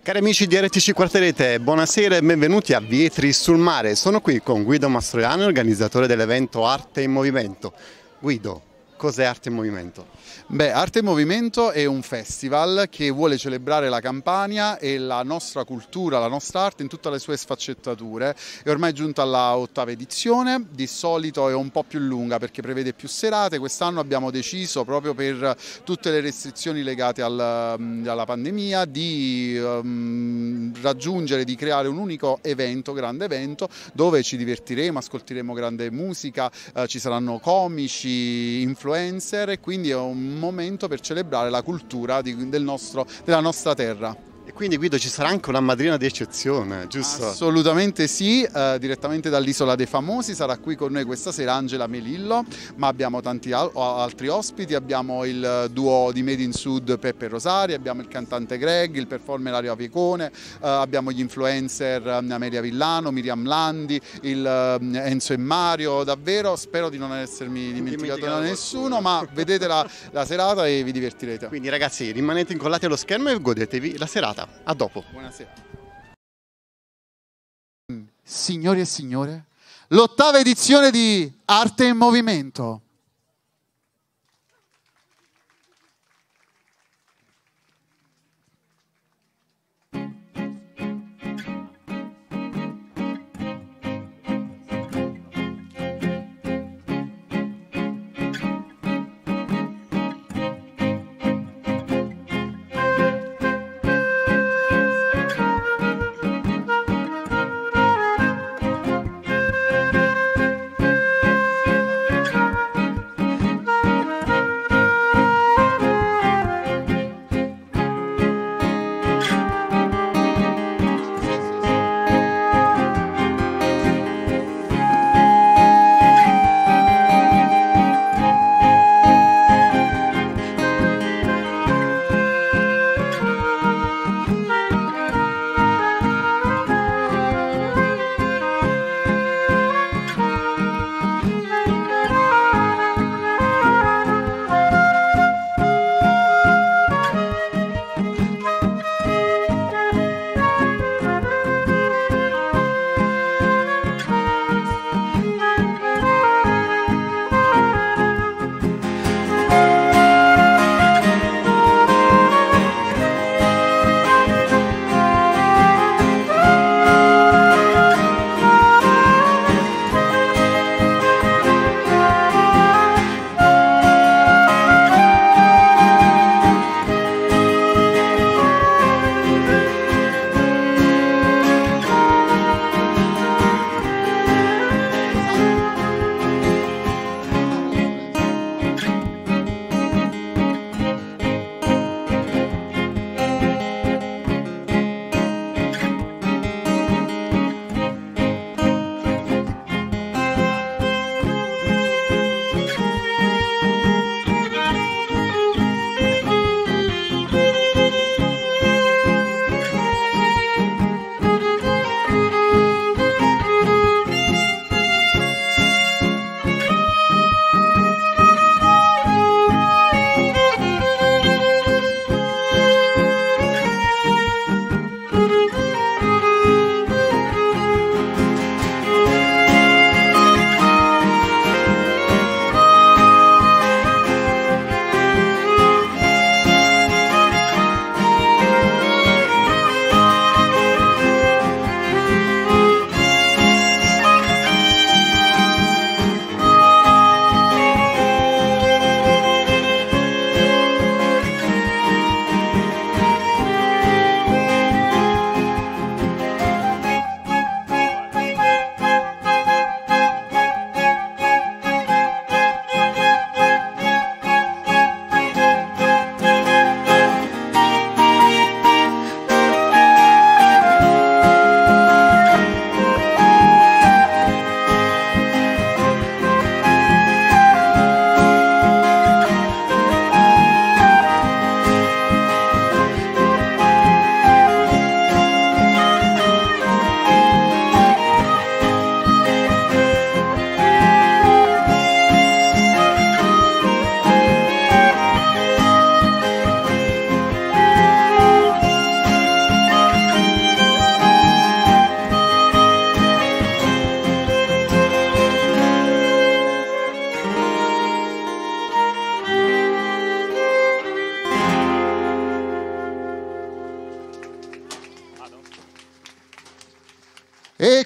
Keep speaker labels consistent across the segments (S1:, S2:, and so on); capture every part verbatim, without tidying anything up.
S1: Cari amici di R T C Quarta Rete, buonasera e benvenuti a Vietri sul Mare. Sono qui con Guido Mastroianni, organizzatore dell'evento Arte in Movimento. Guido, cos'è Arte in Movimento?
S2: Beh, Arte in Movimento è un festival che vuole celebrare la Campania e la nostra cultura, la nostra arte in tutte le sue sfaccettature. È ormai giunta alla ottava edizione, di solito è un po' più lunga perché prevede più serate. Quest'anno abbiamo deciso, proprio per tutte le restrizioni legate al, alla pandemia, di um, raggiungere, di creare un unico evento, grande evento, dove ci divertiremo, ascolteremo grande musica, eh, ci saranno comici, influencer, e quindi è un momento per celebrare la cultura di, del nostro, della nostra terra.
S1: E quindi Guido ci sarà anche una madrina di eccezione, giusto?
S2: Assolutamente sì, eh, direttamente dall'Isola dei Famosi sarà qui con noi questa sera Angela Melillo, ma abbiamo tanti al altri ospiti. Abbiamo il duo di Made in Sud Peppe Rosari, abbiamo il cantante Greg, il performer Ario Picone, eh, abbiamo gli influencer Amelia Villano, Miriam Landi, il, eh, Enzo e Mario. Davvero spero di non essermi dimenticato da nessuno, ma vedete la, la serata e vi divertirete.
S1: Quindi ragazzi, rimanete incollati allo schermo e godetevi la serata. A dopo.
S2: Buonasera. Signori e signore, l'ottava edizione di Arte in Movimento.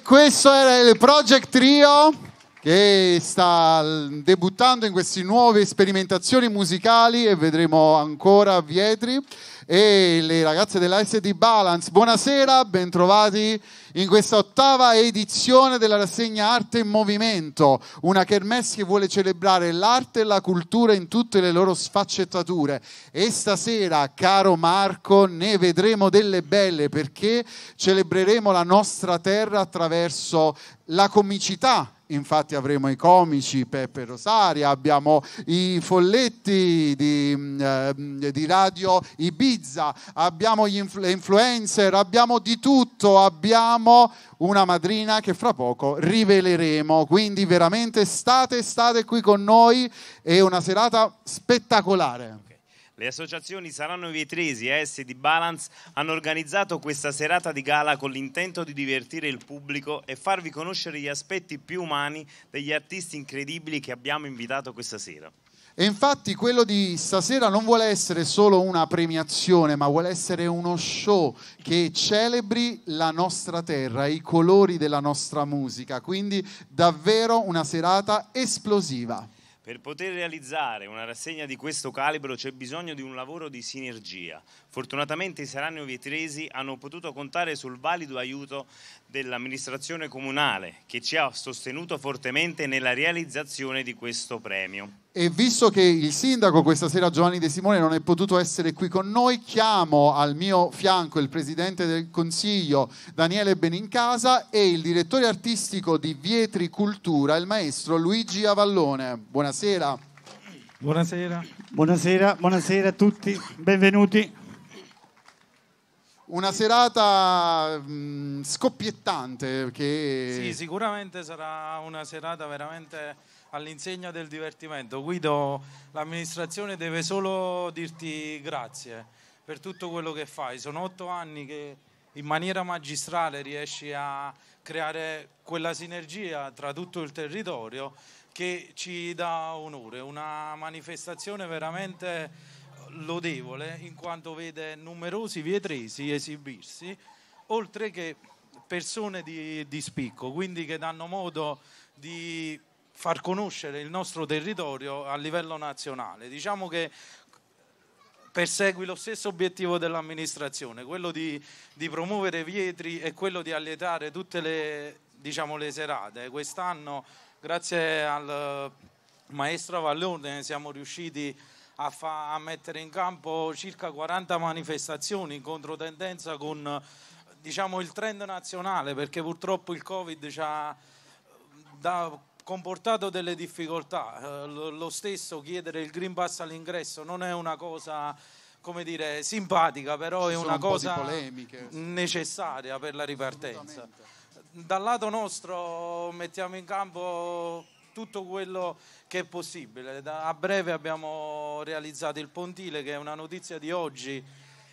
S2: questo era il Project Trio che sta debuttando in queste nuove sperimentazioni musicali e vedremo ancora a Vietri. E le ragazze della S D Balance, buonasera, bentrovati in questa ottava edizione della rassegna Arte in Movimento, una kermesse che vuole celebrare l'arte e la cultura in tutte le loro sfaccettature. E stasera, caro Marco, ne vedremo delle belle, perché celebreremo la nostra terra attraverso la comicità. Infatti avremo i comici Peppe Rosaria, abbiamo i folletti di, eh, di Radio Ibiza, abbiamo gli influ- influencer, abbiamo di tutto, abbiamo una madrina che fra poco riveleremo, quindi veramente state, state qui con noi, è una serata spettacolare.
S3: Le associazioni Saranno Vietresi e S D Balance hanno organizzato questa serata di gala con l'intento di divertire il pubblico e farvi conoscere gli aspetti più umani degli artisti incredibili che abbiamo invitato questa sera.
S2: E infatti quello di stasera non vuole essere solo una premiazione, ma vuole essere uno show che celebri la nostra terra, i colori della nostra musica, quindi davvero una serata esplosiva.
S3: Per poter realizzare una rassegna di questo calibro c'è bisogno di un lavoro di sinergia. Fortunatamente i Saranno Vietresi hanno potuto contare sul valido aiuto dell'amministrazione comunale, che ci ha sostenuto fortemente nella realizzazione di questo premio.
S2: E visto che il sindaco questa sera, Giovanni De Simone, non è potuto essere qui con noi, chiamo al mio fianco il presidente del consiglio Daniele Benincasa e il direttore artistico di Vietri Cultura, il maestro Luigi Avallone. Buonasera.
S4: Buonasera. Buonasera, buonasera a tutti, benvenuti.
S2: Una serata mh, scoppiettante che...
S4: Sì, sicuramente sarà una serata veramente all'insegna del divertimento. Guido, l'amministrazione deve solo dirti grazie per tutto quello che fai. Sono otto anni che in maniera magistrale riesci a creare quella sinergia tra tutto il territorio che ci dà onore, una manifestazione veramente lodevole in quanto vede numerosi vietresi esibirsi, oltre che persone di, di spicco, quindi che danno modo di far conoscere il nostro territorio a livello nazionale. Diciamo che persegui lo stesso obiettivo dell'amministrazione, quello di, di promuovere Vietri e quello di allietare tutte le, diciamo, le serate. Quest'anno, grazie al maestro Avallone, siamo riusciti a, fa, a mettere in campo circa quaranta manifestazioni in controtendenza con, diciamo, il trend nazionale, perché purtroppo il Covid ci ha da, comportato delle difficoltà. Lo stesso chiedere il Green Pass all'ingresso non è una cosa, come dire, simpatica, però è una cosa necessaria per la ripartenza. Dal lato nostro mettiamo in campo tutto quello che è possibile. Da, a breve abbiamo realizzato il pontile, che è una notizia di oggi.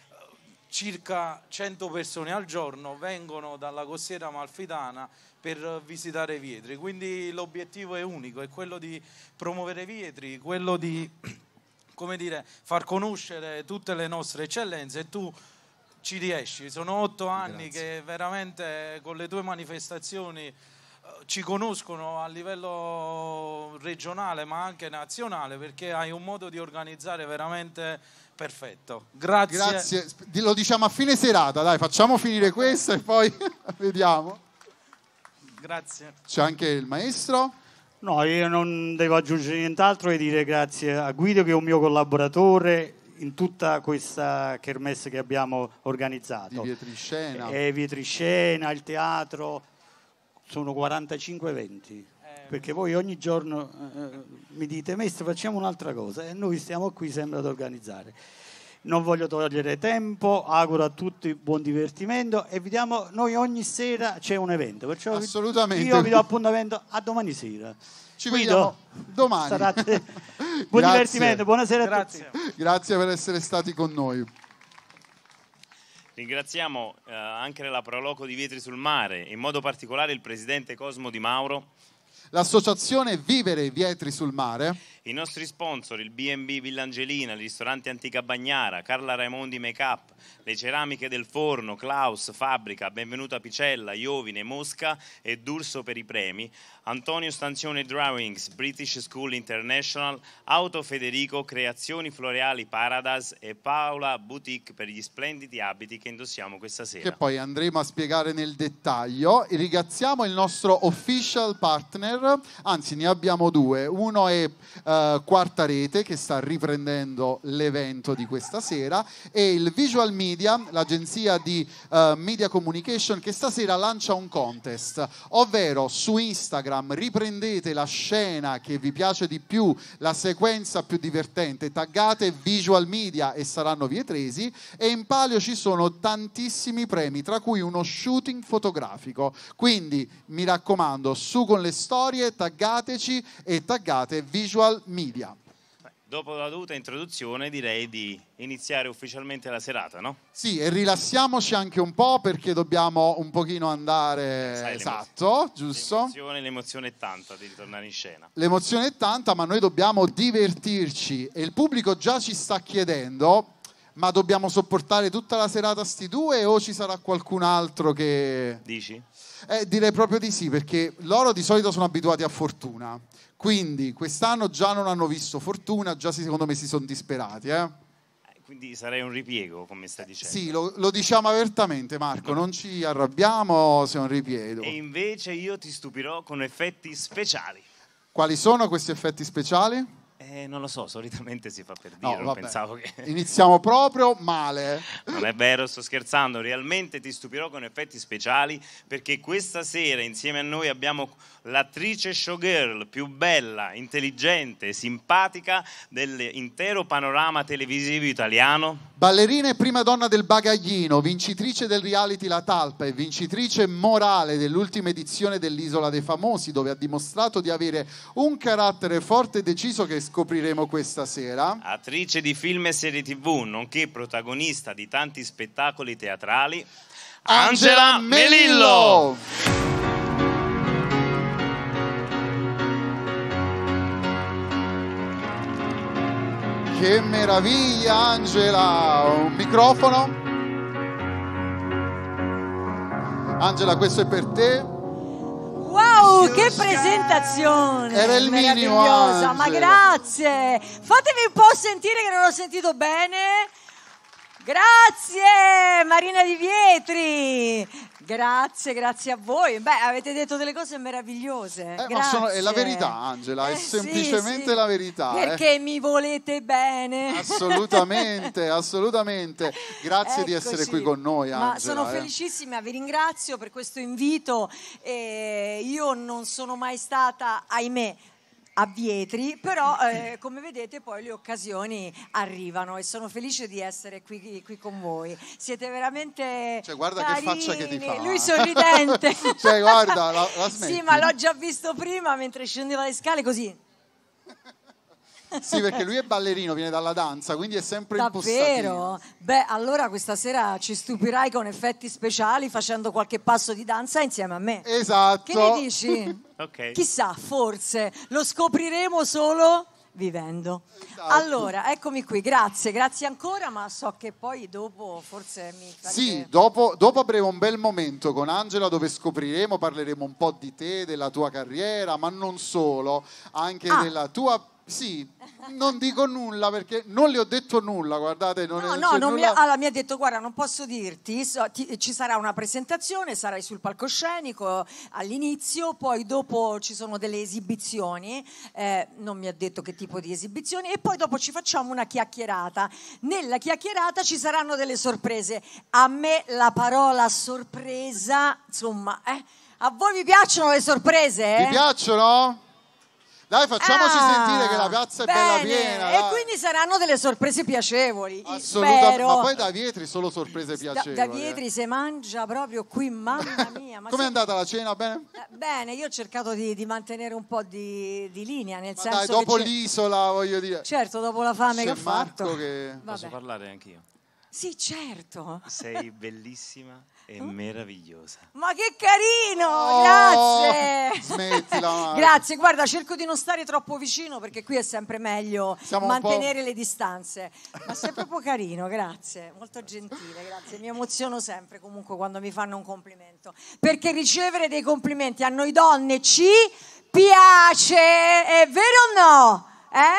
S4: Circa cento persone al giorno vengono dalla costiera amalfitana per visitare Vietri, quindi l'obiettivo è unico, è quello di promuovere Vietri, quello di, come dire, far conoscere tutte le nostre eccellenze, e tu ci riesci. Sono otto anni Grazie. Che veramente con le tue manifestazioni ci conoscono a livello regionale ma anche nazionale, perché hai un modo di organizzare veramente perfetto. Grazie.
S2: Grazie. Lo diciamo a fine serata, dai, facciamo finire questo e poi vediamo.
S4: Grazie.
S2: C'è anche il maestro.
S5: No, io non devo aggiungere nient'altro che dire grazie a Guido, che è un mio collaboratore in tutta questa kermesse che abbiamo organizzato.
S2: Di Vietriscena.
S5: E Vietriscena, il teatro, sono quarantacinque eventi. Eh, perché voi ogni giorno eh, mi dite, maestro, facciamo un'altra cosa, e noi stiamo qui sempre ad organizzare. Non voglio togliere tempo, auguro a tutti buon divertimento e vediamo, noi ogni sera c'è un evento, perciò
S2: assolutamente.
S5: Io vi do appuntamento a domani sera.
S2: Ci Guido, vediamo domani.
S5: Sarate... Buon divertimento, buonasera a
S4: Grazie.
S5: tutti.
S2: Grazie per essere stati con noi.
S3: Ringraziamo eh, anche la Proloco di Vietri sul Mare, in modo particolare il presidente Cosmo Di Mauro,
S2: l'associazione Vivere Vietri sul Mare
S3: I nostri sponsor, il B and B Villa Angelina, il ristorante Antica Bagnara, Carla Raimondi Make Up, le ceramiche del forno, Klaus, Fabbrica, Benvenuta Picella, Iovine, Mosca e D'Urso per i premi, Antonio Stanzione Drawings, British School International, Auto Federico, Creazioni Floreali Paradise e Paola Boutique per gli splendidi abiti che indossiamo questa sera.
S2: Che poi andremo a spiegare nel dettaglio. Ringraziamo il nostro official partner, anzi ne abbiamo due. Uno è uh, Quarta Rete, che sta riprendendo l'evento di questa sera, e il Visual Media, l'agenzia di uh, media communication, che stasera lancia un contest, ovvero su Instagram riprendete la scena che vi piace di più, la sequenza più divertente, taggate Visual Media e saranno vietresi, e in palio ci sono tantissimi premi, tra cui uno shooting fotografico. Quindi mi raccomando, su con le storie, taggateci e taggate Visual Media.
S3: Dopo la dovuta introduzione direi di iniziare ufficialmente la serata, no?
S2: Sì, e rilassiamoci anche un po' perché dobbiamo un pochino andare,
S3: Sai,
S2: esatto, giusto?
S3: L'emozione, l'emozione è tanta di ritornare in scena.
S2: L'emozione è tanta, ma noi dobbiamo divertirci e il pubblico già ci sta chiedendo: ma dobbiamo sopportare tutta la serata sti due o ci sarà qualcun altro che...
S3: Dici?
S2: Eh, direi proprio di sì, perché loro di solito sono abituati a Fortuna, quindi quest'anno già non hanno visto Fortuna, già si, secondo me si sono disperati, eh?
S3: Quindi sarei un ripiego, come stai dicendo.
S2: Sì, lo, lo diciamo apertamente, Marco, non ci arrabbiamo, sei un ripiego.
S3: E invece io ti stupirò con effetti speciali.
S2: Quali sono questi effetti speciali?
S3: Eh, non lo so, solitamente si fa per
S2: No,
S3: dire, non
S2: vabbè.
S3: pensavo che...
S2: Iniziamo proprio male.
S3: Non è vero, sto scherzando, realmente ti stupirò con effetti speciali, perché questa sera insieme a noi abbiamo l'attrice showgirl più bella, intelligente, simpatica dell'intero panorama televisivo italiano.
S2: Ballerina e prima donna del bagaglino, vincitrice del reality La Talpa e vincitrice morale dell'ultima edizione dell'Isola dei Famosi, dove ha dimostrato di avere un carattere forte e deciso che scopriremo questa sera.
S3: Attrice di film e serie tivù, nonché protagonista di tanti spettacoli teatrali,
S2: Angela Melillo! Che meraviglia, Angela! Un microfono. Angela, questo è per te.
S6: Wow, che presentazione!
S2: Era il minimo,
S6: meravigliosa, ma
S2: Angela.
S6: grazie! Fatemi un po' sentire che non ho sentito bene. Grazie Marina Di Vietri! Grazie, grazie a voi. Beh, avete detto delle cose meravigliose.
S2: Eh, ma
S6: Grazie.
S2: sono- è la verità, Angela, è
S6: Eh, sì,
S2: semplicemente
S6: sì.
S2: la verità. eh.
S6: Perché mi volete bene.
S2: Assolutamente, assolutamente. Grazie di essere
S6: Eccoci.
S2: qui con noi, Angela.
S6: Ma sono
S2: eh.
S6: felicissima, vi ringrazio per questo invito. Eh, io non sono mai stata, ahimè, a Vietri, però eh, come vedete poi le occasioni arrivano e sono felice di essere qui, qui con voi. Siete veramente
S2: Cioè, guarda che
S6: carini.
S2: faccia che ti fa.
S6: Lui sorridente.
S2: Cioè, guarda, la, la smetti?
S6: Sì, ma l'ho già visto prima mentre scendeva le scale così.
S2: Sì, perché lui è ballerino, viene dalla danza, quindi è sempre impostativo.
S6: Davvero? Beh, allora questa sera ci stupirai con effetti speciali facendo qualche passo di danza insieme a me.
S2: Esatto.
S6: Che ne dici?
S3: Ok.
S6: Chissà, forse lo scopriremo solo vivendo.
S2: Esatto.
S6: Allora, eccomi qui, grazie, grazie ancora, ma so che poi dopo forse mi farete...
S2: Sì, dopo, dopo avremo un bel momento con Angela dove scopriremo, parleremo un po' di te, della tua carriera, ma non solo, anche
S6: Ah.
S2: della tua... Sì, non dico nulla perché non le ho detto nulla, guardate. Non
S6: No,
S2: è,
S6: no,
S2: c'è
S6: non mi
S2: nulla...
S6: ha, allora, mi ha detto guarda non posso dirti, so- ti- ci sarà una presentazione, sarai sul palcoscenico all'inizio, poi dopo ci sono delle esibizioni, eh, non mi ha detto che tipo di esibizioni, e poi dopo ci facciamo una chiacchierata. Nella chiacchierata ci saranno delle sorprese. A me la parola sorpresa, insomma, eh, a voi vi piacciono le sorprese?
S2: Vi
S6: Eh?
S2: piacciono? Dai, facciamoci
S6: Ah,
S2: sentire che la piazza è bella
S6: bene.
S2: piena.
S6: E
S2: dai.
S6: quindi saranno delle sorprese piacevoli.
S2: Assolutamente,
S6: spero.
S2: ma poi da Vietri solo sorprese
S6: Da,
S2: piacevoli.
S6: da Vietri si mangia proprio qui, mamma mia. Ma
S2: Com'è
S6: se-
S2: andata la cena? Bene?
S6: Eh, Bene, io ho cercato di, di mantenere un po' di, di linea, nel
S2: Ma
S6: senso
S2: dai, dopo
S6: che c'è-
S2: l'isola, voglio dire.
S6: certo, dopo la fame
S2: C'è
S6: che ho fatto.
S2: Marco che...
S3: Posso
S6: Vabbè.
S3: parlare anch'io?
S6: Sì, certo.
S3: Sei bellissima e meravigliosa.
S6: Ma che carino,
S2: Oh,
S6: grazie.
S2: smettila, Marco.
S6: Grazie, guarda, cerco di non stare troppo vicino perché qui è sempre meglio
S2: Siamo un
S6: mantenere
S2: po'...
S6: le distanze. Ma sei proprio carino, grazie, molto gentile, grazie. Mi emoziono sempre comunque quando mi fanno un complimento, perché ricevere dei complimenti a noi donne ci piace, è vero o no?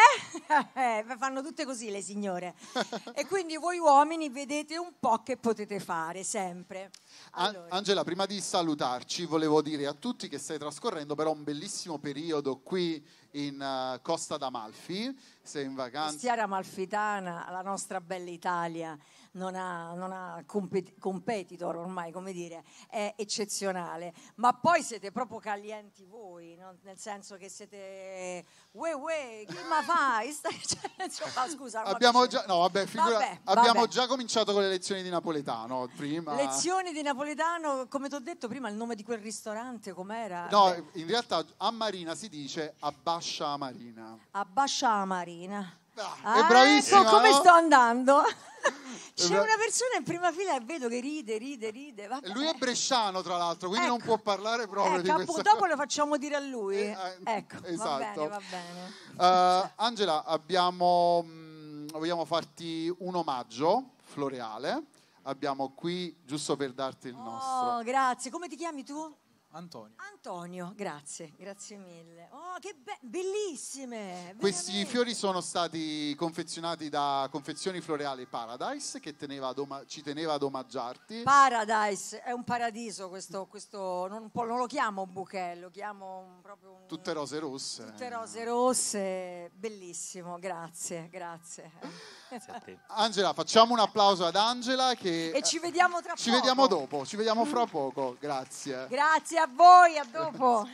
S6: Eh? Fanno tutte così le signore. E quindi voi uomini vedete un po' che potete fare sempre. Allora.
S2: Angela, prima di salutarci volevo dire a tutti che stai trascorrendo però un bellissimo periodo qui in uh, Costa d'Amalfi, sei in vacanza.
S6: Costiera Amalfitana, la nostra bella Italia, non ha, non ha compet- competitor ormai, come dire, è eccezionale. Ma poi siete proprio calienti voi, no? Nel senso che siete uè uè, chi ma fai? Stai... Insomma, scusa,
S2: abbiamo già, no, vabbè, figura,
S6: vabbè,
S2: abbiamo
S6: vabbè.
S2: già cominciato con le lezioni di napoletano prima.
S6: Lezioni di napoletano, come ti ho detto prima, il nome di quel ristorante com'era?
S2: No,
S6: Beh,
S2: in realtà a Marina si dice abbascia Marina.
S6: Abbascia la Marina.
S2: Ah, è bravissima,
S6: ecco come
S2: no?
S6: sto andando. C'è
S2: bra-
S6: una persona in prima fila e vedo che ride, ride, ride. Vabbè.
S2: E lui è bresciano, tra l'altro, quindi
S6: Ecco.
S2: non può parlare proprio
S6: Ecco,
S2: di
S6: appunto,
S2: questa
S6: dopo
S2: cosa.
S6: lo facciamo dire a lui.
S2: Eh, eh,
S6: ecco,
S2: esatto.
S6: va bene, va bene.
S2: Uh, Angela, abbiamo, mh, vogliamo farti un omaggio floreale. Abbiamo qui, giusto per darti il
S6: Oh,
S2: nostro.
S6: grazie. Come ti chiami tu?
S4: Antonio.
S6: Antonio, grazie, grazie mille. Oh, che be- bellissime!
S2: Questi
S6: veramente.
S2: fiori sono stati confezionati da Confezioni Floreali Paradise, che teneva ad oma- ci teneva ad omaggiarti.
S6: Paradise, è un paradiso questo, questo non, po- non lo chiamo bouquet, lo chiamo un- proprio un...
S2: Tutte rose rosse.
S6: Tutte rose rosse, bellissimo, grazie, grazie.
S3: Grazie a te.
S2: Angela, facciamo un applauso ad Angela che
S6: E ci vediamo tra
S2: ci
S6: poco.
S2: vediamo dopo, ci vediamo fra poco. Grazie.
S6: Grazie a voi, a dopo.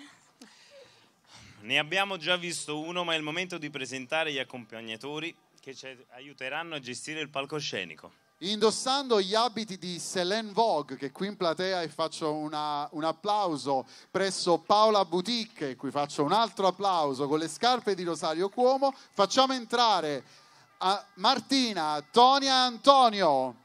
S3: Ne abbiamo già visto uno, ma è il momento di presentare gli accompagnatori che ci aiuteranno a gestire il palcoscenico.
S2: Indossando gli abiti di Selene Vogue, che qui in platea e faccio una, un applauso, presso Paola Boutique, e qui faccio un altro applauso, con le scarpe di Rosario Cuomo, facciamo entrare a Martina, Tonia e Antonio.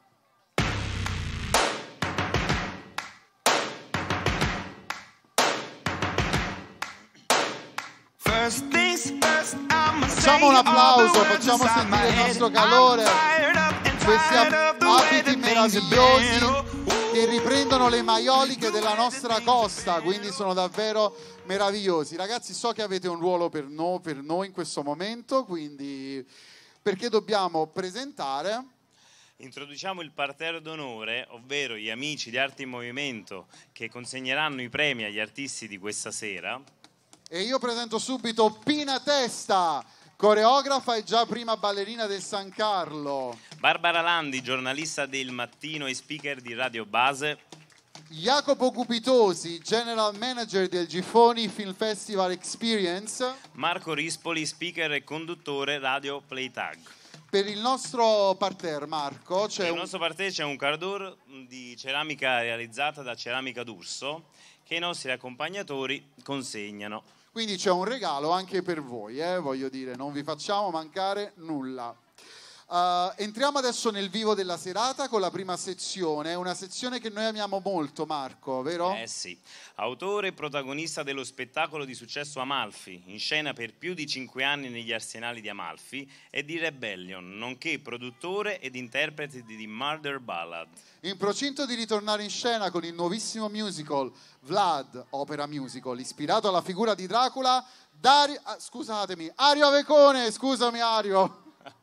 S2: Facciamo un applauso, facciamo sentire il nostro calore. Questi abiti meravigliosi che riprendono le maioliche della nostra costa, quindi sono davvero meravigliosi. Ragazzi, so che avete un ruolo per noi, per noi in questo momento, quindi perché dobbiamo presentare...
S3: Introduciamo il parterre d'onore, ovvero gli amici di Arte in Movimento che consegneranno i premi agli artisti di questa sera.
S2: E io presento subito Pina Testa, coreografa e già prima ballerina del San Carlo.
S3: Barbara Landi, giornalista del Mattino e speaker di Radio Base.
S2: Jacopo Gupitosi, general manager del Gifoni Film Festival Experience.
S3: Marco Rispoli, speaker e conduttore Radio Playtag.
S2: Per il nostro parterre, Marco, c'è
S3: Nel
S2: un...
S3: nostro parterre c'è un cardor di ceramica realizzata da Ceramica d'Urso che i nostri accompagnatori consegnano.
S2: Quindi c'è un regalo anche per voi, eh? Voglio dire, non vi facciamo mancare nulla. Uh, entriamo adesso nel vivo della serata con la prima sezione, una sezione che noi amiamo molto, Marco, vero?
S3: Eh sì, autore e protagonista dello spettacolo di successo Amalfi, in scena per più di cinque anni negli arsenali di Amalfi, e di Rebellion, nonché produttore ed interprete di Murder Ballad.
S2: In procinto di ritornare in scena con il nuovissimo musical Vlad, opera musical, ispirato alla figura di Dracula, Dario, ah, scusatemi, Ario Avecone, scusami Ario.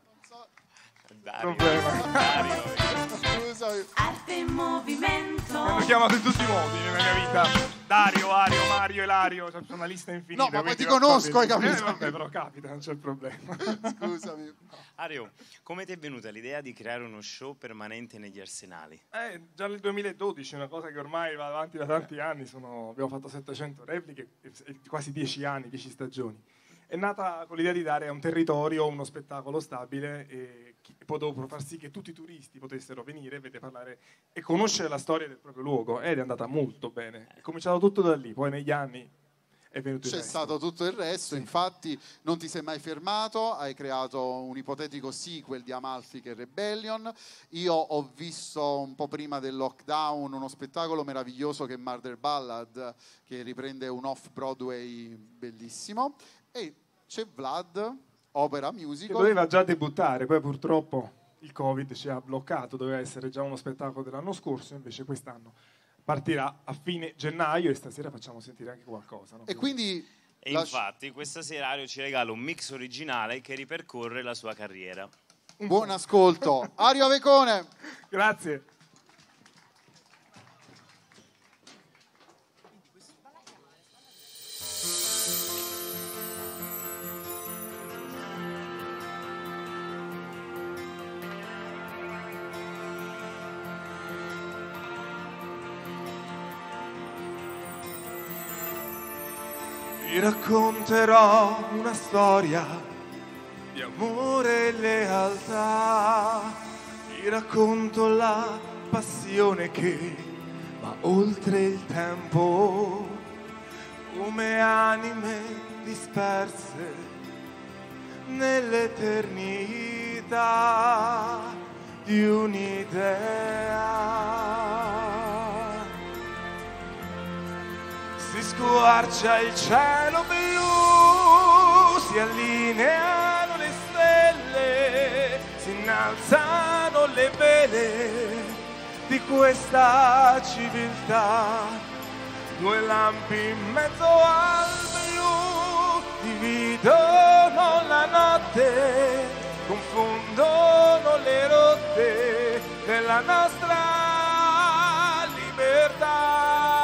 S3: Dario, Dario.
S2: Scusami.
S7: Arte in movimento.
S8: Mi hanno chiamato in tutti i modi nella mia vita. Dario, Ario, Mario, Elario, c'è una lista infinita.
S2: No, ma poi
S8: quindi
S2: ti
S8: va-
S2: conosco,
S8: va
S2: hai
S8: bene.
S2: capito?
S8: Eh, vabbè, però capita, non c'è il problema.
S2: Scusami.
S3: Ario, come ti è venuta l'idea di creare uno show permanente negli arsenali?
S8: Eh, già nel duemiladodici, una cosa che ormai va avanti da tanti anni, sono, abbiamo fatto settecento repliche, e, e quasi dieci anni, dieci stagioni. È nata con l'idea di dare a un territorio uno spettacolo stabile e chi- e poi dopo far sì che tutti i turisti potessero venire, vedere, parlare e conoscere la storia del proprio luogo, ed è andata molto bene. È cominciato tutto da lì, poi negli anni è venuto il
S2: C'è
S8: resto.
S2: stato tutto il resto,
S8: Sì.
S2: infatti non ti sei mai fermato, hai creato un ipotetico sequel di Amalfi che Rebellion. Io ho visto un po' prima del lockdown uno spettacolo meraviglioso che è Murder Ballad, che riprende un off-Broadway bellissimo, e c'è Vlad, opera
S8: Che
S2: musical.
S8: doveva già debuttare, poi purtroppo il Covid ci ha bloccato, doveva essere già uno spettacolo dell'anno scorso, invece quest'anno partirà a fine gennaio e stasera facciamo sentire anche qualcosa. No?
S2: E quindi
S3: E
S2: la-
S3: infatti questa sera Ario ci regala un mix originale che ripercorre la sua carriera.
S2: buon ascolto. Ario Avecone.
S8: Grazie. Vi racconterò una storia di amore e lealtà. Vi racconto la passione che va oltre il tempo, come anime disperse nell'eternità di un'idea. Si squarcia il cielo blu, si allineano le stelle, si innalzano le vele di questa civiltà. Due lampi in mezzo al blu dividono la notte, confondono le rotte della nostra libertà.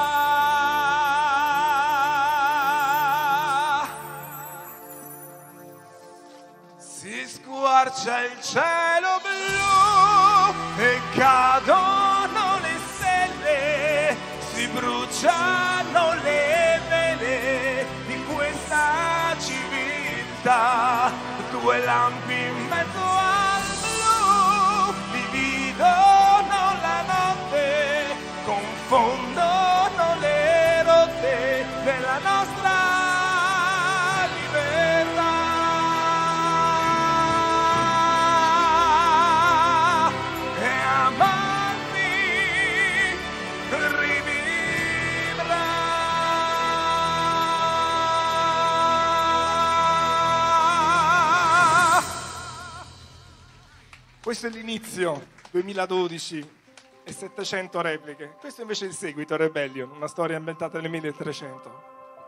S8: Si squarcia il cielo blu e cadono le stelle, si bruciano le vele di questa civiltà. Due lampi in mezzo al blu dividono la notte, confondono le rotte della nostra Questo è l'inizio, duemiladodici e settecento repliche. Questo invece è il seguito, Rebellion, una storia inventata nel milletrecento.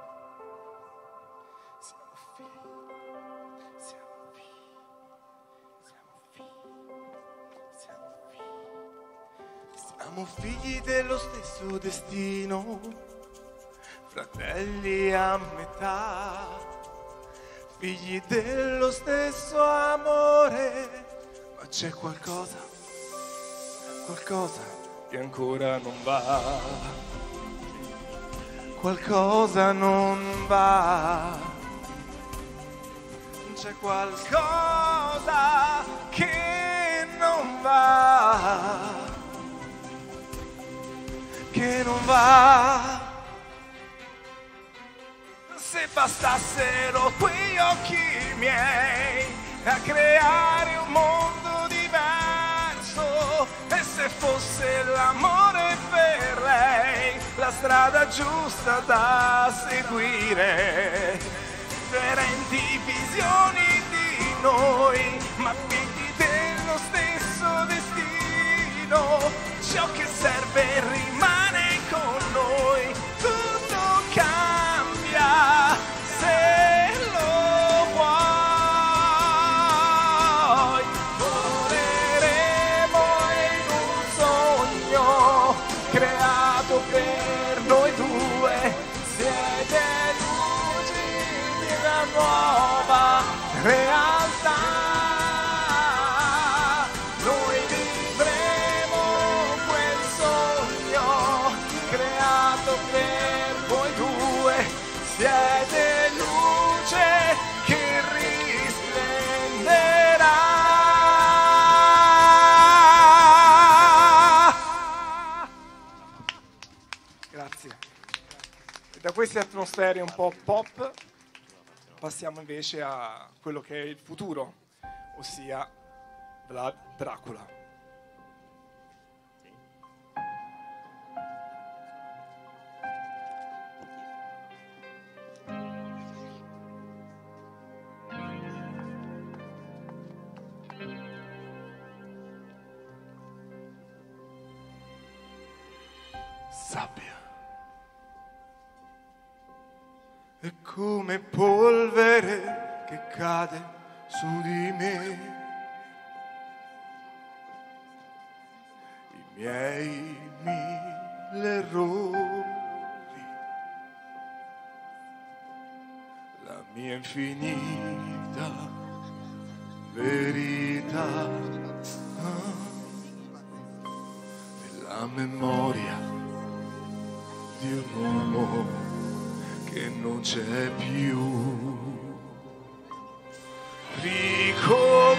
S8: Siamo figli, siamo figli, siamo figli, siamo figli. Siamo figli dello stesso destino, fratelli a metà, figli dello stesso amore. Ma c'è qualcosa, qualcosa che ancora non va, qualcosa non va, c'è qualcosa che non va, che non va. Se bastassero quegli occhi miei a creare un mondo diverso, e se fosse l'amore per lei la strada giusta da seguire, differenti visioni di noi, ma figli dello stesso destino, ciò che serve rimane con noi, tutto cambia se lo vuoi. Voleremo in un sogno creato per noi due, siete luci di una nuova realtà. Noi vivremo quel sogno creato per voi due, siete luce che risplenderà. Grazie. da queste atmosfere un po' pop passiamo invece a quello che è il futuro, ossia Vlad Dracula. Sabbia è come polvere che cade su di me, i miei mille errori, la mia infinita verità, ah, e la memoria di un uomo che non c'è più. Ricoprirò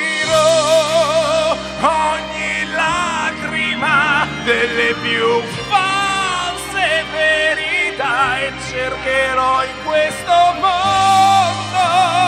S8: ogni lacrima delle più false verità e cercherò in questo mondo,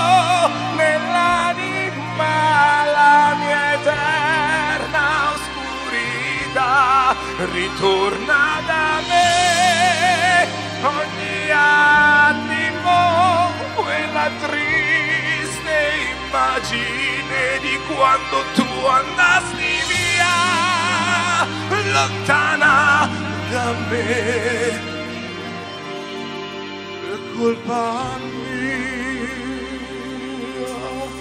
S8: nell'anima, la mia eterna oscurità. Ritorna da me ogni attimo quella triste immagine di quando tu andasti via, lontana da me, per colpa mia.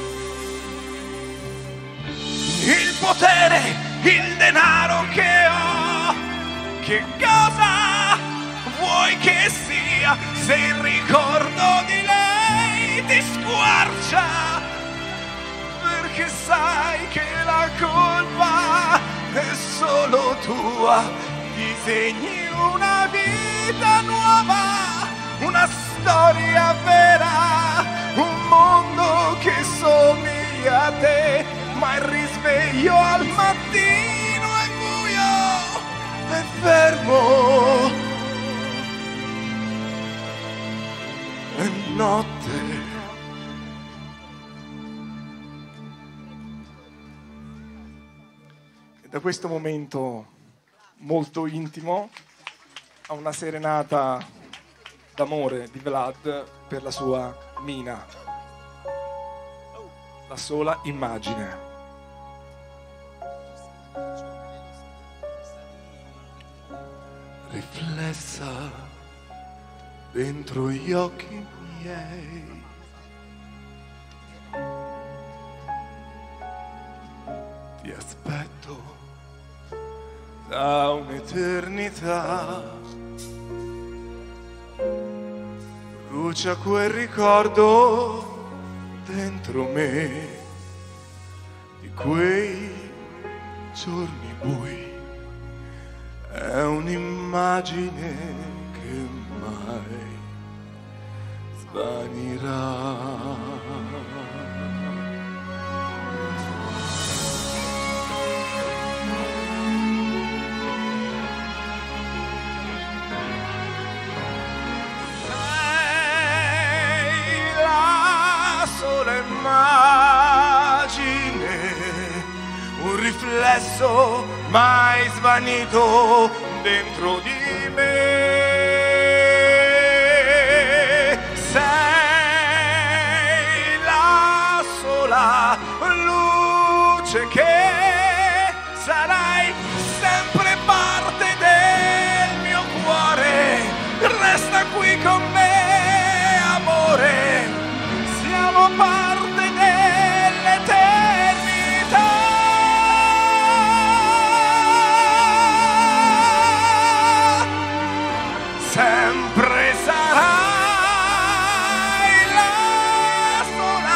S8: Il potere, il denaro che ho, che cosa vuoi che sia, se il ricordo di lei ti squarcia, perché sai che la colpa è solo tua. Disegni una vita nuova, una storia vera, un mondo che somiglia a te, ma il risveglio al mattino è buio, è fermo, è notte. E da questo momento molto intimo a una serenata d'amore di Vlad per la sua Mina, la sola immagine. Riflessa dentro gli occhi miei, ti aspetto da un'eternità, brucia quel ricordo dentro me di quei giorni bui. È un'immagine che mai svanirà. Sei la sola immagine, un riflesso mai svanito dentro di me. Sei la sola luce che sarai sempre parte del mio cuore. Resta qui con me, amore, siamo parte dell'eternità. Sempre sarai la sola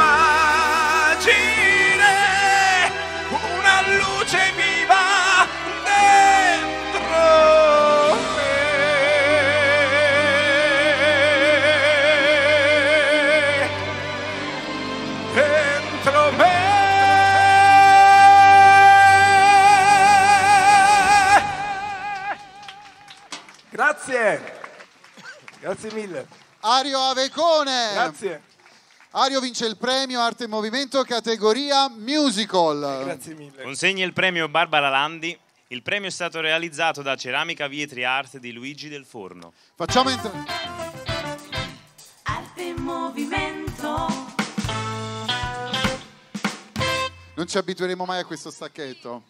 S8: immagine, una luce viva dentro me, dentro me. Grazie. Grazie mille.
S2: Ario Avecone.
S8: Grazie.
S2: Ario vince il premio Arte e Movimento categoria Musical.
S8: Grazie mille.
S3: Consegna il premio Barbara Landi. Il premio è stato realizzato da Ceramica Vietri Art di Luigi Del Forno.
S2: Facciamo entrare.
S7: Arte in movimento.
S2: Non ci abitueremo mai a questo stacchetto.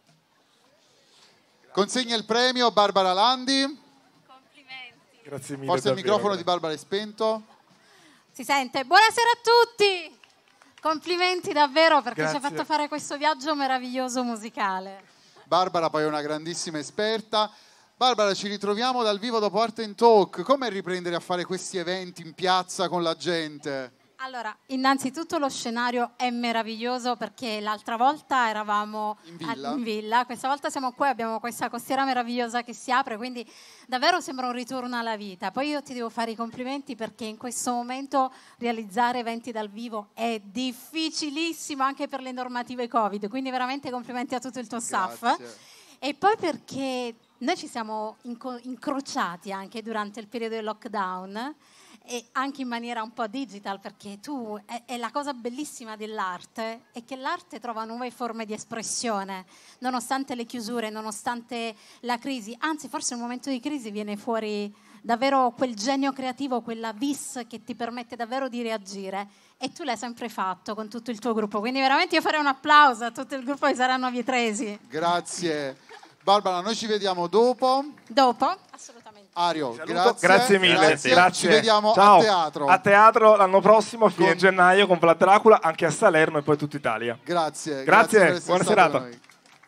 S2: Consegna il premio Barbara Landi.
S7: Complimenti.
S8: Grazie mille.
S2: Forse il
S8: davvero,
S2: microfono
S8: grazie.
S2: di Barbara è spento.
S9: Si sente? Buonasera a tutti! Complimenti davvero perché ci
S8: Grazie.
S9: ha fatto fare questo viaggio meraviglioso musicale.
S2: Barbara poi è una grandissima esperta. Barbara, ci ritroviamo dal vivo dopo Art and Talk. Com'è riprendere a fare questi eventi in piazza con la gente?
S9: Allora, innanzitutto lo scenario è meraviglioso perché l'altra volta eravamo
S2: In villa.
S9: a- in villa, questa volta siamo qui, abbiamo questa costiera meravigliosa che si apre, quindi davvero sembra un ritorno alla vita. Poi io ti devo fare i complimenti perché in questo momento realizzare eventi dal vivo è difficilissimo anche per le normative Covid, quindi veramente complimenti a tutto il tuo staff.
S2: Grazie.
S9: E poi perché noi ci siamo inco- incrociati anche durante il periodo del lockdown e anche in maniera un po' digital, perché tu è, è la cosa bellissima dell'arte è che l'arte trova nuove forme di espressione nonostante le chiusure, nonostante la crisi, anzi forse nel momento di crisi viene fuori davvero quel genio creativo, quella vis che ti permette davvero di reagire, e tu l'hai sempre fatto con tutto il tuo gruppo, quindi veramente io farei un applauso a tutto il gruppo di Saranno Vietresi.
S2: Grazie. Barbara, noi ci vediamo dopo.
S9: Dopo? Assolutamente.
S2: Ario,
S8: Saluto.
S2: grazie.
S8: Grazie mille.
S3: Grazie.
S8: Grazie.
S2: Ci vediamo
S8: Ciao.
S2: a teatro.
S8: A teatro l'anno prossimo, a fine
S2: Con-
S8: gennaio, con Vlad Dracula, anche a Salerno e poi tutta Italia.
S2: Grazie.
S8: Grazie,
S2: per essere
S8: buona
S2: stato
S8: serata.
S2: con noi.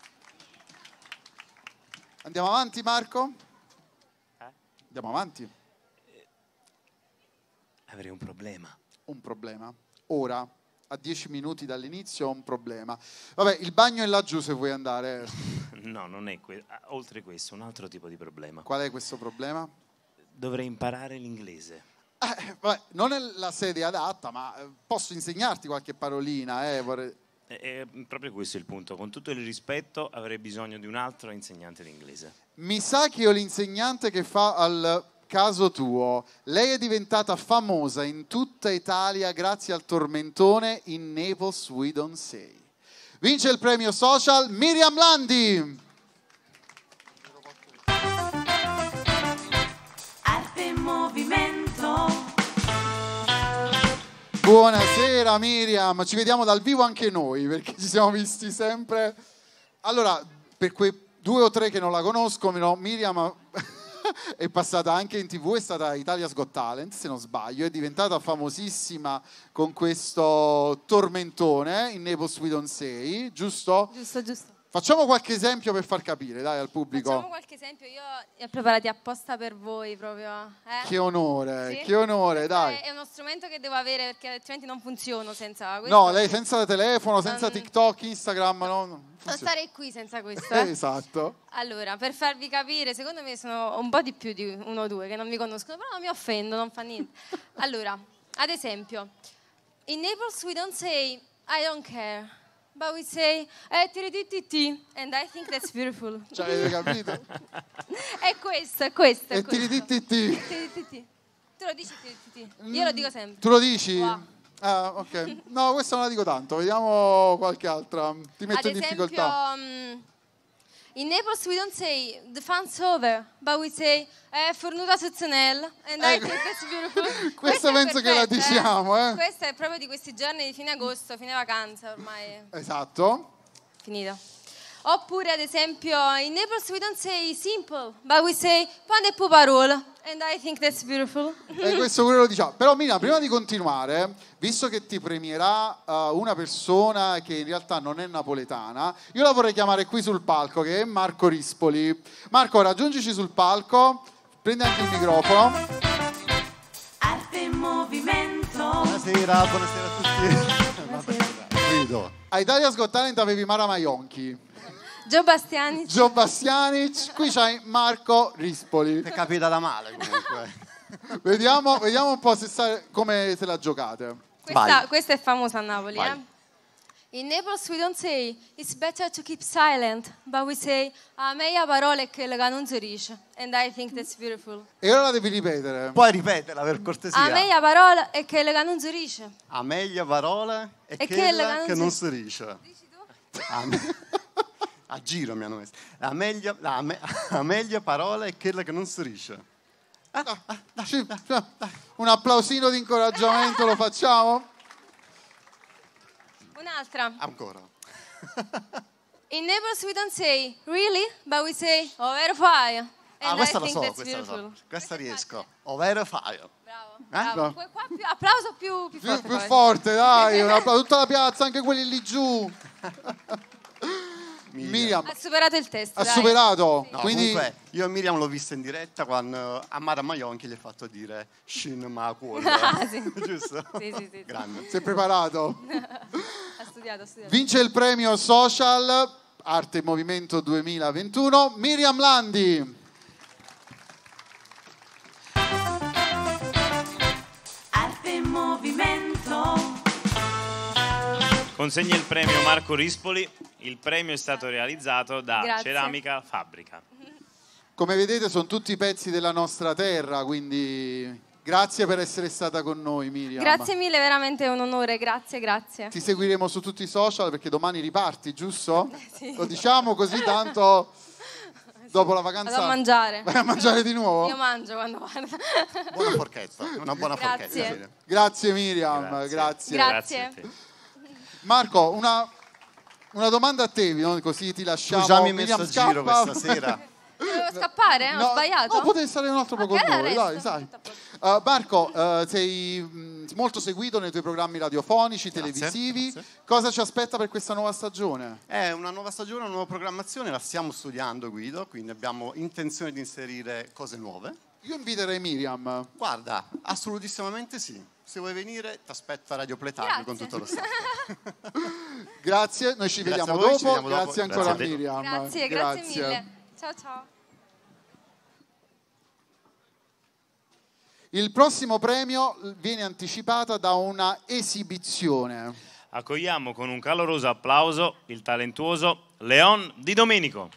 S2: Andiamo avanti, Marco? Andiamo avanti.
S3: Avrei un problema.
S2: Un problema. Ora, a dieci minuti dall'inizio, ho un problema. Vabbè, il bagno è laggiù se vuoi andare.
S3: No, non è que- ah, oltre questo, un altro tipo di problema.
S2: Qual è questo problema?
S3: Dovrei imparare l'inglese.
S2: Eh, vabbè, non è la sede adatta, ma eh, posso insegnarti qualche parolina, eh, vorrei...
S3: È, è proprio questo il punto. Con tutto il rispetto, avrei bisogno di un altro insegnante di inglese.
S2: Mi sa che io l'insegnante che fa al caso tuo. Lei è diventata famosa in tutta Italia grazie al tormentone In Naples We Don't Say. Vince il premio social Miriam Landi.
S7: Arte in movimento.
S2: Buonasera Miriam, ci vediamo dal vivo anche noi perché ci siamo visti sempre. Allora, per quei due o tre che non la conoscono, Miriam è passata anche in tivù, è stata Italia's Got Talent, se non sbaglio, è diventata famosissima con questo tormentone In Naples We Don't Say, giusto?
S10: Giusto, giusto.
S2: Facciamo qualche esempio per far capire, dai, al pubblico.
S10: Facciamo qualche esempio, io li ho preparati apposta per voi proprio. Eh?
S2: Che onore,
S10: Sì?
S2: che onore, dai.
S10: È uno strumento che devo avere perché altrimenti non funziono senza questo.
S2: No, lei senza telefono, senza
S10: Non-
S2: TikTok, Instagram, no, non
S10: Non
S2: funziona.
S10: starei qui senza questo.
S2: Eh,
S10: Eh?
S2: esatto.
S10: Allora, per farvi capire, secondo me sono un po' di più di uno o due che non mi conoscono, però non mi offendo, non fa niente. Allora, ad esempio, in Naples we don't say I don't care, but we say eh, tiritititi, and I think that's beautiful.
S2: Cioè, avete capito?
S10: È questo, è questo. È
S2: E
S10: questo.
S2: tiritititi.
S10: Tirititi. Tu lo dici tirititi? Io lo dico sempre.
S2: Tu lo dici?
S10: Wow.
S2: Ah, ok. No, questa non la dico tanto. Vediamo qualche altra. Ti metto
S10: Ad
S2: in
S10: esempio,
S2: difficoltà.
S10: mm, in Naples we don't say the fun's over, but we say eh, fornuta sezionel, and I
S2: Ecco.
S10: think that's beautiful.
S2: Questa
S10: è
S2: penso che la
S10: perfetta,
S2: diciamo, eh.
S10: Questa è proprio di questi giorni di fine agosto, fine vacanza, ormai è
S2: Esatto.
S10: finito. Oppure, ad esempio, in Naples we don't say simple, but we say pane e parole, and I think that's beautiful.
S2: E questo pure lo diciamo. Però Mira, prima di continuare, visto che ti premierà uh, una persona che in realtà non è napoletana, io la vorrei chiamare qui sul palco, che è Marco Rispoli. Marco, raggiungici sul palco, prendi anche il microfono.
S7: Arte in movimento.
S1: Buonasera, buonasera a tutti. Buonasera. Guido.
S2: A Italia's Got Talent avevi Mara Maionchi,
S10: Gio Bastiani.
S2: Gio Bastianic, qui c'hai Marco Rispoli.
S1: Ti è capitata male comunque.
S2: Vediamo, vediamo un po' se sa, come se la giocate.
S10: Questa,
S1: Vai.
S10: questa è famosa a Napoli.
S1: Vai.
S10: Eh? In Naples we don't say it's better to keep silent, but we say a meglio parole che la non si dice. And I think that's beautiful.
S2: E ora la devi ripetere.
S1: Puoi ripeterla per cortesia.
S10: A meglio parole è che la non si dice.
S1: A meglio parole e,
S10: E
S1: che,
S10: che
S1: la
S10: la
S1: che
S10: non
S1: non
S10: si-
S1: si dice. A, me- a giro mi hanno messo. A meglio, a me- a meglio parole e quella che non si dice.
S2: Sì, un applausino di incoraggiamento lo facciamo?
S10: Un'altra.
S1: Ancora.
S10: In Naples we don't say really, but we say oh vero fire.
S1: Ah,
S10: And
S1: questa
S10: I
S1: la
S10: think
S1: so,
S10: that's
S1: questa la
S10: beautiful.
S1: so. Questa riesco. Ovvero fire.
S10: Bravo.
S1: Eh?
S10: Bravo. Qua, qua più, applauso più, più
S2: Più,
S10: forte.
S2: più
S10: poi.
S2: forte, dai, un applauso, tutta la piazza, anche quelli lì giù. Miriam,
S10: Ha superato il test.
S2: ha
S10: dai.
S2: superato.
S1: No,
S2: Quindi
S1: comunque, io e Miriam l'ho vista in diretta quando a Mara Maionchi gli ha fatto dire Shin ma cuore.
S10: Ah, sì.
S1: Giusto?
S10: Sì, sì, sì.
S1: Grande.
S2: sei preparato.
S10: Ha studiato, ha studiato.
S2: Vince il premio Social Arte e Movimento duemilaventuno Miriam Landi.
S7: Arte in movimento.
S3: Consegna il premio Marco Rispoli. Il premio è stato realizzato da
S10: Grazie.
S3: Ceramica Fabbrica.
S2: Come vedete sono tutti pezzi della nostra terra, quindi grazie per essere stata con noi Miriam.
S10: Grazie mille, veramente è un onore. Grazie, grazie.
S2: Ti seguiremo su tutti i social perché domani riparti, giusto?
S10: Sì.
S2: Lo diciamo così tanto dopo la vacanza.
S10: Vado a mangiare.
S2: Vai a mangiare di nuovo?
S10: Io mangio quando vado.
S1: Buona forchetta, una buona
S10: Grazie.
S1: forchetta. Miriam.
S2: Grazie Miriam,
S1: Grazie.
S2: grazie.
S10: Grazie.
S3: a te.
S2: Marco, una, una domanda a te, no? Così ti lasciamo.
S1: Tu già mi hai
S2: Miriam
S1: messo a giro
S2: scappa.
S1: questa sera.
S10: Dovevo scappare?
S2: No,
S10: Ho sbagliato?
S2: No, potevi stare un altro po'
S10: Ok,
S2: con noi,
S10: allora
S2: dai,
S10: resto.
S2: sai. Uh, Marco, uh, sei mh, molto seguito nei tuoi programmi radiofonici,
S1: Grazie,
S2: televisivi.
S1: grazie.
S2: Cosa ci aspetta per questa nuova stagione?
S1: È una nuova stagione, una nuova programmazione, la stiamo studiando Guido, quindi abbiamo intenzione di inserire cose nuove.
S2: Io inviterei Miriam.
S1: Guarda, assolutissimamente sì. Se vuoi venire, ti aspetto a Radio Pletargo con tutto lo staff.
S2: Grazie, noi ci
S1: Grazie
S2: vediamo
S1: a voi,
S2: dopo.
S1: ci vediamo dopo.
S2: Grazie ancora
S1: Grazie a te.
S2: Miriam.
S10: Grazie, grazie mille. Ciao, ciao.
S2: Il prossimo premio viene anticipato da una esibizione.
S3: Accogliamo con un caloroso applauso il talentuoso Leon Di Domenico.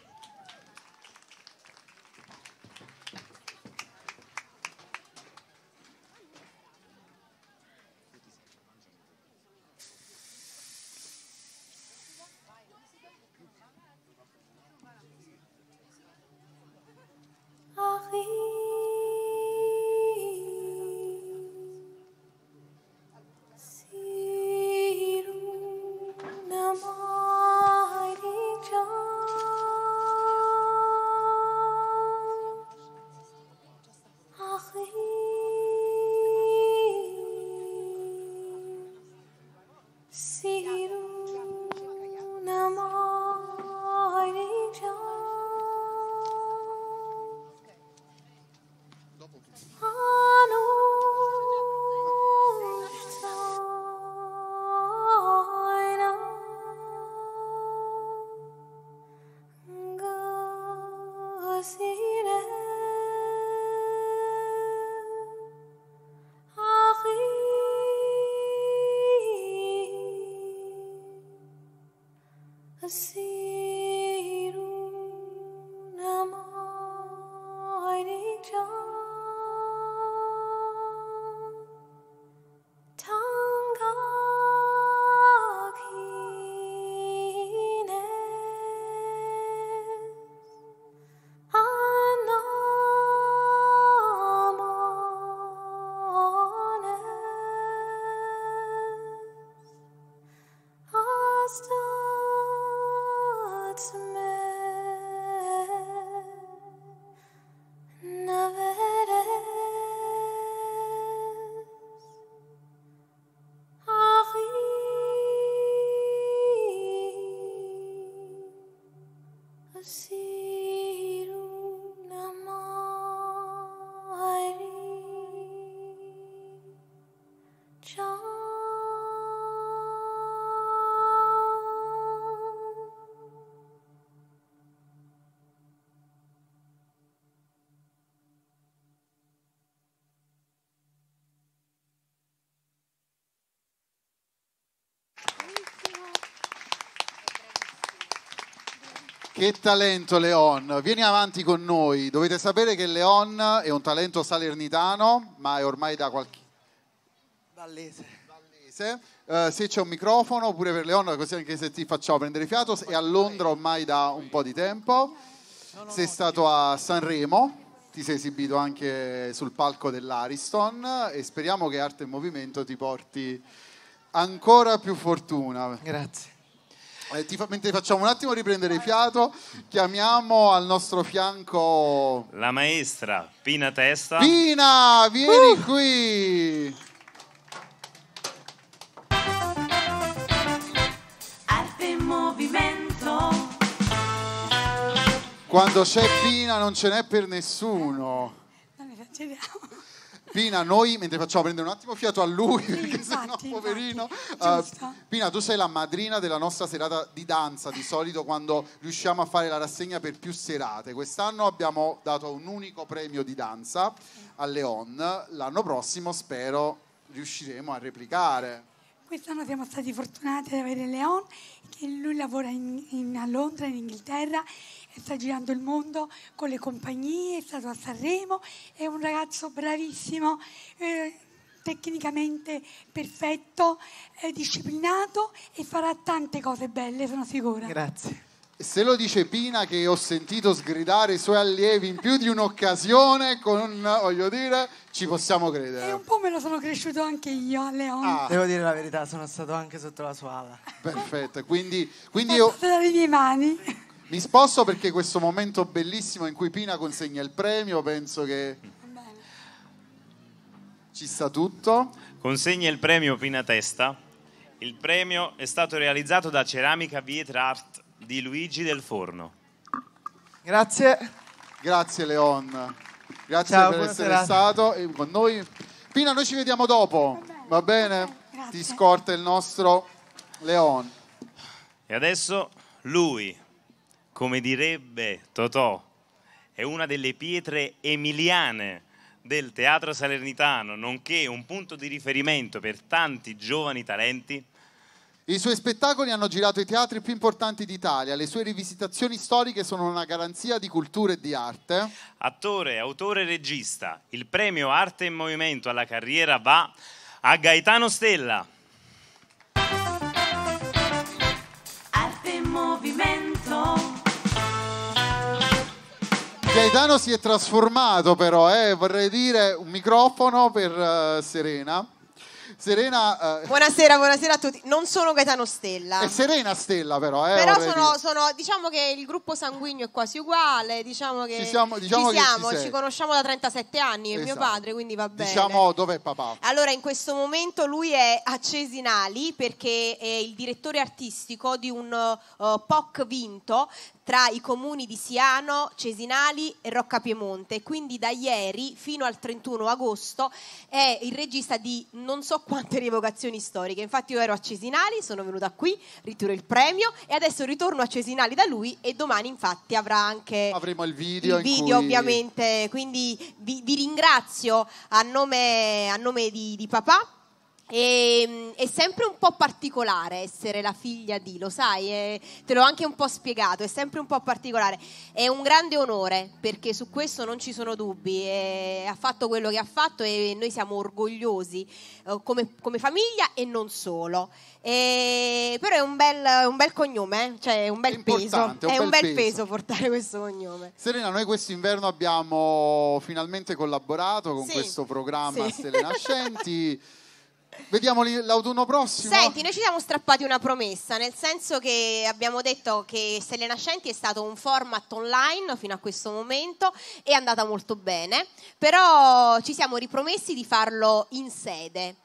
S11: I know
S2: Che talento Leon, vieni avanti con noi. Dovete sapere che Leon è un talento salernitano, ma è ormai da qualche...
S11: Vallese.
S2: Vallese. Uh, se c'è un microfono pure per Leon, così anche se ti facciamo prendere fiato, è a Londra ormai da un po' di tempo. Sei stato a Sanremo, ti sei esibito anche sul palco dell'Ariston e speriamo che Arte e Movimento ti porti ancora più fortuna.
S11: Grazie.
S2: Eh, ti fa, mentre facciamo un attimo riprendere fiato, chiamiamo al nostro fianco
S3: la maestra Pina Testa.
S2: Pina, vieni uh! qui.
S7: Arte in movimento.
S2: Quando c'è Pina non ce n'è per nessuno.
S12: Non esageriamo.
S2: Pina, noi mentre facciamo prendere un attimo fiato a lui, sì, perché sennò poverino. Uh, Pina, tu sei la madrina della nostra serata di danza, di solito quando riusciamo a fare la rassegna per più serate. Quest'anno abbiamo dato un unico premio di danza a Leon, l'anno prossimo spero riusciremo a replicare.
S12: Quest'anno siamo stati fortunati ad avere Leon, che lui lavora in, in, a Londra, in Inghilterra, e sta girando il mondo con le compagnie, è stato a Sanremo, è un ragazzo bravissimo, eh, tecnicamente perfetto, eh, disciplinato e farà tante cose belle, sono sicura.
S11: Grazie.
S2: Se lo dice Pina, che ho sentito sgridare i suoi allievi in più di un'occasione, con, voglio dire, ci possiamo credere.
S12: E un po' me lo sono cresciuto anche io a Leon.
S11: Ah. Devo dire la verità, sono stato anche sotto la sua ala.
S2: Perfetto, quindi, quindi io
S12: dalle mie mani.
S2: Mi sposto perché questo momento bellissimo in cui Pina consegna il premio, penso che ci sta tutto.
S3: Consegna il premio Pina Testa. Il premio è stato realizzato da Ceramica Vietrart di Luigi Del Forno.
S11: Grazie.
S2: Grazie Leon. Grazie
S11: Ciao,
S2: per essere
S11: serata.
S2: stato con noi. Pina, noi ci vediamo dopo. Va bene? Ti scorta il nostro Leon.
S3: E adesso lui, come direbbe Totò, è una delle pietre emiliane del teatro salernitano, nonché un punto di riferimento per tanti giovani talenti.
S2: I suoi spettacoli hanno girato i teatri più importanti d'Italia, le sue rivisitazioni storiche sono una garanzia di cultura e di arte.
S3: Attore, autore e regista, il premio Arte in Movimento alla carriera va a Gaetano Stella.
S7: Arte in Movimento.
S2: Gaetano si è trasformato però, eh, vorrei dire un microfono per uh, Serena. Serena, uh,
S13: buonasera, buonasera a tutti. Non sono Gaetano Stella.
S2: È Serena Stella però, eh,
S13: però sono, sono, diciamo che il gruppo sanguigno è quasi uguale, diciamo che
S2: ci siamo, diciamo
S13: ci, siamo,
S2: che
S13: ci conosciamo da trentasette anni, è
S2: esatto.
S13: Mio padre, quindi va bene.
S2: Diciamo dov'è papà?
S13: Allora, in questo momento lui è a Cesinali perché è il direttore artistico di un uh, P O C vinto tra i comuni di Siano, Cesinali e Rocca Piemonte. Quindi da ieri fino al trentuno agosto è il regista di non so quante rievocazioni storiche. Infatti io ero a Cesinali, sono venuta qui, ritiro il premio e adesso ritorno a Cesinali da lui e domani infatti avrà anche
S2: avremo il video,
S13: il video cui... ovviamente. Quindi vi, vi ringrazio a nome, a nome di, di papà. E, è sempre un po' particolare essere la figlia di, lo sai, è, te l'ho anche un po' spiegato, è sempre un po' particolare, è un grande onore perché su questo non ci sono dubbi, e ha fatto quello che ha fatto e noi siamo orgogliosi eh, come, come famiglia e non solo, e, però è un bel, un bel cognome, eh? Cioè è un bel peso,
S2: un
S13: è
S2: bel
S13: un bel
S2: peso.
S13: peso portare questo cognome.
S2: Serena, noi quest'inverno abbiamo finalmente collaborato con
S13: sì,
S2: questo programma
S13: sì.
S2: Stelle Nascenti. Vediamo l'autunno prossimo.
S13: Senti, noi ci siamo strappati una promessa, nel senso che abbiamo detto che Stelle Nascenti è stato un format online fino a questo momento, è andata molto bene, però ci siamo ripromessi di farlo in sede,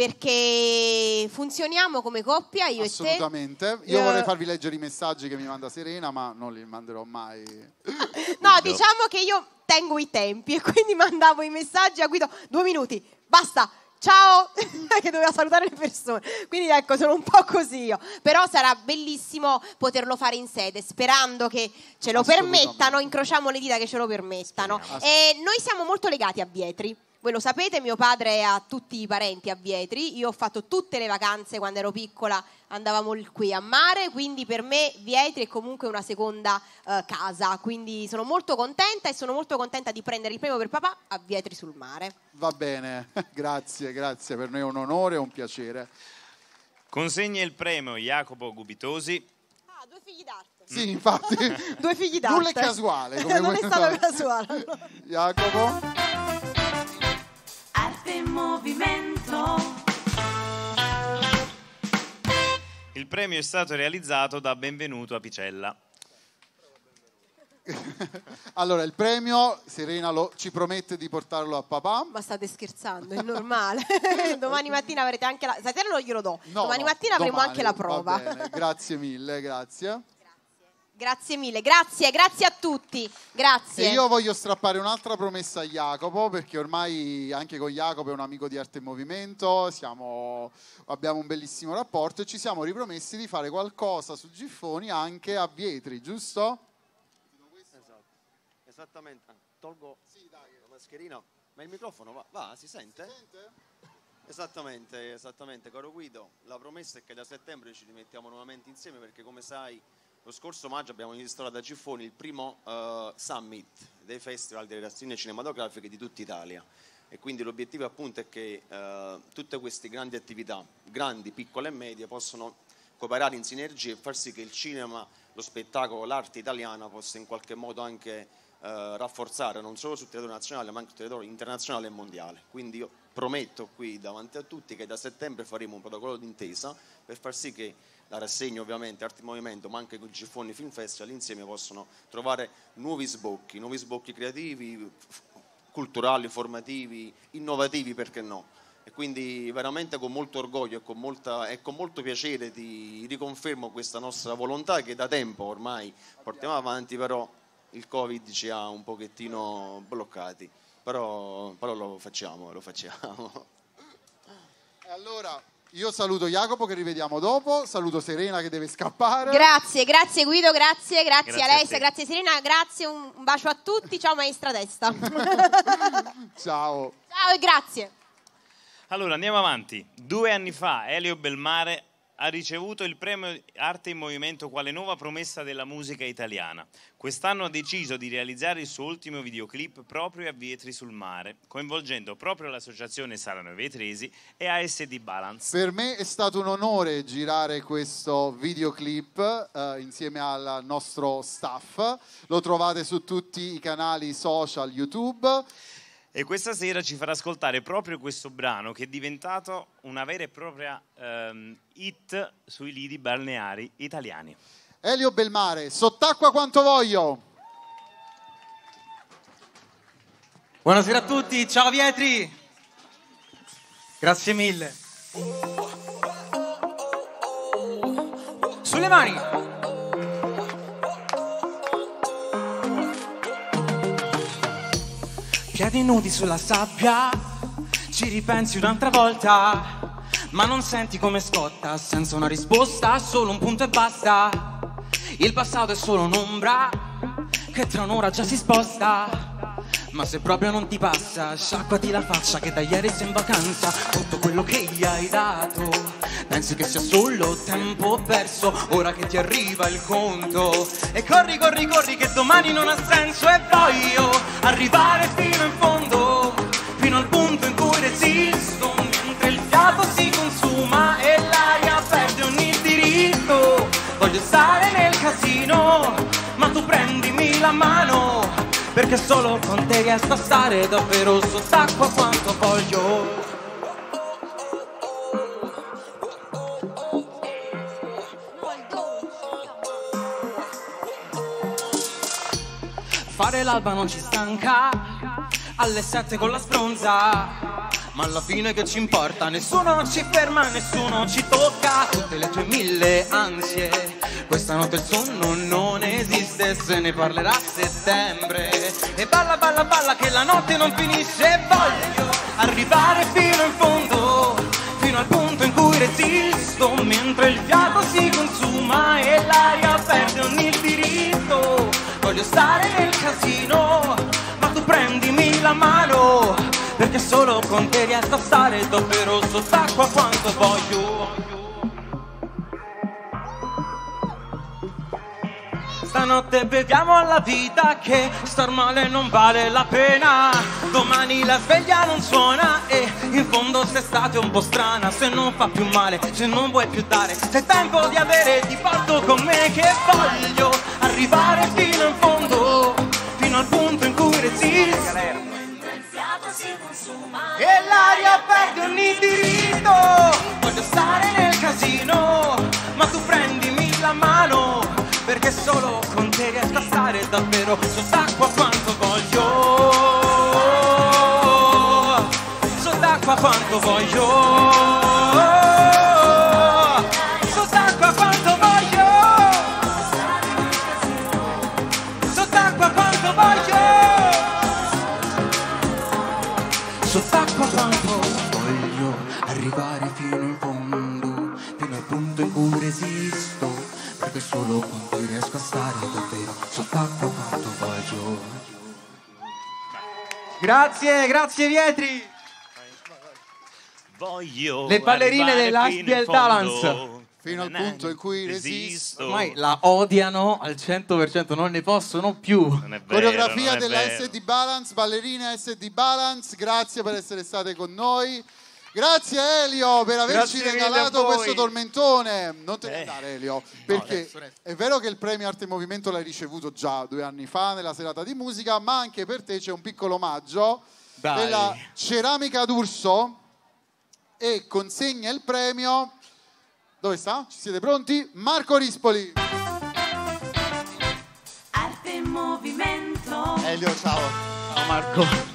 S13: perché funzioniamo come coppia, io e te.
S2: Assolutamente. Io vorrei farvi leggere i messaggi che mi manda Serena, ma non li manderò mai.
S13: No, diciamo che io tengo i tempi e quindi mandavo i messaggi a Guido, due minuti, basta. Ciao, che doveva salutare le persone, quindi ecco, sono un po' così io, però sarà bellissimo poterlo fare in sede, sperando che ce lo permettano, incrociamo le dita che ce lo permettano. E noi siamo molto legati a Vietri Voi lo sapete, mio padre ha tutti i parenti a Vietri, io ho fatto tutte le vacanze quando ero piccola, andavamo qui a mare, quindi per me Vietri è comunque una seconda uh, casa, quindi sono molto contenta e sono molto contenta di prendere il premio per papà a Vietri sul mare.
S2: Va bene, grazie, grazie, per noi è un onore e un piacere.
S3: Consegna il premio Jacopo Gubitosi.
S13: Ah, due figli d'arte.
S2: Sì, infatti.
S13: Due figli d'arte.
S2: Nulla è casuale. Come
S13: non è stato casuale.
S2: Jacopo.
S7: Arte in movimento.
S3: Il premio è stato realizzato da Benvenuto Apicella.
S2: Allora, il premio, Serena lo, ci promette di portarlo a papà.
S13: Ma state scherzando, è normale. Domani mattina avrete anche la... Stasera non glielo do.
S2: No,
S13: domani
S2: no,
S13: mattina avremo
S2: domani,
S13: anche la prova.
S2: Va bene. Grazie mille, grazie.
S13: Grazie mille, grazie, grazie a tutti. Grazie.
S2: E io voglio strappare un'altra promessa a Jacopo, perché ormai anche con Jacopo è un amico di Arte in Movimento, siamo, abbiamo un bellissimo rapporto e ci siamo ripromessi di fare qualcosa su Giffoni anche a Vietri, giusto?
S14: Esattamente, tolgo la mascherina, ma il microfono va, va si sente? Si sente? Esattamente, esattamente, caro Guido, la promessa è che da settembre ci rimettiamo nuovamente insieme perché come sai lo scorso maggio abbiamo instaurato a Giffoni il primo uh, summit dei festival delle rassegne cinematografiche di tutta Italia e quindi l'obiettivo appunto è che uh, tutte queste grandi attività, grandi, piccole e medie, possono cooperare in sinergia e far sì che il cinema, lo spettacolo, l'arte italiana possa in qualche modo anche Uh, rafforzare non solo sul territorio nazionale ma anche sul territorio internazionale e mondiale. Quindi io prometto qui davanti a tutti che da settembre faremo un protocollo d'intesa per far sì che la rassegna ovviamente Arte in Movimento ma anche con il Giffoni Film Festival insieme possono trovare nuovi sbocchi, nuovi sbocchi creativi, culturali, formativi, innovativi, perché no? E quindi veramente con molto orgoglio e con, molta, e con molto piacere ti riconfermo questa nostra volontà che da tempo ormai portiamo avanti, però il Covid ci ha un pochettino bloccati, però, però lo facciamo, lo facciamo.
S2: E allora io saluto Jacopo che rivediamo dopo, saluto Serena che deve scappare.
S13: Grazie, grazie Guido, grazie, grazie,
S3: Grazie
S13: Alessia,
S3: a te.
S13: grazie Serena, grazie, un bacio a tutti, ciao maestra Testa.
S2: Ciao.
S13: Ciao e grazie.
S3: Allora andiamo avanti. Due anni fa Elio Belmare ha ricevuto il premio Arte in Movimento quale nuova promessa della musica italiana. Quest'anno ha deciso di realizzare il suo ultimo videoclip proprio a Vietri sul Mare, coinvolgendo proprio l'associazione Saranno i Vietresi e A S D Balance.
S2: Per me è stato un onore girare questo videoclip eh, insieme al nostro staff. Lo trovate su tutti i canali social YouTube.
S3: E questa sera ci farà ascoltare proprio questo brano che è diventato una vera e propria ehm, hit sui lidi balneari italiani.
S2: Elio Belmare, sott'acqua quanto voglio.
S15: Buonasera a tutti, ciao Vietri. Grazie mille. Sulle mani. Piedi nudi sulla sabbia, ci ripensi un'altra volta, ma non senti come scotta, senza una risposta, solo un punto e basta. Il passato è solo un'ombra, che tra un'ora già si sposta, ma se proprio non ti passa, sciacquati la faccia che da ieri sei in vacanza. Tutto quello che gli hai dato, pensi che sia solo tempo perso, ora che ti arriva il conto. E corri, corri, corri che domani non ha senso. E voglio arrivare fino in fondo, fino al punto in cui resisto, mentre il fiato si consuma e l'aria perde ogni diritto. Voglio stare nel casino, ma tu prendimi la mano, perché solo con te riesco a stare davvero sott'acqua quanto voglio. Fare l'alba non ci stanca, alle sette con la spronza, ma alla fine che ci importa, nessuno ci ferma, nessuno ci tocca. Tutte le tue mille ansie, questa notte il sonno non esiste, se ne parlerà a settembre. E balla, balla, balla che la notte non finisce. Voglio arrivare fino in fondo, fino al punto in cui resisto, mentre il fiato si consuma e l'aria perde ogni diritto. Voglio stare nel casino, ma tu prendimi la mano, perché perché solo con te riesco a stare davvero sott'acqua quanto voglio. Stanotte beviamo alla vita che star male non vale la pena. Domani la sveglia non suona e in fondo sei stata un po' strana. Se non fa più male, se non vuoi più dare, se è tempo di avere ti porto con me che voglio arrivare fino in fondo, fino al punto in cui resisto e l'aria perde ogni diritto. Voglio stare nel casino, ma tu prendimi la mano, perché solo con te riesco a stare davvero sott'acqua quanto voglio. Sott'acqua quanto voglio. Sott'acqua quanto voglio. Sott'acqua quanto voglio. Sott'acqua quanto voglio arrivare fino in fondo, fino al punto in cui resisto, perché solo con te riesco a stare davvero sott'acqua quanto voglio. Grazie, grazie Vietri.
S3: Voglio
S15: le ballerine dell'Aspiel Talents.
S2: Fino al punto in cui resisto.
S15: Ormai la odiano al cento per cento, non ne possono più.
S3: Non è vero,
S2: Coreografia
S3: non è
S2: della
S3: vero.
S2: S D Balance, ballerine S D Balance, grazie per essere state con noi. Grazie Elio per averci
S3: Grazie mille
S2: regalato
S3: a voi.
S2: questo tormentone. Non te ne
S3: Eh.
S2: andare Elio, perché
S3: No, eh,
S2: è vero che il premio Arte e Movimento l'hai ricevuto già due anni fa nella serata di musica, ma anche per te c'è un piccolo omaggio
S15: Dai.
S2: della Ceramica d'Urso e consegna il premio. Dove sta? Ci siete pronti? Marco Rispoli.
S7: Arte e movimento.
S1: Elio, ciao.
S15: Ciao Marco.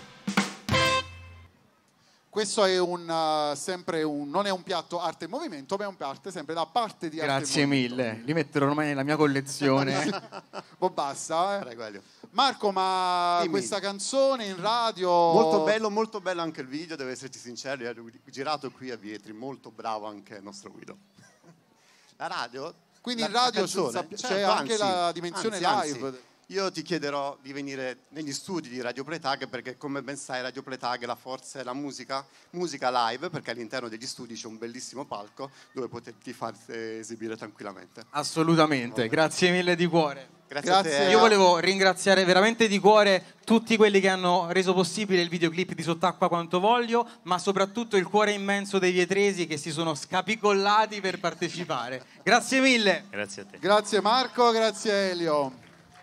S2: Questo è un, uh, sempre un, non è un piatto arte e movimento, ma è un piatto sempre da parte di arte
S15: Grazie
S2: e movimento.
S15: mille, li metterò ormai nella mia collezione.
S2: Oh, basta, eh.
S1: Prego, Elio.
S2: Marco, ma
S1: Dimmi.
S2: questa canzone in radio...
S1: Molto bello, molto bello anche il video, devo esserci sinceri, è girato qui a Vietri, molto bravo anche il nostro Guido. La radio?
S2: Quindi
S1: la,
S2: in radio
S1: la canzone,
S2: c'è- c'è
S1: certo,
S2: anche
S1: anzi,
S2: la dimensione
S1: anzi,
S2: live.
S1: anzi, io ti chiederò di venire negli studi di Radio Playtag, perché come ben sai Radio Playtag la forza è la musica, musica live, perché all'interno degli studi c'è un bellissimo palco dove poterti far eh, esibire tranquillamente.
S15: Assolutamente, grazie mille di cuore.
S1: Grazie, a te.
S15: Io volevo ringraziare veramente di cuore tutti quelli che hanno reso possibile il videoclip di Sott'acqua quanto voglio, ma soprattutto il cuore immenso dei vietresi che si sono scapicollati per partecipare. Grazie mille.
S3: Grazie a te.
S2: Grazie Marco, grazie Elio.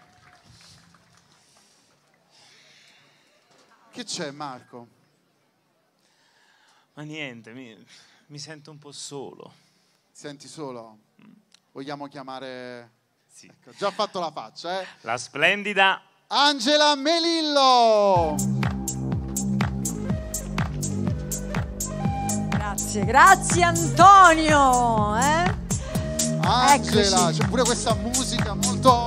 S2: Che c'è Marco?
S3: Ma niente, mi, mi sento un po' solo.
S2: Senti solo? Vogliamo chiamare...
S3: Sì.
S2: Ecco, già fatto la faccia, eh?
S3: La splendida
S2: Angela Melillo!
S6: Grazie, grazie Antonio. Eh?
S2: Angela,
S6: Eccoci.
S2: c'è pure questa musica molto...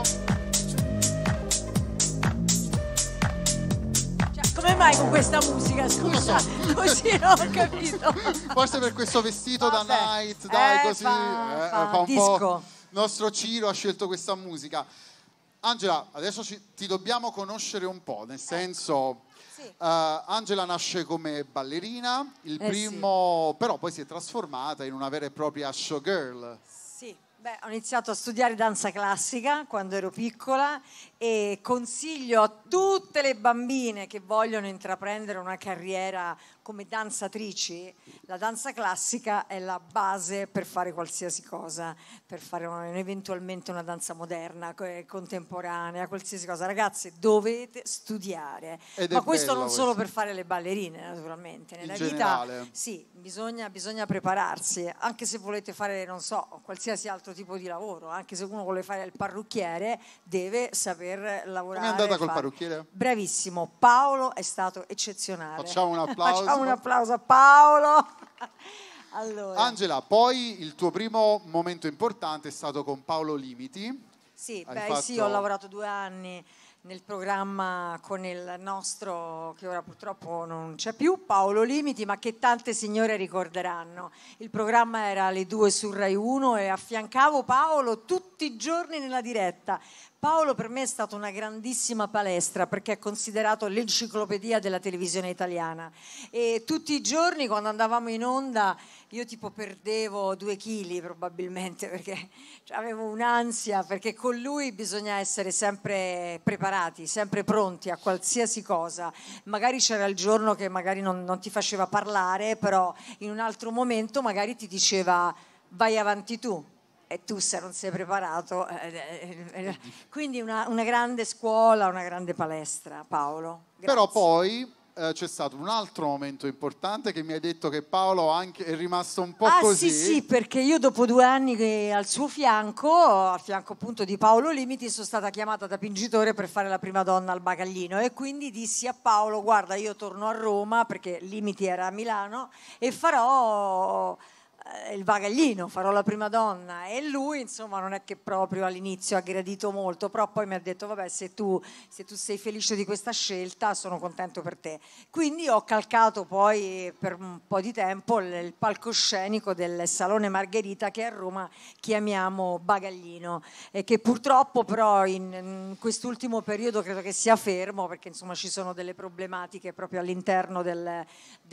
S6: Come mai con questa musica? Scusa, così non ho capito.
S2: Forse per questo vestito da
S6: Vabbè.
S2: night, dai,
S6: Eh,
S2: così.
S6: fa-
S2: eh,
S6: fa
S2: fa un
S6: disco.
S2: po'... Il nostro Ciro ha scelto questa musica. Angela, adesso ci- ti dobbiamo conoscere un po', nel senso...
S6: Sì.
S2: eh, Angela nasce come ballerina, il
S6: Eh,
S2: primo, però poi si è trasformata in una vera e propria showgirl.
S6: Sì, beh, ho iniziato a studiare danza classica quando ero piccola e consiglio a tutte le bambine che vogliono intraprendere una carriera come danzatrici, la danza classica è la base per fare qualsiasi cosa, per fare un- eventualmente una danza moderna, co- contemporanea, qualsiasi cosa. Ragazze, dovete studiare,
S2: Ed è
S6: ma questo
S2: bello
S6: non solo
S2: questo.
S6: per fare le ballerine, naturalmente. Nella
S2: In
S6: vita
S2: generale.
S6: sì, bisogna, bisogna prepararsi, anche se volete fare, non so, qualsiasi altro tipo di lavoro, anche se uno vuole fare il parrucchiere, deve saper lavorare.
S2: Come è andata col
S6: fare-
S2: parrucchiere?
S6: Bravissimo, Paolo è stato eccezionale.
S2: Facciamo un applauso.
S6: Facciamo un applauso a Paolo. Allora,
S2: Angela, poi il tuo primo momento importante è stato con Paolo Limiti.
S6: sì,
S2: hai
S6: beh,
S2: fatto-
S6: sì, ho lavorato due anni nel programma con il nostro, che ora purtroppo non c'è più, Paolo Limiti, ma che tante signore ricorderanno. Il programma era alle due su Rai uno e affiancavo Paolo tutti i giorni nella diretta. Paolo per me è stata una grandissima palestra perché è considerato l'enciclopedia della televisione italiana e tutti i giorni quando andavamo in onda io tipo perdevo due chili probabilmente perché cioè, avevo un'ansia, perché con lui bisogna essere sempre preparati, sempre pronti a qualsiasi cosa. Magari c'era il giorno che magari non, non ti faceva parlare, però in un altro momento magari ti diceva vai avanti tu. E tu se non sei preparato, eh, eh, quindi una, una grande scuola, una grande palestra, Paolo. Grazie.
S2: Però poi eh, c'è stato un altro momento importante che mi hai detto che Paolo anche è rimasto un po'
S6: ah,
S2: così.
S6: Sì, sì, perché io dopo due anni che al suo fianco, al fianco appunto di Paolo Limiti, sono stata chiamata da Pingitore per fare la prima donna al Bagaglino e quindi dissi a Paolo, guarda, io torno a Roma perché Limiti era a Milano e farò il Bagaglino, farò la prima donna, e lui insomma non è che proprio all'inizio ha gradito molto, però poi mi ha detto vabbè, se tu, se tu sei felice di questa scelta sono contento per te. Quindi ho calcato poi per un po' di tempo il, il palcoscenico del Salone Margherita, che a Roma chiamiamo Bagaglino, e che purtroppo però in, in quest'ultimo periodo credo che sia fermo, perché insomma ci sono delle problematiche proprio all'interno del,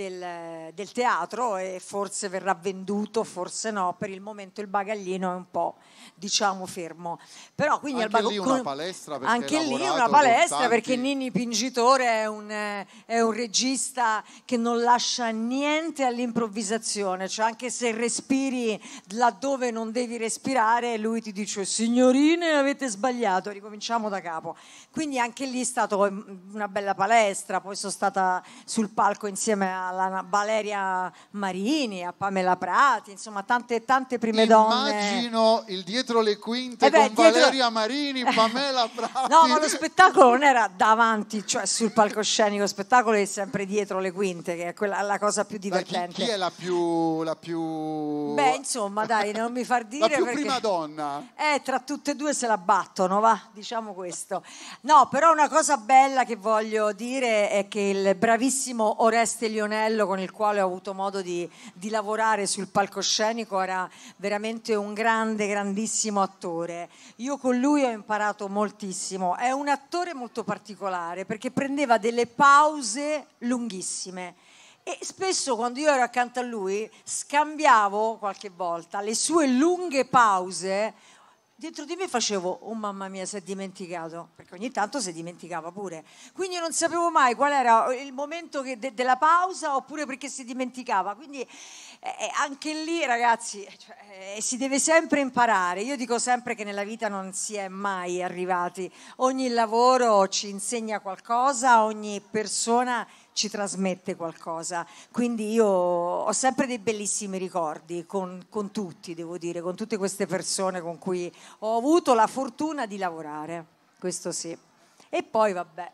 S6: del, del teatro, e forse verrà venduto, forse no. Per il momento il Bagaglino è un po', diciamo, fermo. Però quindi
S2: anche
S6: al
S2: lì una palestra, perché
S6: anche
S2: hai
S6: lì
S2: lavorato
S6: una palestra
S2: con tanti...
S6: perché Ninni Pingitore è un, è un regista che non lascia niente all'improvvisazione, cioè anche se respiri laddove non devi respirare lui ti dice signorine avete sbagliato, ricominciamo da capo. Quindi anche lì è stata una bella palestra. Poi sono stata sul palco insieme alla Valeria Marini, a Pamela Prati, insomma tante tante prime donne.
S2: Immagino il dietro le quinte
S6: eh beh,
S2: con
S6: dietro...
S2: Valeria Marini, Pamela Prati.
S6: No, ma lo spettacolo non era davanti, cioè sul palcoscenico, lo spettacolo è sempre dietro le quinte, che è quella, la cosa più divertente.
S2: Chi, chi è la più, la più...
S6: Beh, insomma, dai, non mi far dire
S2: la più
S6: perché...
S2: prima donna.
S6: Eh, tra tutte e due se la battono, va, diciamo questo. No, però una cosa bella che voglio dire è che il bravissimo Oreste Lionello, con il quale ho avuto modo di, di lavorare sul palcoscenico, era veramente un grande, grandissimo attore. Io con lui ho imparato moltissimo. È un attore molto particolare perché prendeva delle pause lunghissime. E spesso quando io ero accanto a lui scambiavo qualche volta le sue lunghe pause. Dietro di me facevo, oh mamma mia, si è dimenticato, perché ogni tanto si dimenticava pure. Quindi io non sapevo mai qual era il momento che de- della pausa oppure perché si dimenticava. Quindi eh, anche lì, ragazzi, cioè, eh, si deve sempre imparare. Io dico sempre che nella vita non si è mai arrivati. Ogni lavoro ci insegna qualcosa, ogni persona ci trasmette qualcosa, quindi io ho sempre dei bellissimi ricordi con, con tutti, devo dire, con tutte queste persone con cui ho avuto la fortuna di lavorare, questo sì. E poi vabbè,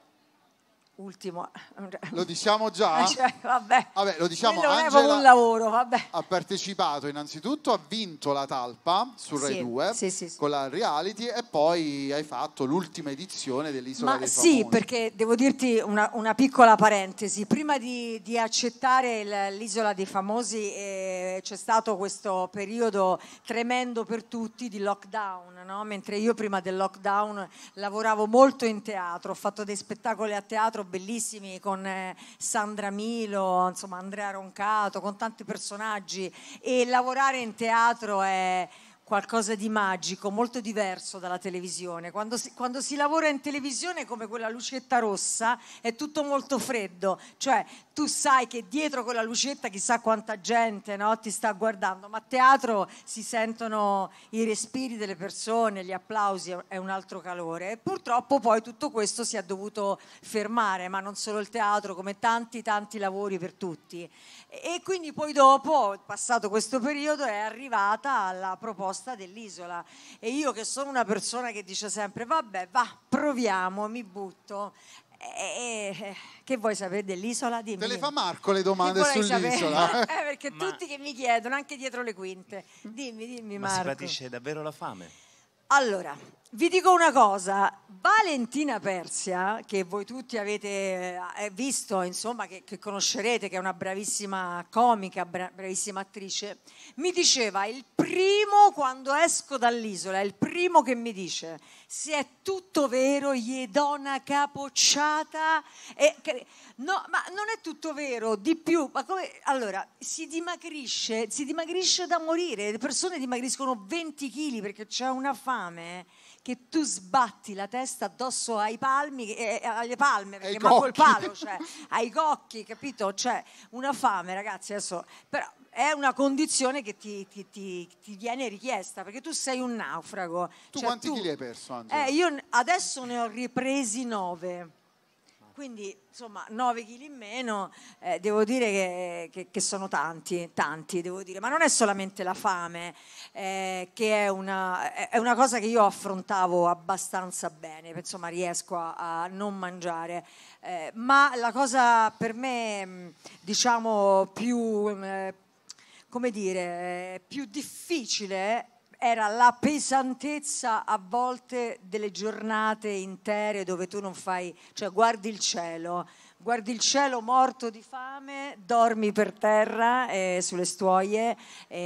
S6: ultimo,
S2: lo diciamo già?
S6: Cioè, vabbè,
S2: vabbè, lo diciamo.
S6: non è
S2: Angela
S6: proprio un lavoro, vabbè.
S2: Ha partecipato innanzitutto, ha vinto la Talpa su Rai
S6: sì,
S2: due
S6: sì, sì, sì.
S2: con la reality, e poi hai fatto l'ultima edizione dell'Isola
S6: Ma
S2: dei
S6: sì,
S2: Famosi.
S6: perché devo dirti una, una piccola parentesi. Prima di, di accettare il, l'Isola dei Famosi eh, c'è stato questo periodo tremendo per tutti di lockdown, no? Mentre io prima del lockdown lavoravo molto in teatro, ho fatto dei spettacoli a teatro bellissimi con eh, Sandra Milo, insomma Andrea Roncato, con tanti personaggi, e lavorare in teatro è qualcosa di magico, molto diverso dalla televisione. Quando si, quando si lavora in televisione, come quella lucetta rossa, è tutto molto freddo, cioè tu sai che dietro quella lucetta chissà quanta gente, no, ti sta guardando, ma a teatro si sentono i respiri delle persone, gli applausi, è un altro calore. E purtroppo poi tutto questo si è dovuto fermare, ma non solo il teatro, come tanti tanti lavori per tutti. E quindi poi dopo, passato questo periodo, è arrivata la proposta dell'Isola, e io che sono una persona che dice sempre vabbè, va, proviamo, mi butto. E, e, che vuoi sapere dell'Isola? Dimmi.
S2: Te le fa Marco le domande sull'Isola?
S6: eh, perché Ma... tutti che mi chiedono, anche dietro le quinte. Dimmi, dimmi
S3: Ma
S6: Marco.
S3: si patisce davvero la fame?
S6: Allora, vi dico una cosa, Valentina Persia, che voi tutti avete eh, visto, insomma, che, che conoscerete, che è una bravissima comica, bra- bravissima attrice, mi diceva, il primo quando esco dall'isola, è il primo che mi dice, se è tutto vero, gli do una capocciata. E, che, no, ma non è tutto vero, di più. Ma come, allora, si dimagrisce, si dimagrisce da morire, le persone dimagriscono venti chili perché c'è una fame che tu sbatti la testa addosso ai palmi, eh, alle palme, perché manco il palo, cioè, ai cocchi, capito? C'è una fame, ragazzi, adesso, però è una condizione che ti, ti, ti, ti viene richiesta, perché tu sei un naufrago.
S2: Tu
S6: cioè,
S2: quanti
S6: tu,
S2: chili hai perso, Angela?
S6: Eh, io adesso ne ho ripresi nove. Quindi, insomma, nove chili in meno, eh, devo dire che, che, che sono tanti, tanti, devo dire. Ma non è solamente la fame, eh, che è una, è una cosa che io affrontavo abbastanza bene, insomma, riesco a, a non mangiare. Eh, ma la cosa per me, diciamo, più, eh, come dire, più difficile era la pesantezza a volte delle giornate intere dove tu non fai, cioè guardi il cielo, guardi il cielo morto di fame, dormi per terra eh, sulle stuoie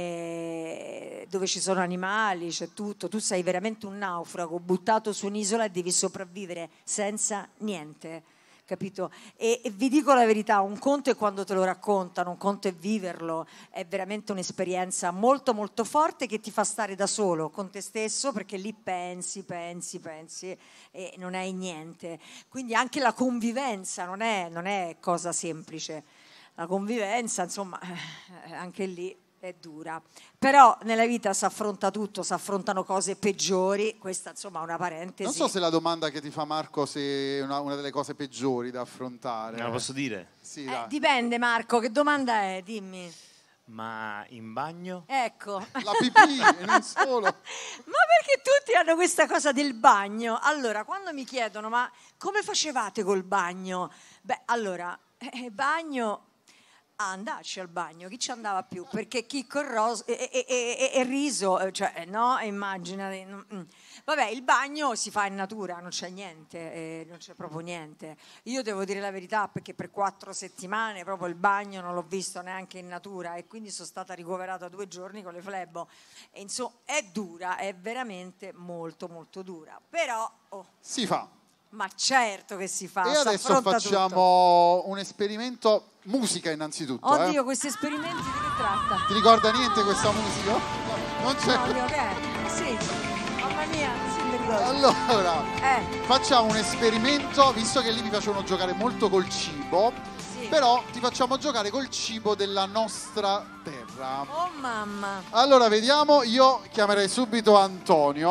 S6: eh, dove ci sono animali, c'è tutto, tu sei veramente un naufrago buttato su un'isola e devi sopravvivere senza niente. Capito? E, e vi dico la verità, un conto è quando te lo raccontano, un conto è viverlo, è veramente un'esperienza molto molto forte che ti fa stare da solo con te stesso, perché lì pensi, pensi, pensi e non hai niente. Quindi anche la convivenza non è, non è cosa semplice, la convivenza insomma anche lì è dura, però nella vita si affronta tutto, si affrontano cose peggiori, questa insomma è una parentesi.
S2: Non so se la domanda che ti fa Marco se è una, una delle cose peggiori da affrontare.
S3: Me la posso dire?
S2: Sì,
S6: Eh,
S2: dai.
S6: dipende Marco, che domanda è? Dimmi.
S3: Ma in bagno?
S6: Ecco.
S2: La pipì e non solo.
S6: Ma perché tutti hanno questa cosa del bagno? Allora, quando mi chiedono, ma come facevate col bagno? Beh, allora, eh, bagno... a andarci al bagno, chi ci andava più? Perché chi col roso e, e, e, e riso, cioè no, immaginate. Mm. Vabbè, il bagno si fa in natura, non c'è niente, eh, non c'è proprio niente. Io devo dire la verità perché per quattro settimane proprio il bagno non l'ho visto neanche in natura e quindi sono stata ricoverata due giorni con le flebo. E insomma, è dura, è veramente molto molto dura. Però oh,
S2: Si fa.
S6: ma certo che si fa.
S2: E
S6: si
S2: adesso
S6: affronta
S2: facciamo
S6: tutto.
S2: un esperimento, musica innanzitutto.
S6: Oddio,
S2: eh.
S6: questi esperimenti di che tratta?
S2: Ti ricorda niente questa musica? Non c'è.
S6: No, io che è? Sì, mamma mia, sì, mi ricordo.
S2: Allora,
S6: Eh.
S2: facciamo un esperimento, visto che lì vi facevano giocare molto col cibo,
S6: Sì.
S2: però ti facciamo giocare col cibo della nostra terra.
S6: Oh mamma.
S2: Allora, vediamo, io chiamerei subito Antonio.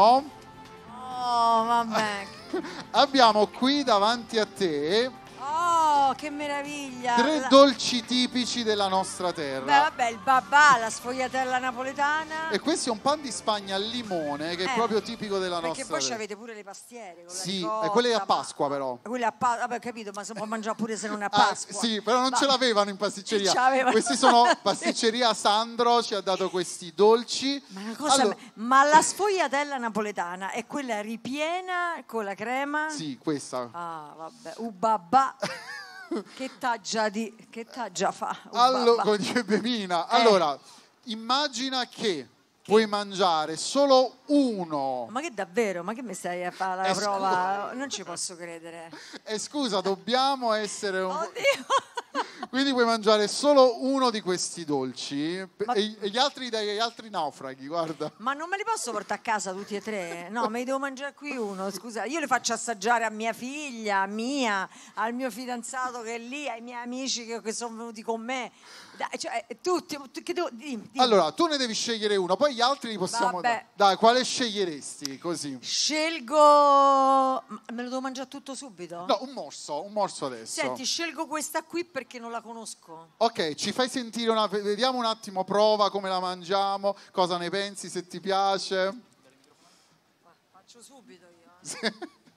S6: Oh, vabbè.
S2: Abbiamo qui davanti a te
S6: Oh, che meraviglia.
S2: tre
S6: La-
S2: dolci tipici della nostra terra.
S6: Beh, vabbè, il babà, la sfogliatella napoletana.
S2: E questo è un pan di Spagna al limone che è
S6: Eh,
S2: proprio tipico della
S6: Perché
S2: nostra
S6: poi
S2: terra.
S6: avete pure le pastiere. Con la
S2: Sì,
S6: ricotta,
S2: e quelle a
S6: ma-
S2: Pasqua però.
S6: Quelle a Pasqua, vabbè, capito, ma si può mangiare pure se non è a
S2: Ah,
S6: Pasqua.
S2: sì, però non
S6: Ma-
S2: ce l'avevano in pasticceria.
S6: Ce l'avevano.
S2: Questi sono pasticceria Sandro, ci ha dato questi dolci.
S6: Ma, una cosa-
S2: Allora-
S6: ma la sfogliatella napoletana è quella ripiena con la crema?
S2: Sì, questa.
S6: Ah, vabbè, u babà. Che t'ha già di che t'ha già fa? u
S2: Allora,
S6: babà.
S2: come dice Bemina.
S6: Eh.
S2: Allora, immagina che puoi mangiare solo uno.
S6: Ma che davvero? Ma che mi stai a fare la
S2: Eh,
S6: prova? Non ci posso credere.
S2: E scusa, dobbiamo essere un...
S6: Oddio.
S2: Quindi puoi mangiare solo uno di questi dolci
S6: Ma-
S2: e, e gli altri dagli altri naufraghi, guarda.
S6: Ma non me li posso portare a casa tutti e tre? No, me li devo mangiare qui uno, scusa. Io li faccio assaggiare a mia figlia, a mia, al mio fidanzato che è lì, ai miei amici che, che sono venuti con me. Dai, cioè, tutti, che devo, dimmi, dimmi.
S2: Allora, tu ne devi scegliere uno, poi gli altri li possiamo
S6: Vabbè.
S2: dare. Dai, quale sceglieresti così?
S6: Scelgo... Ma me lo devo mangiare tutto subito?
S2: No, un morso, un morso adesso.
S6: Senti, scelgo questa qui perché non la conosco.
S2: Ok, ci fai sentire una... Vediamo un attimo, prova come la mangiamo, cosa ne pensi, se ti piace.
S6: Faccio subito io.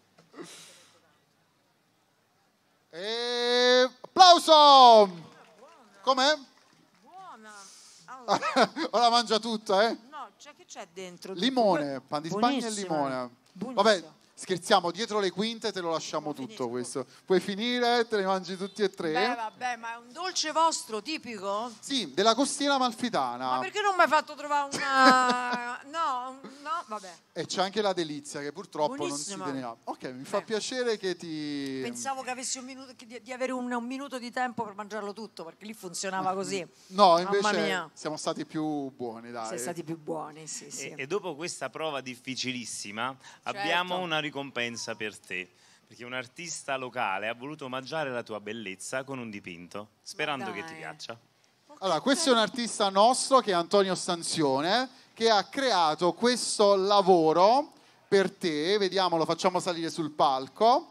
S6: eh.
S2: E... Applauso! Com'è?
S6: Buona. Allora,
S2: Ora mangia tutta, eh?
S6: no, cioè, che c'è dentro?
S2: Limone, pan di Spagna e
S6: Buonissima.
S2: limone. Vabbè, scherziamo, dietro le quinte te lo lasciamo tutto questo. Puoi finire, te ne mangi tutti e tre.
S6: Beh, vabbè, ma è un dolce vostro tipico?
S2: Sì, della costiera amalfitana.
S6: Ma perché non mi hai fatto trovare una... No, no, vabbè.
S2: E c'è anche la delizia che purtroppo
S6: Buonissima.
S2: non si teneva. Ok, mi fa piacere che ti...
S6: Pensavo che avessi un minuto, di, di avere un, un minuto di tempo per mangiarlo tutto, perché lì funzionava così.
S2: No,
S6: Mamma
S2: invece
S6: mia.
S2: siamo stati più buoni, dai.
S6: Siete stati più buoni, sì, sì.
S3: E, e dopo questa prova difficilissima abbiamo una ricompensa per te, perché un artista locale ha voluto omaggiare la tua bellezza con un dipinto, sperando che ti piaccia.
S2: Allora, questo è un artista nostro che è Antonio Stanzione, che ha creato questo lavoro per te. Vediamo, lo facciamo salire sul palco.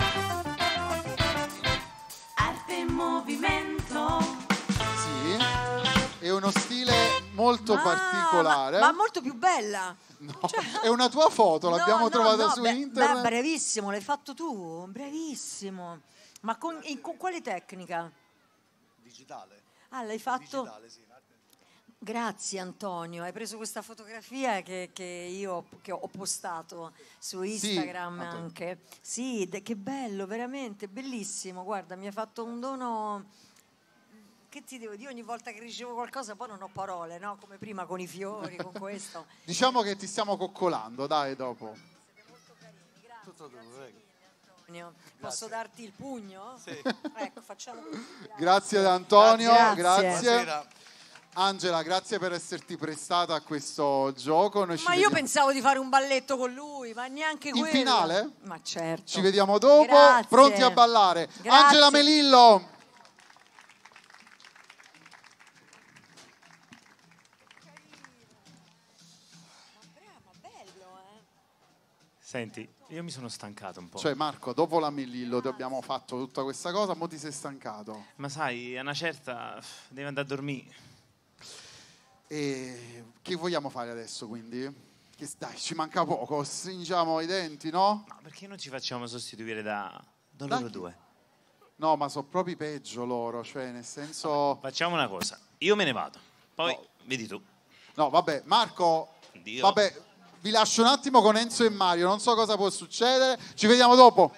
S7: Arte in movimento.
S2: Sì, è uno stile molto
S6: Ah,
S2: particolare.
S6: Ma, ma molto più bella.
S2: No, è una tua foto, l'abbiamo
S6: No, no,
S2: trovata
S6: no,
S2: su
S6: beh,
S2: internet.
S6: beh, bravissimo, l'hai fatto tu, bravissimo. Ma con, in- con quale tecnica?
S14: Digitale.
S6: Ah, l'hai fatto?
S14: Digitale, sì.
S6: Grazie Antonio, hai preso questa fotografia che, che io che ho postato su Instagram
S2: Antonio.
S6: anche. Sì, de- che bello, veramente, bellissimo. Guarda, mi ha fatto un dono. Che ti devo dire? Ogni volta che ricevo qualcosa poi non ho parole, no? Come prima con i fiori, con questo.
S2: Diciamo che ti stiamo coccolando, dai, dopo.
S14: Tutto tu, prego.
S6: Antonio, posso darti il pugno?
S14: Sì.
S6: Ecco, facciamo così.
S2: Grazie ad Antonio,
S6: Grazie.
S2: grazie.
S14: Buonasera.
S2: Angela, grazie per esserti prestata a questo gioco. Noi ci
S6: Ma io
S2: vediamo-
S6: pensavo di fare un balletto con lui, ma neanche
S2: In
S6: quello.
S2: finale?
S6: Ma certo.
S2: Ci vediamo dopo,
S6: Grazie.
S2: pronti a ballare.
S6: Grazie.
S2: Angela Melillo.
S3: Senti, io mi sono stancato un po'.
S2: Cioè Marco, dopo la Melillo ti abbiamo fatto tutta questa cosa, mo ti sei stancato.
S3: Ma sai, a una certa devi andare a dormire.
S2: E che vogliamo fare adesso quindi? Che, dai, ci manca poco, stringiamo i denti, no?
S3: Ma perché non ci facciamo sostituire da, da
S2: Da
S3: loro
S2: chi?
S3: due?
S2: No, ma sono proprio peggio loro, cioè nel senso...
S3: Facciamo una cosa, io me ne vado, poi vedi tu.
S2: No, vabbè, Marco,
S3: Dio.
S2: vabbè, vi lascio un attimo con Enzo e Mario, non so cosa può succedere, ci vediamo dopo.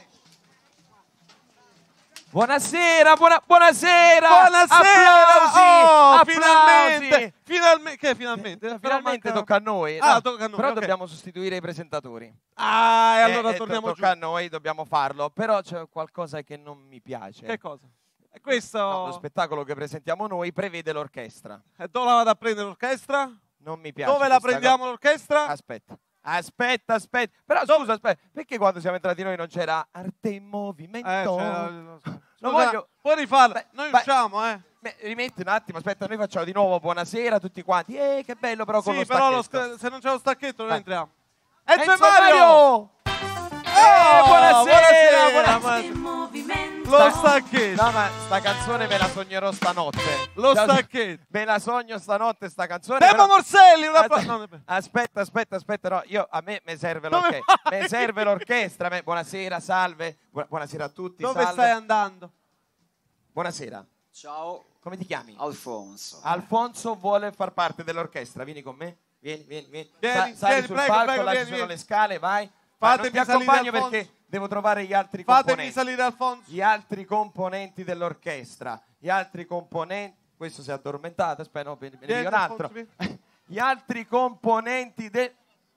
S16: Buonasera, buona- buonasera!
S17: Buonasera!
S16: Applausi!
S17: Oh,
S16: applausi!
S17: finalmente! Finalmente, che finalmente? Però
S16: Finalmente
S17: manca-
S16: tocca a noi.
S17: Ah,
S16: no,
S17: tocca a noi,
S16: però
S17: ok.
S16: dobbiamo sostituire i presentatori.
S17: Ah, e allora
S16: Eh, eh,
S17: torniamo
S16: tocca a
S17: giù.
S16: noi, dobbiamo farlo. Però c'è qualcosa che non mi piace.
S17: Che cosa? E questo...
S16: No, lo spettacolo che presentiamo noi prevede l'orchestra.
S17: E dove la vado a prendere l'orchestra?
S16: Non mi piace.
S17: Dove la
S16: questa
S17: prendiamo
S16: cosa.
S17: l'orchestra?
S16: Aspetta. Aspetta, aspetta. Però scusa, aspetta. Perché quando siamo entrati noi non c'era arte in movimento?
S17: Eh, c'era- lo so.
S16: Lo
S17: Scusa,
S16: voglio...
S17: puoi rifarla?
S16: Beh,
S17: Noi
S16: beh,
S17: usciamo, eh?
S16: beh, rimetti un attimo, aspetta, noi facciamo di nuovo buonasera a tutti quanti. Eh, che bello però con
S17: Sì,
S16: lo
S17: però lo
S16: stacchetto.
S17: sc- se non c'è lo stacchetto non
S16: Vai.
S17: entriamo.
S16: Enzo
S17: Enzo e Mario!
S16: Eh,
S17: Oh,
S16: buonasera,
S17: buonasera,
S16: buonasera.
S7: Movimento.
S17: Lo stacchetto.
S16: No, ma sta canzone me la sognerò stanotte.
S17: Lo
S16: Cioè,
S17: stacchetto.
S16: Me la sogno stanotte sta canzone.
S17: Temo
S16: però-
S17: Morselli, una
S16: As-
S17: pa- no, vabbè.
S16: Aspetta, aspetta, aspetta, no, io a me mi serve
S17: Dove
S16: l'orchestra.
S17: vai?
S16: Mi serve l'orchestra. me- Buonasera, salve. Bu- buonasera a tutti.
S17: Dove
S16: salve.
S17: stai andando?
S16: Buonasera.
S18: Ciao.
S16: Come ti chiami?
S18: Alfonso.
S16: Alfonso vuole far parte dell'orchestra. Vieni con me. Vieni, vieni, vieni.
S17: Vieni,
S16: Sa- sali
S17: vieni,
S16: sul
S17: prego,
S16: palco,
S17: prego,
S16: là ci
S17: vieni,
S16: sono
S17: vieni.
S16: le scale, vai. Ma non
S17: Fatemi
S16: ti accompagno
S17: salire, Alfonso.
S16: perché devo trovare gli altri
S17: Fatemi
S16: componenti.
S17: salire, Alfonso.
S16: Gli altri componenti dell'orchestra. Gli altri componenti. Questo si è addormentato. Aspetta, no, vieni, vieni
S17: Vieni,
S16: un altro.
S17: Alfonso, vieni.
S16: Gli altri componenti del.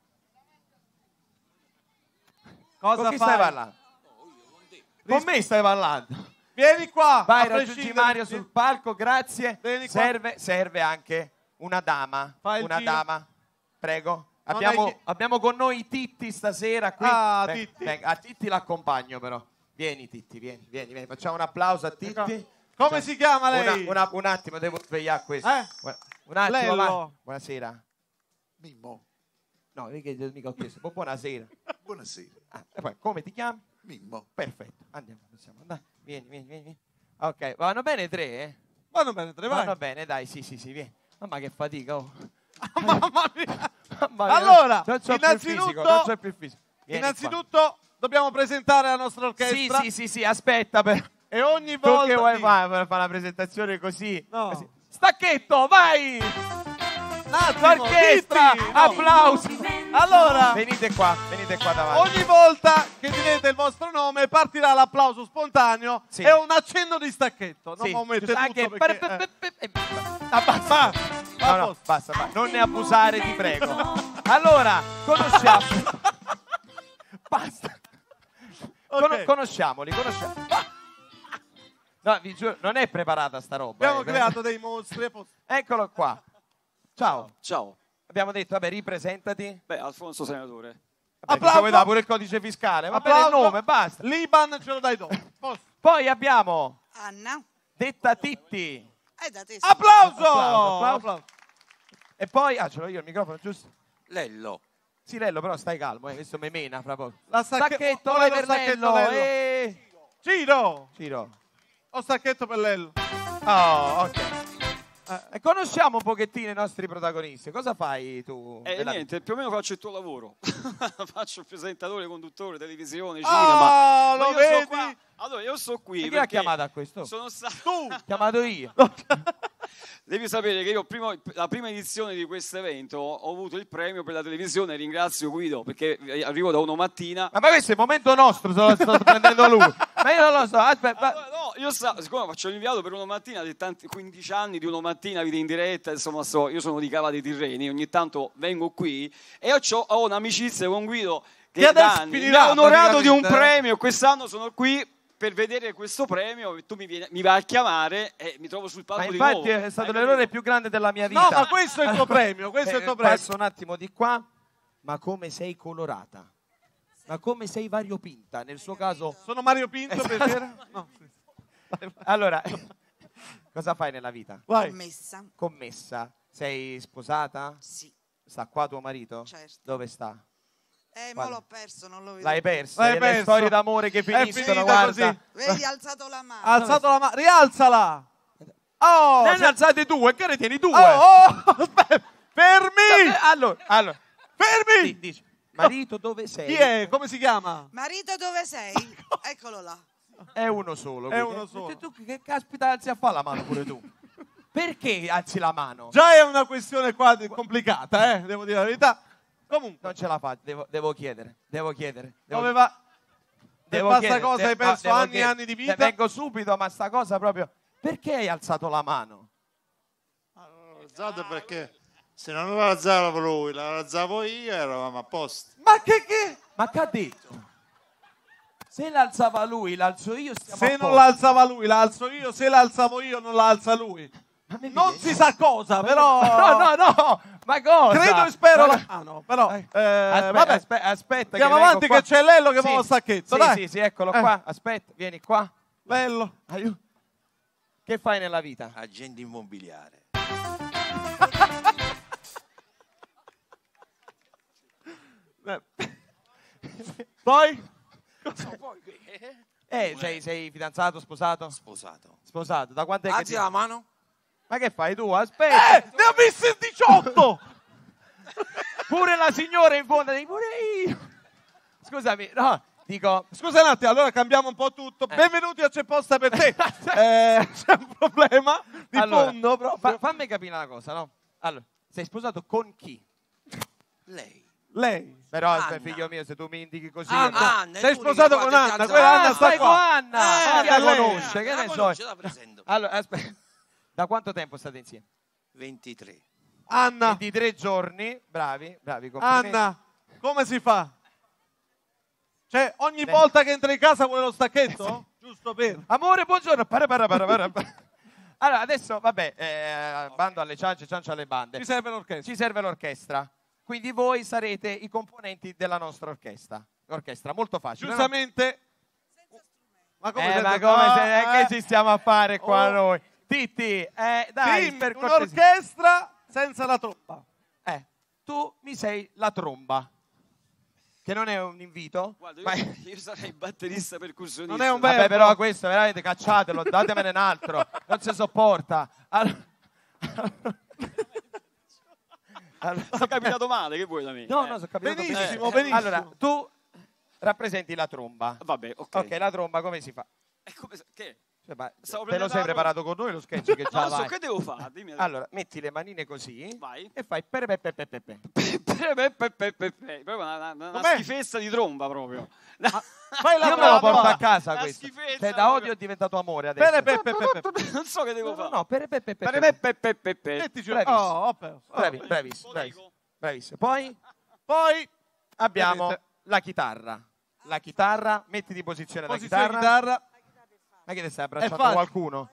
S17: Cosa
S16: Con chi
S17: fai?
S16: stai parlando? Con me stai parlando.
S17: Vieni qua.
S16: Vai,
S17: a
S16: raggiungi
S17: prescindere-
S16: Mario sul palco, grazie.
S17: Vieni qua.
S16: Serve, serve anche una dama.
S17: Fai il
S16: Una
S17: giro.
S16: dama. Prego.
S17: Non
S16: Abbiamo,
S17: hai chi-
S16: abbiamo con noi Titti stasera qui.
S17: Ah,
S16: Ven-
S17: Titti.
S16: venga, a Titti l'accompagno però. Vieni Titti, vieni, vieni, vieni. Facciamo un applauso a Titti.
S17: Ecco. Come
S16: Cioè,
S17: si chiama lei?
S16: una- una- un attimo, devo svegliare questo.
S17: Eh?
S16: Un attimo,
S17: Lello.
S16: va. Buonasera.
S2: Mimmo.
S16: No, mica mica ho chiesto. Bu- Buonasera.
S18: Buonasera.
S16: Ah, e poi, come ti chiami?
S18: Mimmo.
S16: Perfetto, andiamo, possiamo andare. Vieni, vieni, vieni. vieni. Ok, vanno bene tre, eh?
S17: Vanno bene tre, vai.
S16: Vanno bene, dai, sì, sì, sì, vieni. Mamma che fatica, oh.
S17: Mamma mia.
S16: Mamma mia,
S17: Allora,
S16: non c'ho più il
S17: innanzitutto,
S16: fisico, non c'ho più il fisico. Vieni
S17: innanzitutto dobbiamo presentare la nostra
S16: qua. Sì,
S17: orchestra.
S16: sì, sì, sì, aspetta per...
S17: E ogni
S16: Tu
S17: volta
S16: che vuoi
S17: di-
S16: fare per fare una presentazione così?
S17: No.
S16: Così. Stacchetto, vai!
S17: Un attimo,
S16: L'orchestra,
S17: zitti, no.
S16: applausi!
S17: Allora,
S16: Venite qua, venite venite qua davanti.
S17: Ogni volta che direte il vostro nome partirà l'applauso spontaneo
S16: Sì.
S17: e un accenno di stacchetto. Non
S16: Sì,
S17: mi mette
S16: giusto,
S17: tutto
S16: anche-
S17: perché, eh.
S16: Ah, basta. No, no, basta, basta. Non ne abusare, ti prego. Allora, conosciamo. Basta. Cono- conosciamoli, conosciamo. No, vi giuro, non è preparata sta roba.
S17: Abbiamo
S16: eh.
S17: creato dei mostri. e pos-
S16: Eccolo qua. Ciao.
S19: Ciao.
S16: Abbiamo detto, vabbè, ripresentati.
S19: Beh, Alfonso Senatore.
S16: Applauso. Vuoi dare pure il codice fiscale? Va bene il
S17: Applauso.
S16: nome, basta.
S17: L'I B A N ce lo dai dopo. Posso?
S16: Poi abbiamo
S20: Anna.
S16: detta Titti.
S20: È da te.
S17: Applauso!
S16: Applauso, applauso. E poi, ah, ce l'ho io il microfono, giusto?
S19: Lello.
S16: Sì, Lello, però stai calmo, eh, questo me mena fra poco.
S17: La stacche-
S16: Stacchetto,
S17: Volevo
S16: vai per
S17: stacchetto,
S16: Lello.
S17: Lello.
S16: E...
S17: Ciro!
S16: Ciro.
S17: Ho stacchetto per Lello.
S16: Oh, ok. Eh, conosciamo un pochettino i nostri protagonisti. Cosa fai tu?
S19: E
S16: nella-
S19: niente, più o meno faccio il tuo lavoro. Faccio il presentatore, conduttore, televisione,
S17: Ah,
S19: cinema.
S17: lo
S19: Ma io
S17: vedi?
S19: sto qua. Allora, io sto qui
S16: E chi l'ha
S19: perché
S16: chiamato a questo?
S19: sono stato...
S17: Tu!
S16: Chiamato io.
S19: Devi sapere che io prima, la prima edizione di questo evento ho avuto il premio per la televisione, ringrazio Guido perché arrivo da uno mattina.
S16: Ma, ma questo è il momento nostro, se lo sto prendendo lui. Ma io non lo so, aspetta. ma-
S19: Allora, no, io sa, siccome faccio l'inviato per uno mattina di tanti quindici anni di uno mattina vita in diretta, insomma, so, io sono di Cava dei Tirreni, ogni tanto vengo qui e ho, c'ho- ho un'amicizia con Guido che,
S17: Che adesso
S19: da anni mi
S17: finirà,
S19: ha onorato di un
S17: praticamente, eh.
S19: premio. Quest'anno sono qui per vedere questo premio e tu mi, vieni- mi vai a chiamare e mi trovo sul palco
S16: Ma
S19: di
S16: infatti
S19: nuovo.
S16: è stato
S19: Hai
S16: l'errore più grande della mia vita.
S17: No, ma questo è il tuo premio, questo è il tuo premio.
S16: Passo un attimo di qua. Ma come sei colorata? Ma come sei variopinta? Nel suo caso...
S17: Sono Mario Pinto,
S16: Esatto.
S17: piacere? No.
S16: Allora, cosa fai nella vita?
S17: Vai.
S20: Commessa.
S16: Commessa. Sei sposata?
S20: Sì.
S16: Sta qua tuo marito?
S20: Certo.
S16: Dove sta?
S20: Eh, ma
S16: Guarda.
S20: l'ho perso, non lo vedo.
S16: L'hai
S20: più.
S16: persa.
S17: L'hai
S16: E le
S17: perso.
S16: storie d'amore che
S17: È
S16: finiscono,
S17: finita
S16: guarda.
S17: così.
S20: Vedi, ha alzato la mano.
S17: Ha alzato la mano, rialzala! Oh,
S16: Ne hanno
S17: se-
S16: alzate due, che ne tieni due?
S17: oh, oh, aspetta, fermi!
S16: Allora, allora,
S17: Fermi!
S16: di- dici, marito dove sei?
S17: Chi è? Come si chiama?
S20: Marito, dove sei? Eccolo là.
S16: È uno solo.
S17: È
S16: quindi.
S17: uno solo.
S16: Tu, tu che caspita alzi a fare la mano pure tu? Perché alzi la mano?
S17: Già è una questione qua di- complicata, eh, devo dire la verità. Comunque,
S16: Non ce la faccio, devo, devo chiedere, devo chiedere. Devo,
S17: dove va? Per
S16: devo
S17: questa
S16: chiedere,
S17: cosa
S16: de-
S17: hai perso
S16: no, devo
S17: anni e
S16: chiedere.
S17: anni di
S16: Ne
S17: vita?
S16: Vengo subito, ma sta cosa proprio... Perché hai alzato la mano?
S18: Alzato perché se non lo alzavo lui, la alzavo io, eravamo a posto.
S17: Ma che che?
S16: Ma che ha detto? Se l'alzava lui, l'alzo io, stiamo a
S17: Se non
S16: posto.
S17: l'alzava lui, la alzo io, se l'alzavo io, non la alza lui. Non si sa cosa, però...
S16: No, no, no, ma cosa?
S17: Credo e spero
S16: Ma-
S17: la mano, però... eh,
S16: Aspetta,
S17: vabbè,
S16: aspe- aspetta
S17: andiamo
S16: che vengo
S17: avanti
S16: qua.
S17: che c'è Lello che
S16: Sì,
S17: fa lo stacchetto,
S16: sì,
S17: dai.
S16: Sì, sì, eccolo
S17: Eh.
S16: qua. Aspetta, vieni qua.
S17: Lello.
S16: Aiuto. Che fai nella vita?
S18: Agente immobiliare.
S17: Eh. Poi?
S16: Eh, sei, sei fidanzato, sposato?
S18: Sposato.
S16: Sposato. Da quant'è che
S18: Alzi
S16: ti...
S18: la mano.
S16: Ma che fai tu? Aspetta.
S17: Eh, ne ho viste diciotto!
S16: Pure la signora in fondo, dici, pure io. Scusami, no, dico...
S17: Scusa un attimo, allora cambiamo un po' tutto. Benvenuti a C'è posta per te. Eh, c'è un problema di
S16: Allora,
S17: fondo proprio.
S16: fa- fammi capire una cosa, no? Allora, sei sposato con chi?
S18: Lei.
S17: Lei.
S16: Però,
S18: Anna.
S16: aspetta, figlio mio, se tu mi indichi così...
S18: Anna,
S16: no.
S18: Anna,
S17: Sei
S18: è l'unica
S17: sposato
S18: qua
S17: con
S18: che ti
S17: Anna,
S18: alza
S17: quella
S18: la
S16: Ah,
S17: Anna sta
S16: stai
S17: qua.
S16: con Anna!
S17: Eh,
S16: Ma chi la
S17: lei.
S16: conosce? Che
S18: La
S16: ne so?
S18: conosce, la presento.
S16: Allora, aspetta. Da quanto tempo state insieme?
S18: ventitré.
S17: Anna,
S16: Di tre giorni. Bravi, bravi, complimenti.
S17: Anna, come si fa? Cioè, ogni
S16: Beh.
S17: volta che entra in casa vuole lo stacchetto? Giusto per...
S16: Amore, buongiorno. Para, para, para, para, para. Allora, adesso, vabbè, eh, bando alle ciance, ciance alle bande.
S17: Ci serve l'orchestra.
S16: Ci serve l'orchestra. Quindi voi sarete i componenti della nostra orchestra. Orchestra, molto facile. no?
S17: Giustamente... Ma come
S16: Eh,
S17: senza-
S16: ma come
S17: Ah,
S16: se, eh, che
S17: eh.
S16: ci stiamo a fare qua
S17: Oh.
S16: noi? Titti, eh, dai,
S17: Sì,
S16: per cortesia.
S17: un'orchestra senza la tromba.
S16: Eh, tu mi sei la tromba. Che non è un invito.
S19: Guarda,
S16: ma-
S19: io, io sarei batterista percussionista.
S17: Non è un
S16: Vabbè,
S17: verbo.
S16: però questo veramente cacciatelo, datemene un altro. Non si sopporta. Allora... allora...
S19: Ti è capitato male, che vuoi da me?
S16: No,
S19: Eh.
S16: no, sono capito
S17: Benissimo,
S16: bene.
S17: benissimo.
S16: Allora, tu rappresenti la tromba.
S19: Vabbè, ok.
S16: Ok, la tromba come si fa?
S19: E come, che?
S16: Cioè, ma
S19: Stavo
S16: te lo sei
S19: preparato-
S16: preparato con noi lo sketch che già
S19: Non so
S16: vai?
S19: che devo fare, dimmi.
S16: Allora, metti le manine così
S19: Vai.
S16: e fai perepepepepepe.
S19: Proprio una, una, una schifezza di tromba proprio.
S17: Fai la
S16: Io me lo porto
S17: prova.
S16: a casa
S19: Una
S16: questo.
S19: schifezza
S16: Cioè, da
S19: proprio.
S16: odio è diventato amore adesso.
S17: Perepepepepe.
S19: Non so che devo
S16: No,
S19: fare.
S16: no, no, perepepepepe.
S19: Perepepepepe.
S17: Mettici
S16: Bravissimo.
S17: oh, oh, oh.
S16: Bravi, bravissimo, bravissimo, bravissimo. Poi
S17: Poi
S16: abbiamo
S17: vedete,
S16: la chitarra. La chitarra, mettiti in posizione la
S17: posizione
S16: chitarra.
S17: chitarra.
S16: Ma che ti stai abbracciando
S17: facile.
S16: qualcuno?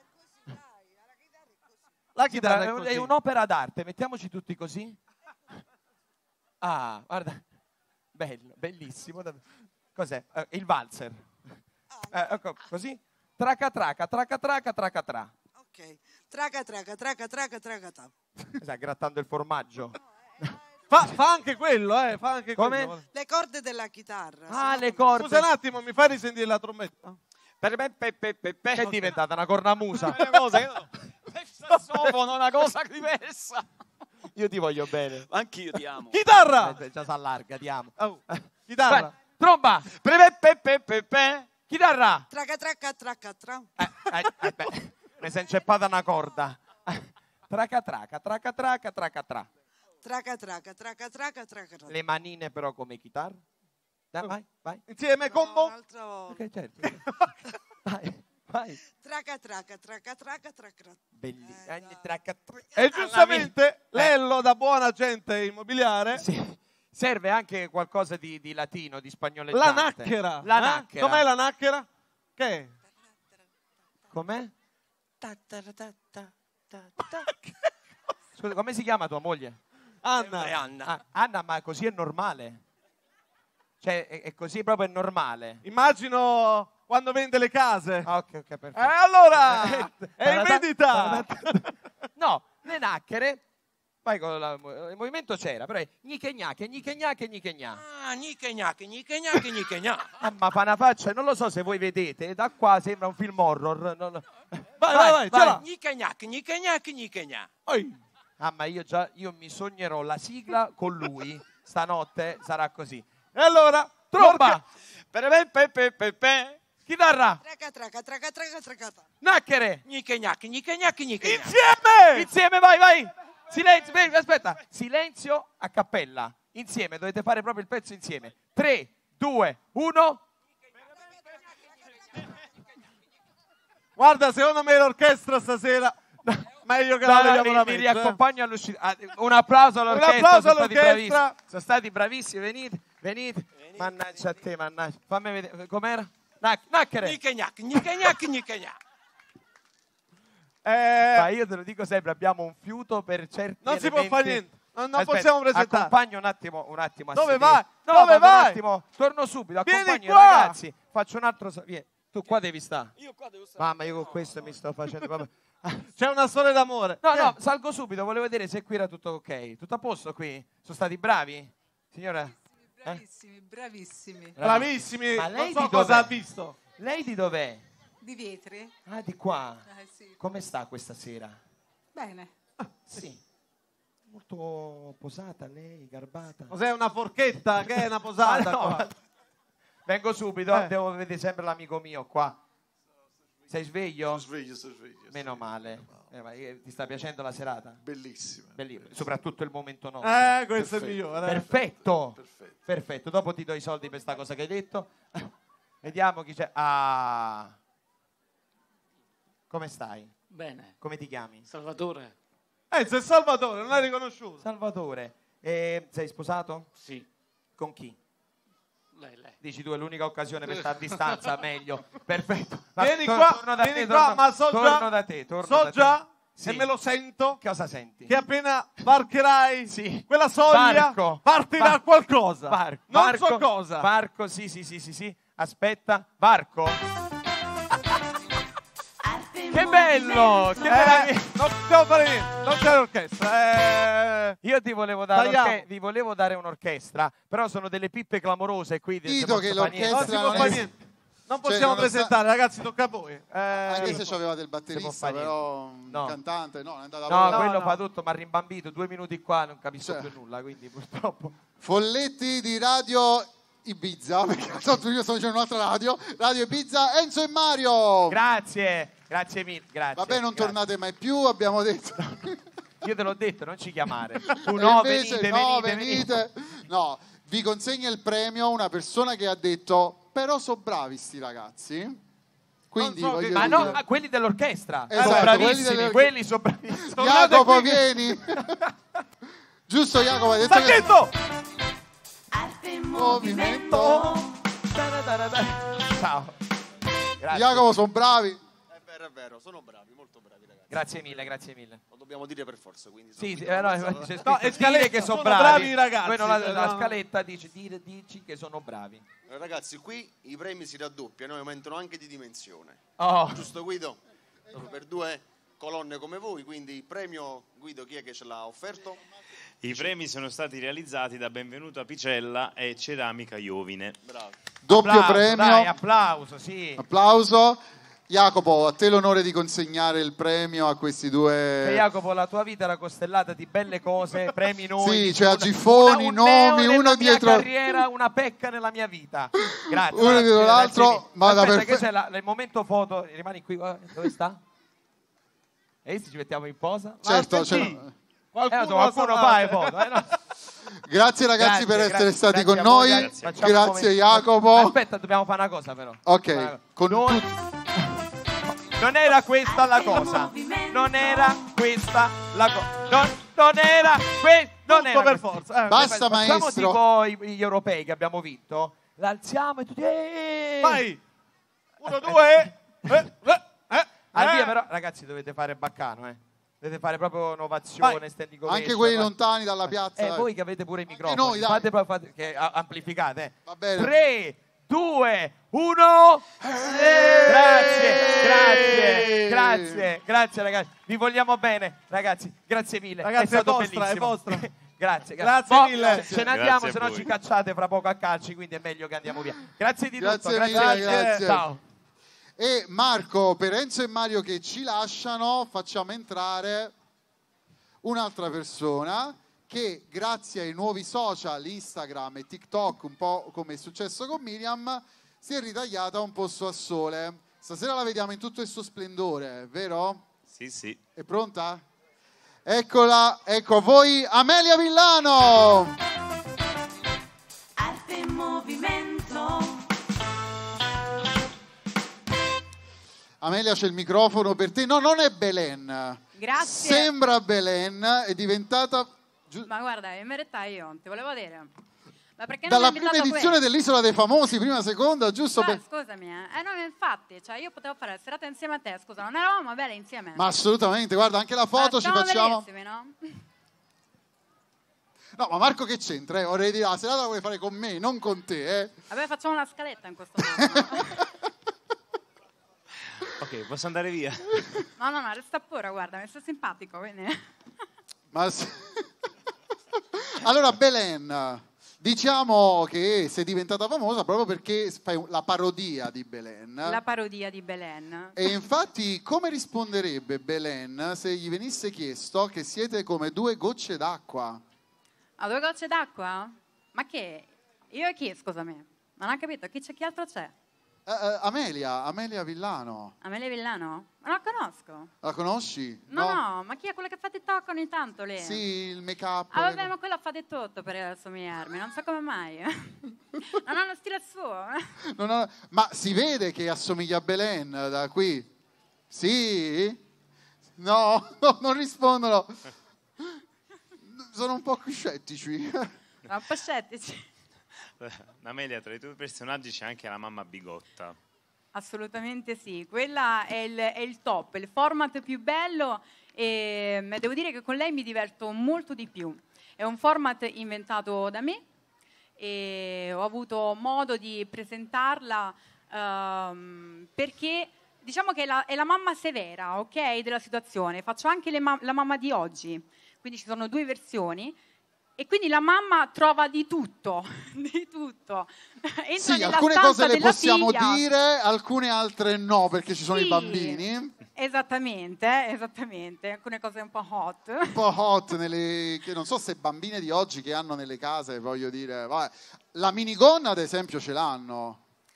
S17: La chitarra è
S16: È,
S17: così.
S16: è un'opera d'arte, mettiamoci tutti così. Ah, guarda, bello, bellissimo. Cos'è? Eh, il valzer. Eh, ecco, così. Traca traca, traca traca, traca tra.
S20: Ok. Traca, traca, traca, traca, traca, tra.
S16: Stai grattando il formaggio.
S17: Fa, fa anche quello, eh, fa anche
S16: Come?
S17: quello.
S20: Le corde della chitarra.
S16: Ah,
S20: se
S16: le
S20: no-
S16: corde.
S17: Scusa un attimo, mi fai risentire la trombetta?
S16: Che è diventata una cornamusa.
S19: Una cosa che no. Sassofono, una cosa diversa.
S16: Io ti voglio bene.
S19: Anch'io ti amo.
S17: Chitarra!
S16: Eh, già si allarga, ti amo.
S17: Oh, chitarra.
S16: Vai, tromba.
S19: Perepepepepe.
S16: Chitarra.
S20: Traca, traca, traca, tra.
S16: Eh, eh, beh, mi si è inceppata una corda. Traca traca, traca traca, traca tra.
S20: Traca, traca, traca, traca, traca, tra.
S16: Le manine però come chitarra. Dai, vai, vai.
S17: Insieme combo.
S20: Un'altra volta.
S16: Ok, certo. Vai, vai.
S20: Traca, traca, traca, traca, traca, tra.
S16: Bellissimo. Eh, traca, traca.
S17: E giustamente
S16: Eh.
S17: Lello, da buon agente immobiliare,
S16: Sì. Serve anche qualcosa di, di latino, di
S17: la
S16: spagnoleggiante.
S17: nacchera.
S16: La
S17: eh?
S16: nacchera.
S17: Com'è la nacchera? Che è?
S16: Com'è? Scusa, come si chiama tua moglie?
S17: Anna.
S16: È Anna. Ah, Anna, ma così è normale? Cioè, è, è così proprio è normale?
S17: Immagino quando vende le case.
S16: Ah, ok, ok,
S17: E
S16: perfetto.
S17: allora,
S16: Eh,
S17: è in vendita.
S16: No, le nacchere. Vai con la- il movimento c'era, però è gniche gnacche, gniche gnacche, gniche gna.
S15: Ah, gniche gnacche, gniche gnacche, gniche gna.
S16: Ah, ma fa una faccia, non lo so se voi vedete, da qua sembra un film horror. non-
S17: Vai, vai, vai, ce l'ha.
S15: Gniche gnacche, gniche gnacche, gniche gna.
S17: Oi.
S16: Ah, ma io già io mi sognerò la sigla con lui. Stanotte sarà così.
S17: E allora,
S16: Tromba,
S19: Perepepepepe.
S16: chitarra,
S20: Traca, traca, traca, traca, traca, tra.
S16: nacchere.
S15: Gniche gnacche, gniche gnacche, gniche gna.
S17: insieme!
S16: Insieme, vai, vai. Silenzio, beh, aspetta. Silenzio a cappella. Insieme, dovete fare proprio il pezzo insieme. tre, due, uno.
S17: Guarda, secondo me l'orchestra stasera meglio che la
S16: Dai,
S17: vediamo
S16: mi,
S17: la
S16: mi
S17: mezza, eh.
S16: riaccompagno all'uscita. Ah, un applauso all'orchestra.
S17: applauso
S16: sono stati
S17: all'orchestra.
S16: bravissimi. Sono stati bravissimi. Venite, venite. Mannaggia a te, mannaggia. Fammi vedere com'era. Nac- nacchere.
S15: Gniche gnacche, gniche gnacche, gniche gna.
S17: Eh,
S16: Ma io te lo dico sempre, abbiamo un fiuto per certi
S17: non si può
S16: elementi.
S17: fare niente. Non, non
S16: Aspetta,
S17: possiamo presentare.
S16: Accompagno un attimo, un attimo a
S17: Dove
S16: sedere.
S17: vai?
S16: No,
S17: Dove
S16: vado
S17: vai?
S16: Un attimo, torno subito,
S17: Vieni
S16: accompagno i
S17: qua.
S16: ragazzi. Faccio un altro... sa- Vieni, tu qua devi stare.
S19: Io qua devo stare.
S16: Mamma, io con questo mi sto facendo proprio...
S17: C'è una storia d'amore.
S16: No,
S17: Eh,
S16: no, salgo subito, volevo vedere se qui era tutto ok. Tutto a posto qui? Sono stati bravi? Signora?
S21: Bravissimi, bravissimi.
S17: Bravissimi.
S16: Ma lei
S17: non so
S16: di
S17: cosa
S16: dov'è?
S17: ha visto.
S16: Lei di dov'è?
S21: Di Vietri?
S16: Ah, di qua.
S21: Eh, sì.
S16: Come sta questa sera?
S21: Bene.
S16: Sì. Molto posata lei, garbata.
S17: Cos'è una forchetta? Che è una posata?
S16: Ah, no,
S17: qua?
S16: ma- Vengo subito,
S17: Eh.
S16: devo vedere sempre l'amico mio qua. Sei sveglio?
S18: Sono sveglio, sono sveglio.
S16: Meno male. Eh, ma, eh, ti sta piacendo la serata?
S18: Bellissima.
S16: Bellissimo. Soprattutto il momento nostro.
S17: Eh, questo è il
S18: Perfetto.
S17: migliore. eh.
S16: Perfetto.
S18: Perfetto.
S16: Perfetto. Dopo ti do i soldi per sta cosa che hai detto. Vediamo chi c'è. Ah. Come stai?
S22: Bene.
S16: Come ti chiami?
S22: Salvatore?
S17: Eh, c'è Salvatore, non l'hai riconosciuto.
S16: Salvatore. Eh, sei sposato?
S22: Sì.
S16: Con chi?
S22: Lei, lei.
S16: Dici tu, è l'unica occasione per stare a distanza, meglio. Perfetto. Ma
S17: Vieni
S16: tor-
S17: qua,
S16: torno da
S17: vieni
S16: te,
S17: qua,
S16: torno-
S17: ma so
S16: torno
S17: già,
S16: da te, torno
S17: so
S16: da te.
S17: già
S16: Sì.
S17: e me lo sento
S16: Cosa senti?
S17: che appena varcherai
S16: Sì.
S17: quella soglia
S16: Barco.
S17: partirà
S16: Bar-
S17: qualcosa.
S16: Barco.
S17: Non
S16: Barco.
S17: so cosa.
S16: Barco, sì, sì, sì, sì, sì. Aspetta, barco. Che bello! Che
S17: Eh,
S16: meraviglia!
S17: non possiamo fare niente, non c'è l'orchestra. Eh,
S16: Io ti volevo dare,
S17: Tagliamo.
S16: un'orche- vi volevo dare un'orchestra, però sono delle pippe clamorose qui. se
S2: Dito
S16: non
S2: che
S16: si fa niente.
S17: non si
S2: l'orchestra
S17: può
S2: non
S17: fare
S2: è...
S17: niente. Non
S2: Cioè,
S17: possiamo
S2: nonostante-
S17: presentare, ragazzi, tocca a voi. Eh,
S2: Anche se avevate il
S16: Si può
S2: batterista,
S16: fare niente.
S2: però un
S16: No.
S2: cantante, no, non è andato a
S16: No,
S2: lavorare.
S16: quello
S17: no.
S16: fa tutto, ma rimbambito, due minuti qua non capisco
S2: Cioè.
S16: più nulla, quindi purtroppo.
S2: Folletti di Radio Ibiza, perché tanto io sto facendo un'altra radio, Radio Ibiza, Enzo e Mario.
S16: Grazie. Grazie mille, grazie.
S2: Vabbè, non
S16: grazie.
S2: tornate mai più, abbiamo detto.
S16: Io te l'ho detto, non ci chiamare. Tu no,
S2: invece,
S16: venite,
S2: no,
S16: venite,
S2: venite. No, vi consegna il premio una persona che ha detto però sono bravi sti ragazzi. Quindi,
S16: so
S2: voglio
S16: che- ma
S2: dire-
S16: no, ah, quelli dell'orchestra.
S2: Esatto,
S16: sono
S2: quelli
S16: bravissimi,
S2: delle-
S16: quelli sono bravissimi.
S2: Jacopo, vieni. Giusto, Jacopo, hai detto che...
S16: Sacchetto!
S7: Arte in
S2: movimento.
S16: Ciao. Grazie.
S2: Jacopo, sono bravi.
S14: È vero, è vero, sono bravi, molto bravi ragazzi.
S16: Grazie mille, gracie mille.
S14: Lo dobbiamo dire per forza, quindi.
S16: Sì, sì, eh, no, c'è
S17: No,
S16: scritto
S17: è
S16: dire
S17: scaletta,
S16: che sono
S17: sono
S16: bravi.
S17: bravi i ragazzi,
S16: Poi non la,
S17: cioè,
S16: la
S17: no.
S16: scaletta dice dire, dici che sono bravi.
S14: Eh, Ragazzi, qui i premi si raddoppiano e aumentano anche di dimensione.
S16: Oh.
S14: Giusto Guido? Per due colonne come voi, quindi il premio, Guido, chi è che ce l'ha offerto?
S3: I premi sono stati realizzati da Benvenuto Apicella e Ceramica Iovine.
S14: Bravo.
S2: Doppio
S16: Applauso,
S2: premio.
S16: dai, applauso, sì.
S2: Applauso. Jacopo, a te l'onore di consegnare il premio a questi
S16: E
S2: due.
S16: Jacopo, la tua vita era costellata di belle cose, premi noi.
S2: Sì, c'è a
S16: una-
S2: Giffoni,
S16: una- un neo
S2: nomi,
S16: nella
S2: uno
S16: mia
S2: dietro.
S16: carriera, una pecca nella mia vita. Grazie.
S2: Uno dietro
S16: grazie,
S2: l'altro,
S16: grazie.
S2: ma da
S16: Aspetta,
S2: perfe-
S16: che c'è la- il momento foto, rimani qui, guarda, dove sta? E ci mettiamo in posa?
S2: Certo,
S16: Ma
S2: cioè-
S16: sì.
S17: Qualcuno,
S16: Eh, qualcuno
S17: lo
S16: fa le
S17: sapete.
S16: foto. Eh, no.
S2: Grazie ragazzi
S16: Grazie,
S2: per essere
S16: grazie,
S2: stati
S16: grazie
S2: con
S16: a voi,
S2: noi.
S16: grazie.
S2: Grazie,
S16: Facciamo un momento-
S2: Jacopo.
S16: Aspetta, dobbiamo fare una cosa però.
S2: Ok, con
S16: Noi-
S2: tutti.
S16: Non era questa la cosa. Non era questa la cosa. Non, non era questa. Non
S17: Tutto
S16: era
S17: per
S16: questa.
S17: forza, eh.
S2: Basta,
S16: Facciamo
S2: maestro.
S16: tipo i- gli europei che abbiamo vinto. L'alziamo e tutti. eh.
S17: Vai! Uno, due. Eh, eh, eh,
S16: Al via
S17: eh.
S16: però, ragazzi, dovete fare baccano, eh. Dovete fare proprio innovazione,
S17: Vai.
S16: standing ovation.
S2: Anche quelli
S16: guarda.
S2: lontani dalla piazza.
S16: Eh,
S2: dai.
S16: voi che avete pure i
S2: Anche
S16: microfoni,
S2: noi, dai.
S16: fate, proprio- fate- che a- amplificate. eh.
S2: Va bene.
S16: tre, due, uno. Grazie, grazie, grazie, grazie ragazzi. Vi vogliamo bene, ragazzi. Grazie mille.
S17: Ragazzi,
S16: è stato
S17: è vostra,
S16: bellissimo.
S17: è vostra.
S16: Grazie,
S17: Grazie
S16: Boh,
S17: mille.
S16: Ce ne
S3: Grazie
S16: andiamo,
S3: a
S16: se no
S3: voi.
S16: ci cacciate fra poco a calci, quindi è meglio che andiamo via. Grazie di
S2: Grazie
S16: tutto.
S2: mille,
S16: Grazie.
S2: grazie.
S16: Ciao.
S2: E Marco, per Enzo e Mario che ci lasciano, facciamo entrare un'altra persona che grazie ai nuovi social, Instagram e TikTok, un po' come è successo con Miriam, si è ritagliata un posto a sole. Stasera la vediamo in tutto il suo splendore, vero?
S3: Sì, sì.
S2: È pronta? Eccola, ecco a voi Amelia Villano!
S7: Arte in movimento.
S2: Amelia, c'è il microfono per te. No, non è Belen.
S4: Grazie.
S2: Sembra Belen, è diventata giu-
S4: Ma guarda, in verità io ti volevo dire. Ma perché non
S2: dalla
S4: mi hai
S2: prima
S4: invitato
S2: edizione
S4: qui?
S2: dell'Isola dei Famosi, prima, seconda, giusto?
S4: Ma
S2: per-
S4: scusami, eh. eh no, infatti, cioè io potevo fare la serata insieme a te, scusa, non eravamo belle insieme?
S2: Ma assolutamente, guarda, anche la foto
S4: Ma
S2: ci
S4: siamo
S2: facciamo.
S4: bellissimi, no?
S2: No, ma Marco che c'entra? Eh? Vorrei dire, la serata la vuoi fare con me, non con te, eh?
S4: Vabbè, facciamo una scaletta in questo modo.
S3: Ok, posso andare via?
S4: No, no, no, resta pure, guarda, mi sta simpatico, quindi...
S2: Ma s- allora, Belen, diciamo che sei diventata famosa proprio perché fai la parodia di Belen.
S4: La parodia di Belen.
S2: E infatti, come risponderebbe Belen se gli venisse chiesto che siete come due gocce d'acqua?
S4: A due gocce d'acqua? Ma che? Io e chi, scusami? Non ho capito, chi c'è, chi altro c'è?
S2: Eh, eh, Amelia, Amelia Villano,
S4: Amelia Villano? Ma non la conosco.
S2: la conosci?
S4: No, no, ma chi è quella che fa TikTok ogni tanto lei?
S2: Sì, il make-up.
S4: Ah, vabbè, ma quella fa di tutto per assomigliarmi, non so come mai. Non ha uno stile suo.
S2: No, no, ma si vede che assomiglia a Belen da qui? Sì? No, no, non rispondono. Sono un po' scettici.
S4: Sono un po' scettici.
S3: Amelia, tra i tuoi personaggi c'è anche la mamma bigotta.
S4: Assolutamente sì, quella è il, è il top, il format più bello e mm, devo dire che con lei mi diverto molto di più. È un format inventato da me e ho avuto modo di presentarla ehm, perché diciamo che è la, è la mamma severa, ok, della situazione. Faccio anche le ma- la mamma di oggi, quindi ci sono due versioni. E quindi la mamma trova di tutto, di tutto. Entra
S2: Sì,
S4: nella
S2: alcune
S4: stanza
S2: cose le
S4: della
S2: possiamo
S4: figlia.
S2: dire, alcune altre no, perché ci sono
S4: Sì.
S2: i bambini.
S4: Esattamente, esattamente. Alcune cose un po' hot.
S2: Un po' hot, nelle, che non so se bambine di oggi che hanno nelle case, voglio dire. Vabbè. La minigonna, ad esempio, ce l'hanno.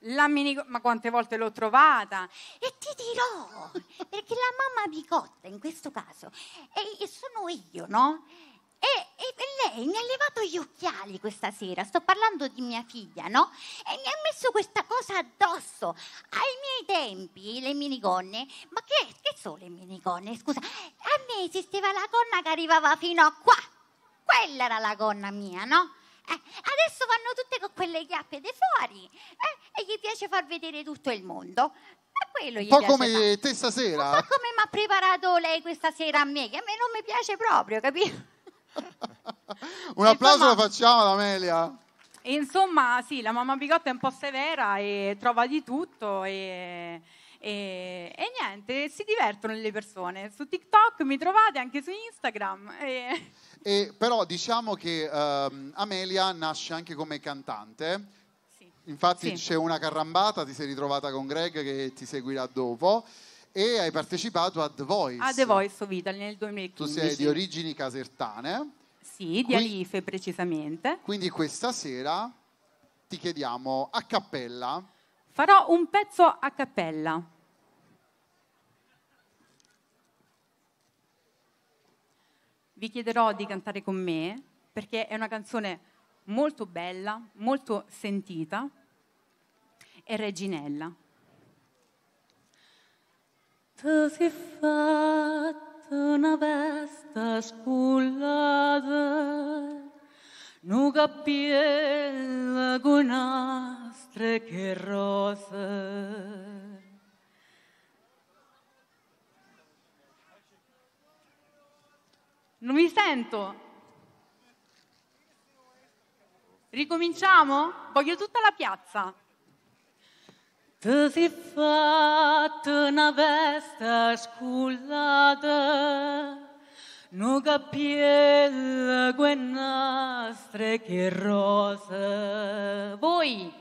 S4: La mini... Ma quante volte l'ho trovata?
S5: E ti dirò, perché la mamma bigotta in questo caso e, e sono io, no? E, e lei mi ha levato gli occhiali questa sera, sto parlando di mia figlia, no? E mi ha messo questa cosa addosso. Ai miei tempi, le minigonne, ma che, che sono le minigonne? Scusa, a me esisteva la gonna che arrivava fino a qua. Quella era la gonna mia, no? Eh, adesso vanno tutte con quelle chiappe di fuori eh, e gli piace far vedere tutto il mondo. Ma quello gli
S2: Un po'
S5: piace
S2: come
S5: fare.
S2: te stasera.
S5: Un po' come mi ha preparato lei questa sera a me, che a me non mi piace proprio, capito?
S2: Un applauso
S4: Insomma-
S2: lo facciamo ad Amelia.
S4: E insomma, sì, la mamma bigotta è un po' severa e trova di tutto e, e, e niente, si divertono le persone. Su TikTok mi trovate, anche su Instagram. E...
S2: E però diciamo che ehm, Amelia nasce anche come cantante. Infatti
S4: Sì.
S2: c'è una carrambata, ti sei ritrovata con Greg che ti seguirà dopo e hai partecipato a The Voice.
S4: A The Voice of Italy nel
S2: Tu
S4: duemilaquindici.
S2: sei di origini casertane,
S4: Sì, di
S2: Qui-
S4: Alife precisamente.
S2: quindi questa sera ti chiediamo a cappella
S4: Farò un pezzo a cappella. Vi chiederò di cantare con me perché è una canzone molto bella, molto sentita e reginella. Tu sei fatta una vesta scullata, nu cappiello con astre che rosa. Non mi sento. Ricominciamo? Voglio tutta la piazza. Tu sei fatta una vesta scullata, nu cappiello con nastri che rosa. Voi?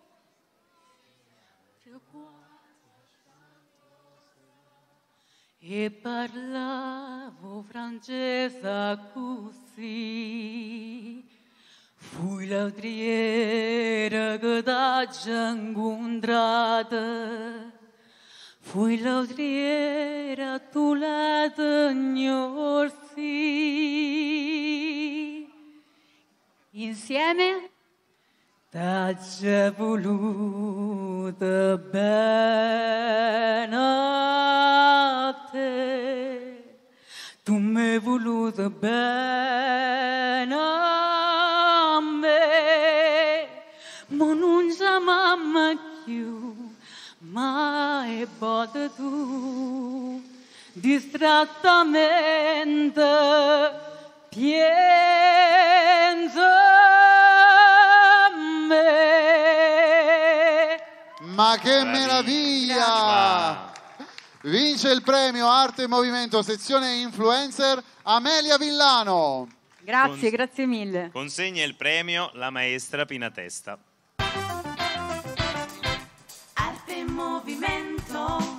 S4: E parlavo francese così, fui l'autriera che t'ha incontrata, fui l'autriera tu la t'ignorsi. Insieme t'ha già voluto bene a te, tu mi hai voluto bene a me, ma non c'è mamma più, ma è botta tu, distrattamente piensa a me.
S2: Ma che meraviglia! Vince il premio Arte e Movimento, sezione influencer, Amelia Villano.
S4: Grazie,
S3: Cons-
S4: grazie mille.
S3: Consegna il premio la maestra Pina Testa.
S7: Arte e movimento.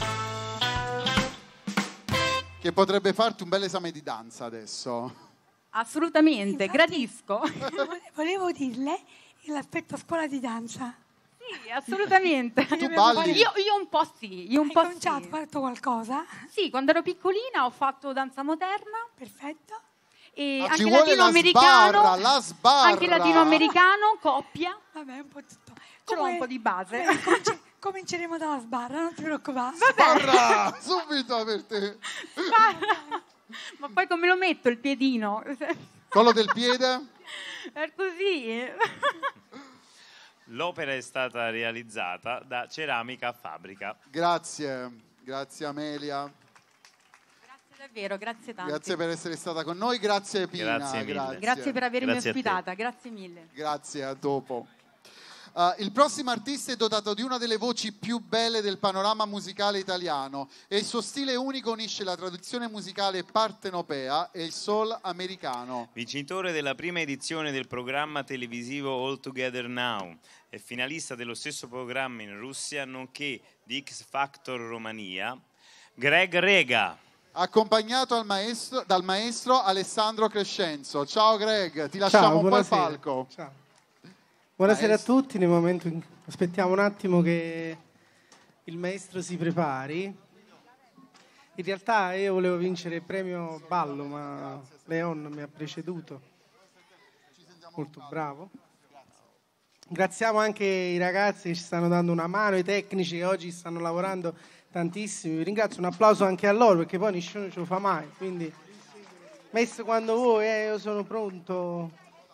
S2: Che potrebbe farti un bel esame di danza adesso.
S4: Assolutamente, gradisco.
S12: Volevo dirle l'aspetto a scuola di danza.
S4: Sì, assolutamente.
S12: Tu balli?
S4: Io, io un po' sì, io un
S12: Hai
S4: po'
S12: cominciato,
S4: sì.
S12: hai fatto qualcosa?
S4: Sì, quando ero piccolina ho fatto danza moderna.
S12: Perfetto.
S4: E
S2: Ah, ci
S4: anche
S2: vuole la
S4: latinoamericano.
S2: sbarra, la sbarra.
S4: Anche latinoamericano, coppia.
S12: Vabbè, un po' tutto.
S4: Ce l'ho un po' di base.
S12: Vabbè, cominci- cominceremo dalla sbarra, non ti preoccupare.
S2: Sbarra! Subito per te.
S4: Ma poi come lo metto il piedino?
S2: Collo del piede?
S4: È così.
S3: L'opera è stata realizzata da Ceramica Fabbrica.
S2: Grazie, grazie Amelia.
S4: Grazie davvero, grazie tanto.
S2: Grazie per essere stata con noi, grazie Pina.
S3: Grazie mille.
S2: Grazie,
S4: Grazie per avermi
S3: Grazie a te.
S4: ospitata, grazie mille.
S2: Grazie, a dopo. Uh, il prossimo artista è dotato di una delle voci più belle del panorama musicale italiano e il suo stile unico unisce la tradizione musicale partenopea e il soul americano.
S3: Vincitore della prima edizione del programma televisivo All Together Now e finalista dello stesso programma in Russia, nonché di X Factor Romania, Greg Rega.
S2: Accompagnato al maestro- dal maestro Alessandro Crescenzo. Ciao Greg, ti lasciamo
S8: Ciao,
S2: un po' il
S8: buonasera.
S2: palco.
S8: Ciao.
S9: Buonasera a tutti, nel momento in... aspettiamo un attimo che il maestro si prepari. In realtà io volevo vincere il premio ballo, ma Leon mi ha preceduto. Molto bravo. Ringraziamo anche i ragazzi che ci stanno dando una mano, i tecnici che oggi stanno lavorando tantissimo. Vi ringrazio, un applauso anche a loro perché poi nessuno ce lo fa mai. Quindi, maestro, quando vuoi, eh, io sono pronto.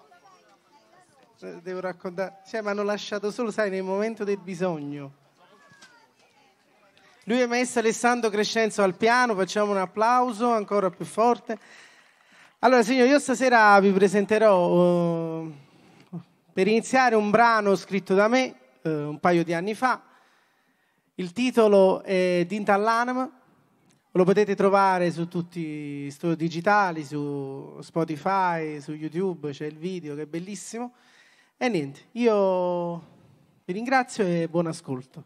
S9: Devo raccontare. Cioè, mi hanno lasciato solo, sai, nel momento del bisogno. Lui è maestro Alessandro Crescenzo al piano, facciamo un applauso ancora più forte. Allora, signori, io stasera vi presenterò, uh, per iniziare, un brano scritto da me uh, un paio di anni fa. Il titolo è Dintallanam, lo potete trovare su tutti i store digitali, su Spotify, su YouTube, c'è il video che è bellissimo. E niente, io vi ringrazio e buon ascolto.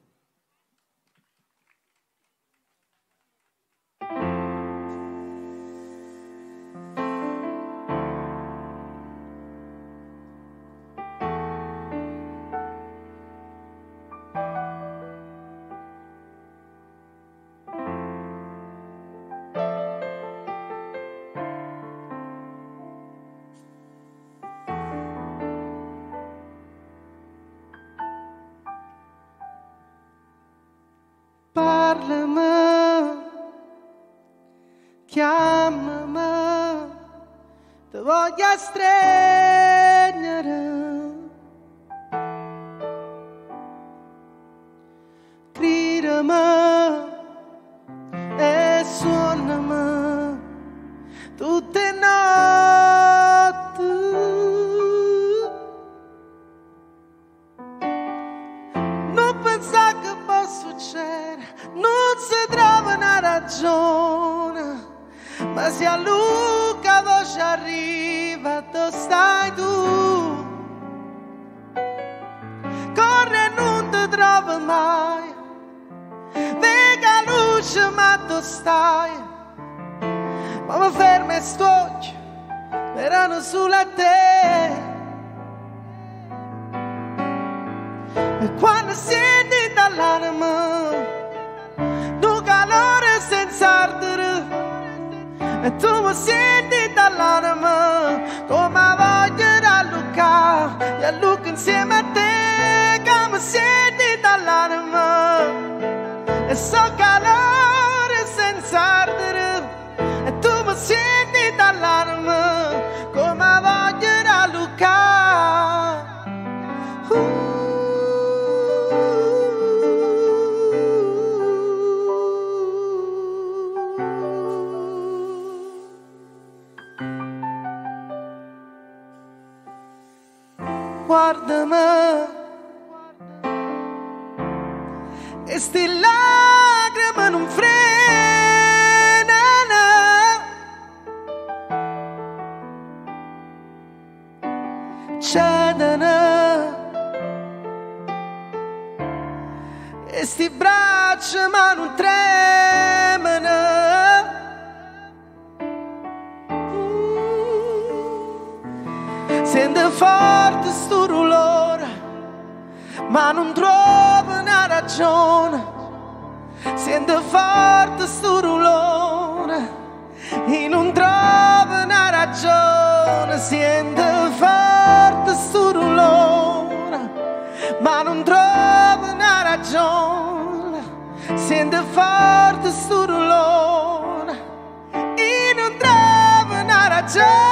S9: Parlami, chiamami, ti voglio stringere. Gridami e suonami tutte notti. Non pensare che può succedere, non si trova una ragione, ma se a Luca voce arriva, dove stai tu? Corre e non ti trovo mai, vega luce ma dove stai? Ma mi fermo e sto occhio, verranno sulla te. E quando senti dall'anima un calore senza ardere, e tu mi senti dall'anima come voglio rallucare e allucco insieme a te, che mi senti dall'anima e so calore senza ardere, e tu mi senti dall'anima come voglio rallucare. uh. Guardami e sti lacrime non frenano, cedono e sti braccia ma non tremano. Sente forte sto dolore, ma non trovo una ragione. Sente forte sto dolore e non trovo una ragione. Sente forte sto dolore, ma non trovo una ragione. Sente forte sto dolore e non trovo una ragione.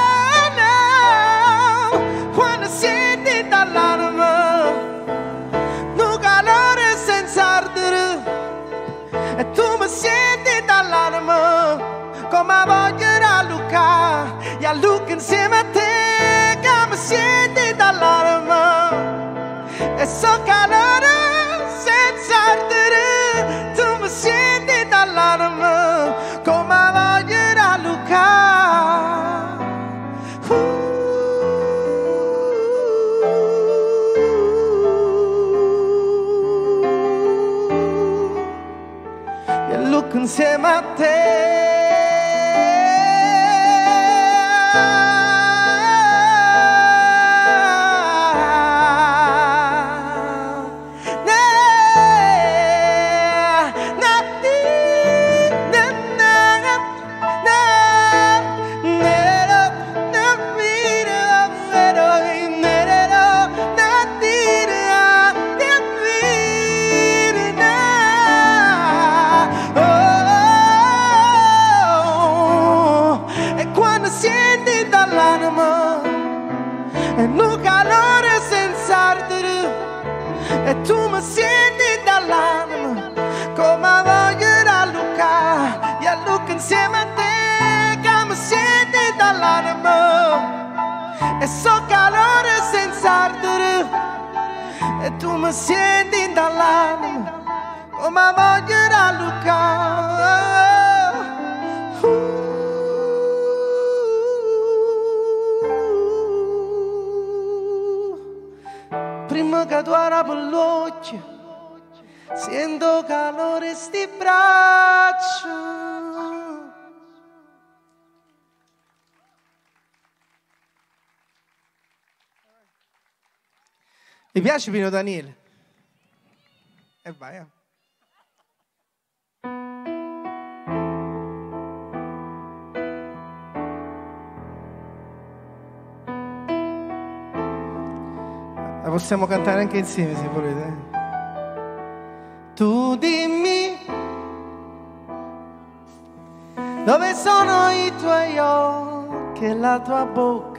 S9: Quando senti dall'anima un calore senza ardere, e tu mi senti dall'anima come voglio rallucare e allucco insieme a te, che mi senti dall'anima e so calore senza ardere, tu mi senti dall'anima come voglio rallucare. uh. Insieme a te. e tu mi senti dall'anima come voglio rallucare e allucco insieme a te che mi senti dall'anima e so calore senza ardere e tu mi senti dall'anima come voglio rallucare. Prima che tu apri l'occhio sento calore sti braccia. Mi piace Pino Daniele? E vai, eh. La possiamo cantare anche insieme se volete. Tu dimmi dove sono i tuoi occhi e la tua bocca.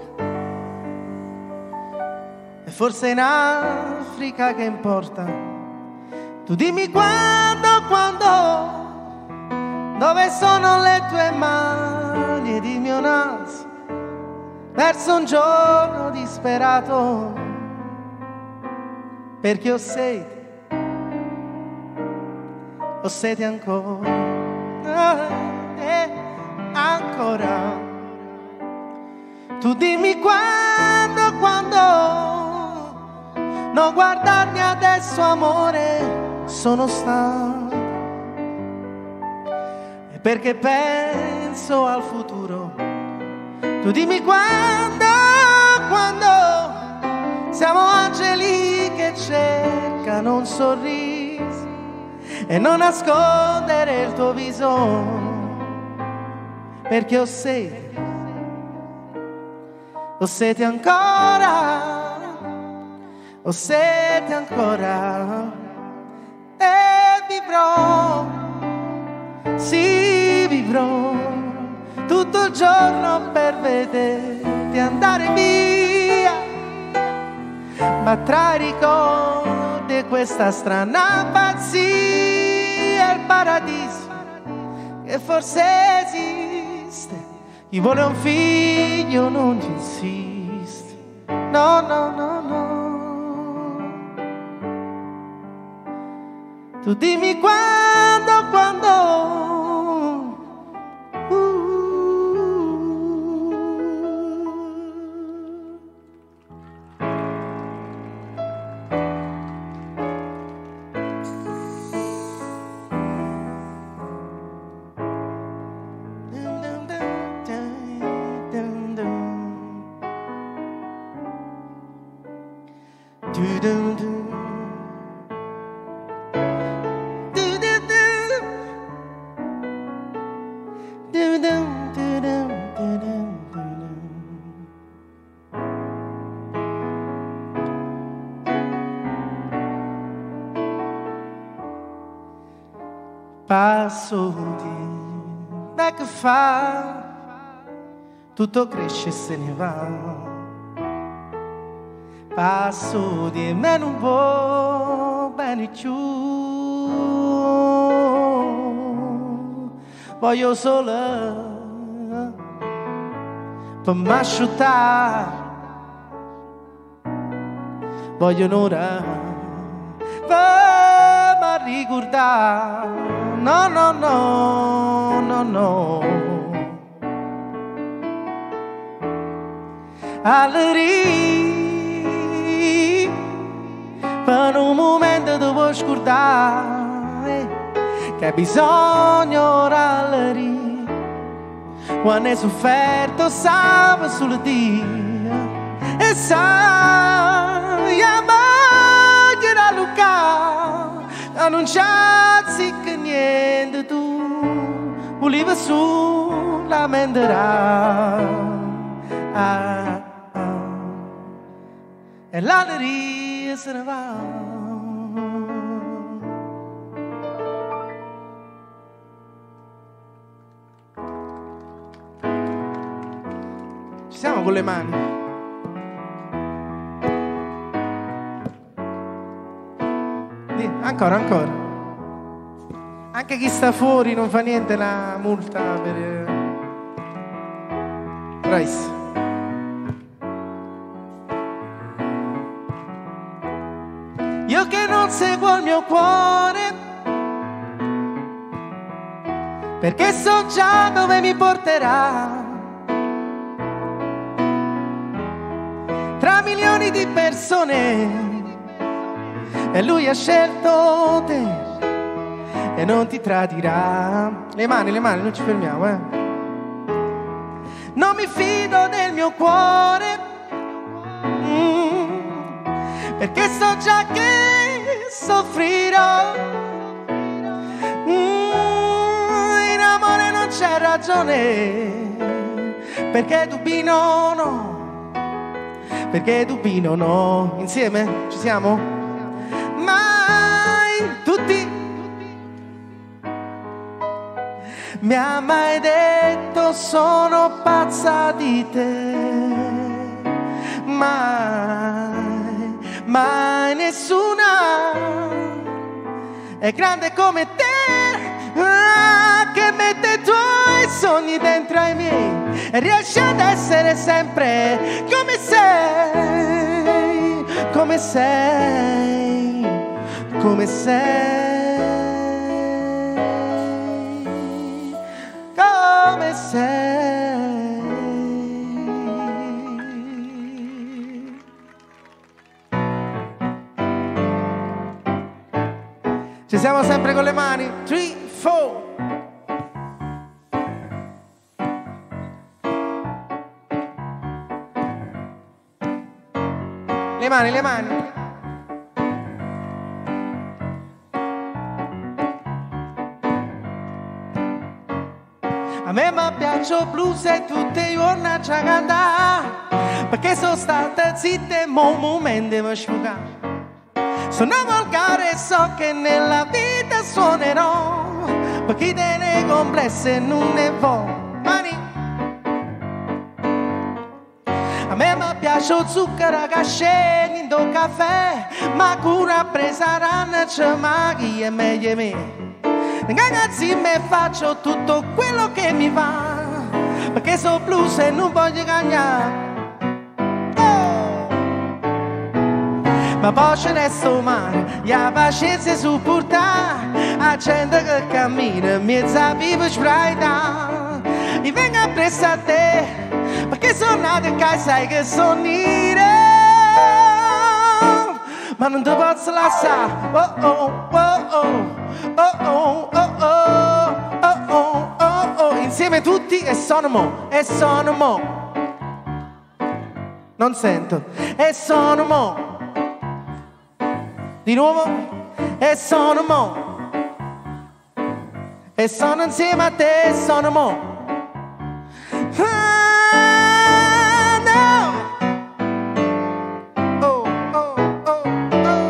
S9: E forse in Africa che importa. Tu dimmi quando, quando, dove sono le tue mani ed il mio naso verso un giorno disperato. Perché ho sete, ho sete ancora, eh, ancora. Tu dimmi quando, quando, non guardarmi adesso amore, sono stanco. E perché penso al futuro, tu dimmi quando, quando, siamo angeli che cercano un sorriso e non nascondere il tuo viso, perché ho sete, ho sete ancora, ho sete ancora e vivrò, sì vivrò tutto il giorno per vederti andare via. Ma tra i ricordi e questa strana pazzia, il paradiso che forse esiste, chi vuole un figlio non ci insiste, no, no, no, no. Tu dimmi quando, quando, passo di da che fa, tutto cresce e se ne va. Passo di me non può bene più, voglio solo per m'asciuttare, voglio un'ora per mi ricordare. No, no, no, no, no. Alleri, per un momento devo scordare che hai bisogno alleri. Quando hai sofferto sabe solo Dio e sai a voglio rallucare, non c'è che niente tu volevi sulla menderà. Ah, ah. E l'alleria se ne va. Ci siamo con le mani. Ancora, ancora. Anche chi sta fuori non fa niente la multa per... Bravissimo. Io che non seguo il mio cuore, perché so già dove mi porterà. Tra milioni di persone, e lui ha scelto te e non ti tradirà. Le mani, le mani, non ci fermiamo, eh. Non mi fido del mio cuore, mm, perché so già che soffrirò. Mm, in amore non c'è ragione, perché dubino no, perché dubino no. Insieme, ci siamo? Mai tutti mi ha mai detto sono pazza di te, mai, mai nessuna è grande come te, ah, che mette i tuoi sogni dentro ai miei e riesce ad essere sempre come sei, come sei, come sei. Come sei. Ci siamo sempre con le mani. Three, four. Le mani, le mani. A me mi piace il blues e tutte i giorni a cantare, perché sono stata zitta e mo momento mi asciuga. Sono volgare e so che nella vita suonerò, perché te ne complesse non ne vo. Mani. A me mi piace il zucchero che scende in do caffè, ma cura presa ranna c'è ma chi è meglio me. Ragazzi, me faccio tutto quello che mi va, perché so blues e non voglio cagnare. Oh! Ma poi ce ne sto male, la pazienza supportare, la gente che cammina in mezzo a viva sbraita. Mi vengo appresso a te, perché sono nato e che sai che sono nero, ma non ti posso lasciare. Oh oh, oh oh. Oh oh, oh oh, oh oh, oh oh. Insieme tutti e sono mo, e sono mo. Non sento, e sono mo. Di nuovo, e sono mo. E sono insieme a te, e sono mo. Ah, no. Oh, oh, oh, oh.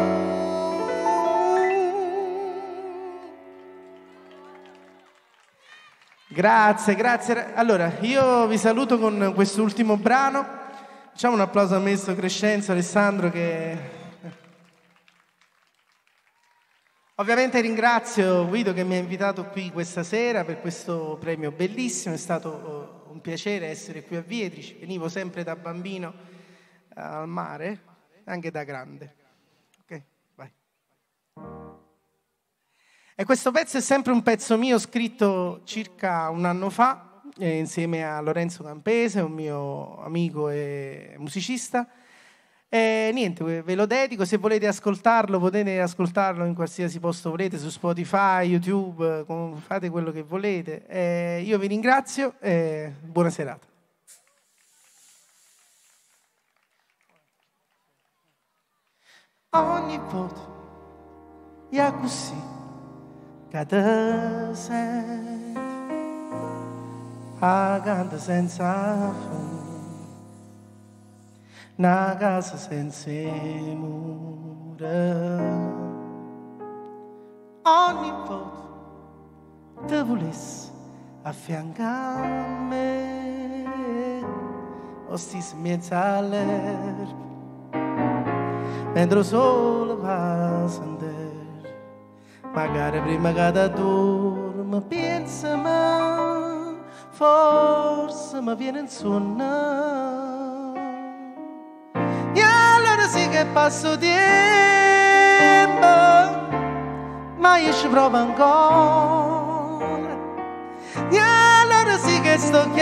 S9: Grazie, grazie. Allora, io vi saluto con quest'ultimo brano. Facciamo un applauso a Maestro Crescenzo Alessandro che... Ovviamente ringrazio Guido che mi ha invitato qui questa sera per questo premio bellissimo. È stato un piacere essere qui a Vietrici. Venivo sempre da bambino al mare, anche da grande. Ok, vai. E questo pezzo è sempre un pezzo mio scritto circa un anno fa eh, insieme a Lorenzo Campese, un mio amico e musicista. E niente, ve lo dedico. Se volete ascoltarlo potete ascoltarlo in qualsiasi posto volete, su Spotify, YouTube, fate quello che volete. E io vi ringrazio e buona serata. Ogni volta è così che te senti, a canta senza fondo, una casa senza mura. Ogni volta te volessi affiancare a me, o stessi in mezzo all'erba, mentre il sole passa in terra. magari prima che da dormi pensa ma forse mi viene in sonno e allora sì che passo tempo ma io ci provo ancora e allora sì che sto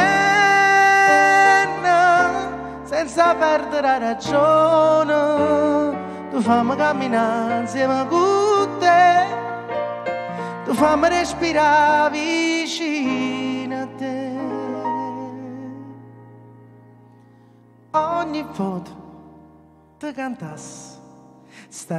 S9: chiagnendo senza perdere la ragione. Tu fammi camminare insieme con te, tu fammi respirare vicino a te. Ogni volta ti cantassi sta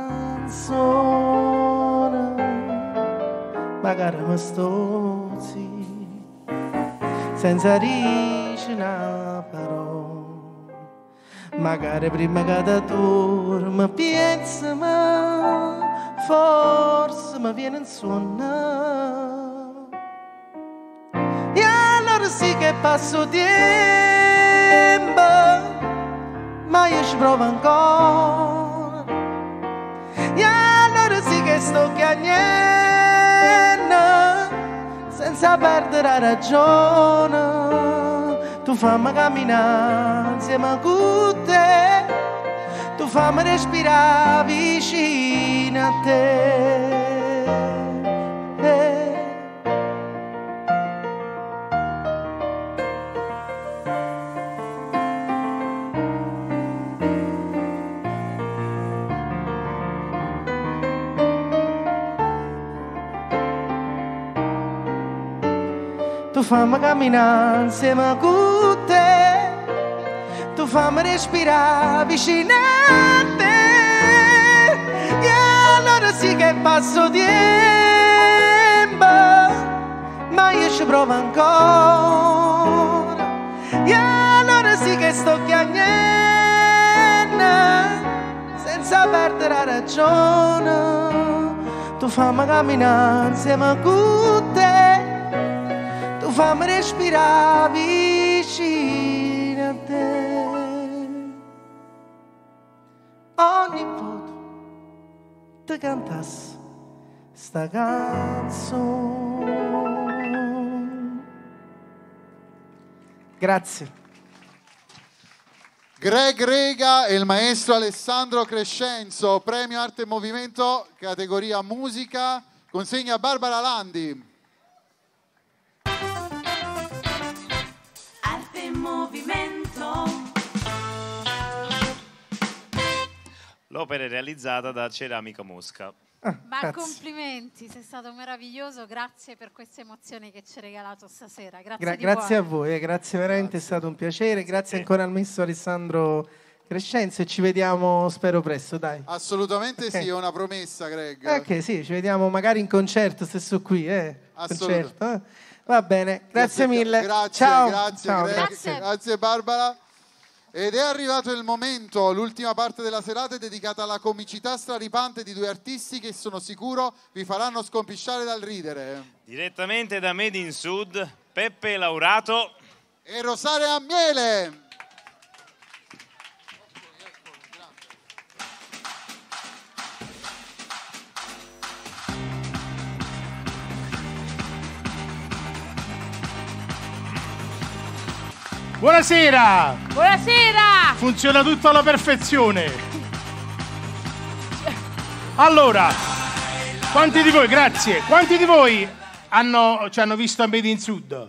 S9: canzone, magari mi stozzi senza dire una parola. Magari prima che da dormi pensa ma forse mi viene in sonno e allora sì che passo tempo ma io ci provo ancora e allora sì che sto chiagnendo senza perdere la ragione. Tu fammi camminare insieme con te, tu fammi respirare vicino a te. Eh. Tu fammi camminare insieme con te, tu fammi respirare vicino a te e allora sì che passo tempo ma io ci provo ancora e allora sì che sto chiagnendo senza perdere la ragione. Tu fammi camminare insieme con te, tu fammi respirare vicino a te. Ogni volta ti cantassi sta canzone. Grazie.
S2: Greg Rega e il maestro Alessandro Crescenzo, premio Arte e Movimento, categoria musica, consegna a Barbara Landi.
S7: Arte e Movimento.
S3: L'opera è realizzata da Ceramica Mosca.
S10: Ma
S9: grazie.
S10: complimenti, sei stato meraviglioso, grazie per queste emozioni che ci hai regalato stasera. Grazie,
S9: Gra-
S10: di
S9: grazie a
S10: cuore.
S9: voi, eh, grazie veramente, è stato un piacere, grazie ancora al maestro Alessandro Crescenzo e ci vediamo spero presto, dai.
S2: Assolutamente
S9: Ok.
S2: sì, è una promessa, Greg.
S9: Ok, sì, ci vediamo magari in concerto, stesso qui, eh.
S2: Assolutamente.
S9: Concerto, eh. Va bene, grazie mille.
S2: Grazie,
S9: Ciao.
S2: grazie,
S9: Ciao,
S2: Greg.
S9: grazie.
S2: Grazie Barbara. Ed è arrivato il momento, l'ultima parte della serata è dedicata alla comicità straripante di due artisti che sono sicuro vi faranno scompisciare dal ridere.
S3: Direttamente da Made in Sud, Peppe Laurato
S2: e Rosaria Miele.
S17: Buonasera!
S21: Buonasera!
S17: Funziona tutto alla perfezione. Allora, quanti di voi, grazie, quanti di voi hanno, ci hanno visto a Made in Sud?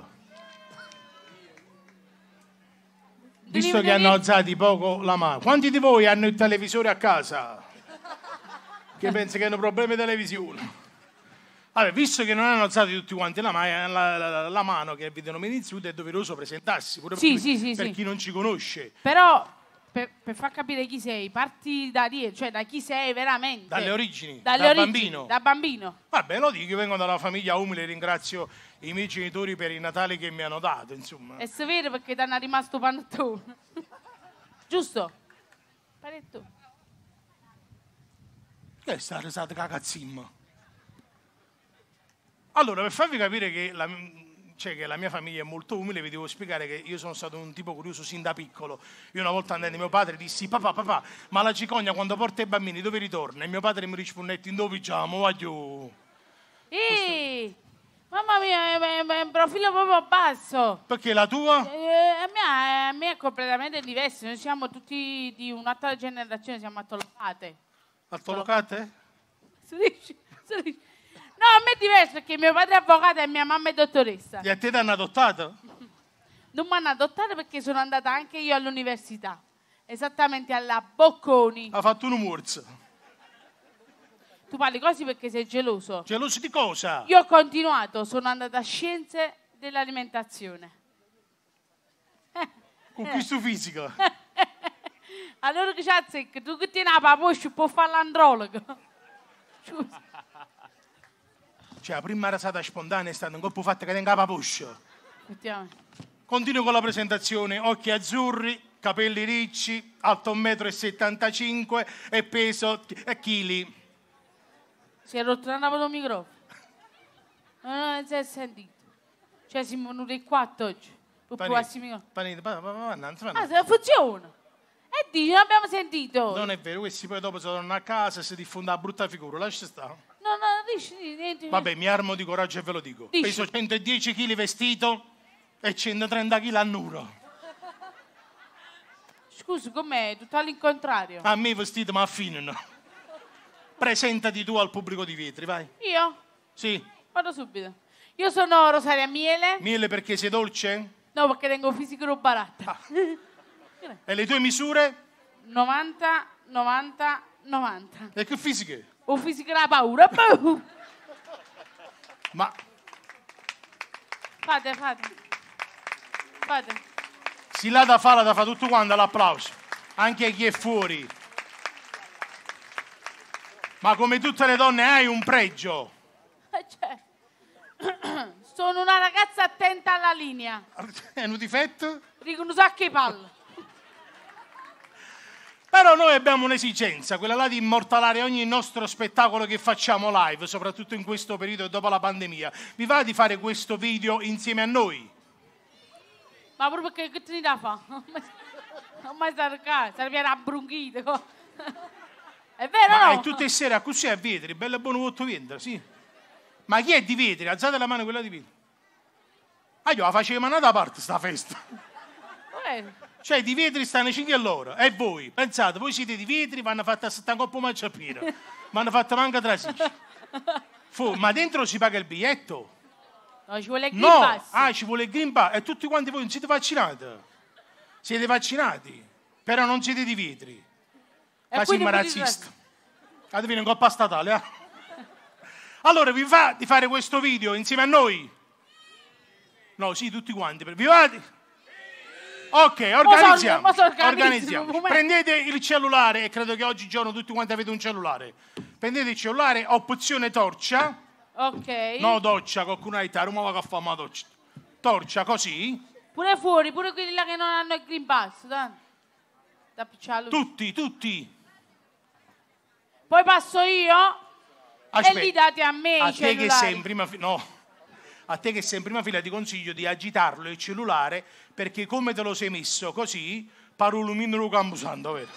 S17: Visto che hanno alzato poco la mano. Quanti di voi hanno il televisore a casa? Che pensa che hanno problemi di televisione? Allora, visto che non hanno alzato tutti quanti la, ma- la, la, la mano che vedono Made in Sud, è doveroso presentarsi pure
S21: Sì,
S17: per,
S21: sì, sì,
S17: per
S21: sì.
S17: chi non ci conosce.
S21: Però, per, per far capire chi sei, parti da dire, cioè da chi sei veramente.
S17: Dalle origini,
S21: Dalle
S17: da
S21: origini,
S17: bambino.
S21: Da bambino.
S17: Vabbè, lo dico, io vengo dalla famiglia umile, ringrazio i miei genitori per i Natali che mi hanno dato, insomma.
S21: È severo perché ti hanno rimasto panettone. Giusto? Panetto.
S17: Che è sta risata cagazzimma? Allora, per farvi capire che la- cioè che la mia famiglia è molto umile, vi devo spiegare che io sono stato un tipo curioso sin da piccolo. Io una volta andai da mio padre e dissi: papà, papà, ma la cicogna quando porta i bambini dove ritorna? E mio padre mi rispondette: in dove diciamo, voglio.
S21: Ehi, mamma mia, è, è un profilo proprio basso.
S17: Perché la tua?
S21: Eh, a, mia, a me è completamente diverso, noi siamo tutti di un'altra generazione, siamo attolocate.
S17: Attolocate?
S21: Si dice, si dice. No, a me è diverso perché mio padre è avvocato e mia mamma è dottoressa.
S17: E a te ti hanno adottato?
S21: Non mi hanno adottato perché sono andata anche io all'università, esattamente alla Bocconi.
S17: Ha fatto un umorzo.
S21: Tu parli così perché sei geloso.
S17: Geloso di cosa?
S21: Io ho continuato, sono andata a scienze dell'alimentazione.
S17: Con questo fisico.
S21: Allora che c'è zecca, tu che tieni la paposcia puoi fare l'andrologo. Scusa.
S17: Cioè, la prima rasata spontanea è stata un colpo fatto che tenga la paposcia.
S21: Effettivamente.
S17: Continuo con la presentazione. Occhi azzurri, capelli ricci, alto un metro e settantacinque e peso chili.
S21: Si è rotto il microfono. Non si è sentito. Cioè siamo venuti qua oggi. Per provarsi il microfono.
S17: Panini, panini,
S21: Ah, se funziona. E dici, non abbiamo sentito.
S17: Non è vero, questi poi dopo si tornano a casa e si diffonde la brutta figura. Lascia stare.
S21: No, no, dici niente.
S17: Vabbè, mi armo di coraggio e ve lo dico.
S21: Dici.
S17: Peso centodieci chili vestito e centotrenta chili a nuro.
S21: Scusa, com'è? Tutto all'incontrario.
S17: A me i vestiti mi affinano. Presentati tu al pubblico di Vietri, vai.
S21: Io?
S17: Sì.
S21: Vado subito. Io sono Rosaria Miele.
S17: Miele perché sei dolce?
S21: No, perché tengo fisico baratta. Ah.
S17: E le tue misure?
S21: novanta, novanta, novanta.
S17: E che fisiche?
S21: O fisica la paura.
S17: Ma...
S21: Fate, fate. Fate.
S17: Si là da fa, da fa tutto quanto l'applauso. Anche a chi è fuori. Ma come tutte le donne hai un pregio.
S21: Cioè, sono una ragazza attenta alla linea.
S17: È un difetto?
S21: Dico un sacco di palle.
S17: Però noi abbiamo un'esigenza, quella là di immortalare ogni nostro spettacolo che facciamo live, soprattutto in questo periodo dopo la pandemia. Vi va di fare questo video insieme a noi?
S21: Ma proprio perché che te ne da fa? Non mai stato a casa, sarebbe una bronchite. È vero,
S17: Ma
S21: no?
S17: è tutte le sere a così a Vietri, bello e buono volto Vietri, sì. Ma chi è di Vietri? Alzate la mano quella di Vietri. Ah, io la facevo una da parte sta festa.
S21: Eh.
S17: Cioè di Vietri stanno cinque all'ora. E voi? Pensate, voi siete di Vietri, vanno fatte a settanta coppo mangiapira. Vanno fatte manca trasicci. Ma dentro si paga il biglietto?
S21: No, ci vuole il
S17: no.
S21: Green Pass.
S17: Ah, ci vuole il Green Pass. E tutti quanti voi non siete vaccinati? Siete vaccinati, però non siete di Vietri. Ma siamo razzisti. Fate venire in coppa statale, eh? Allora, vi va di fare questo video insieme a noi? No, sì, tutti quanti. Vi va di... Ok, organizziamo.
S21: Ma so, ma so
S17: organizziamo. Prendete il cellulare, e credo che oggigiorno tutti quanti avete un cellulare. Prendete il cellulare, opzione torcia.
S21: Ok.
S17: No, doccia, qualcuno ha detto, ma va a fare una doccia. Torcia, così.
S21: Pure fuori, pure quelli là che non hanno il Green Pass, dai. Da picciarlo.
S17: Tutti, tutti.
S21: Poi passo io.
S17: Aspetta,
S21: e li date a me
S17: a
S21: i
S17: te
S21: cellulari.
S17: che sei in prima fila, no. A te che sei in prima fila ti consiglio di agitarlo il cellulare, perché come te lo sei messo così, pare un lumino lo camposanto, vero?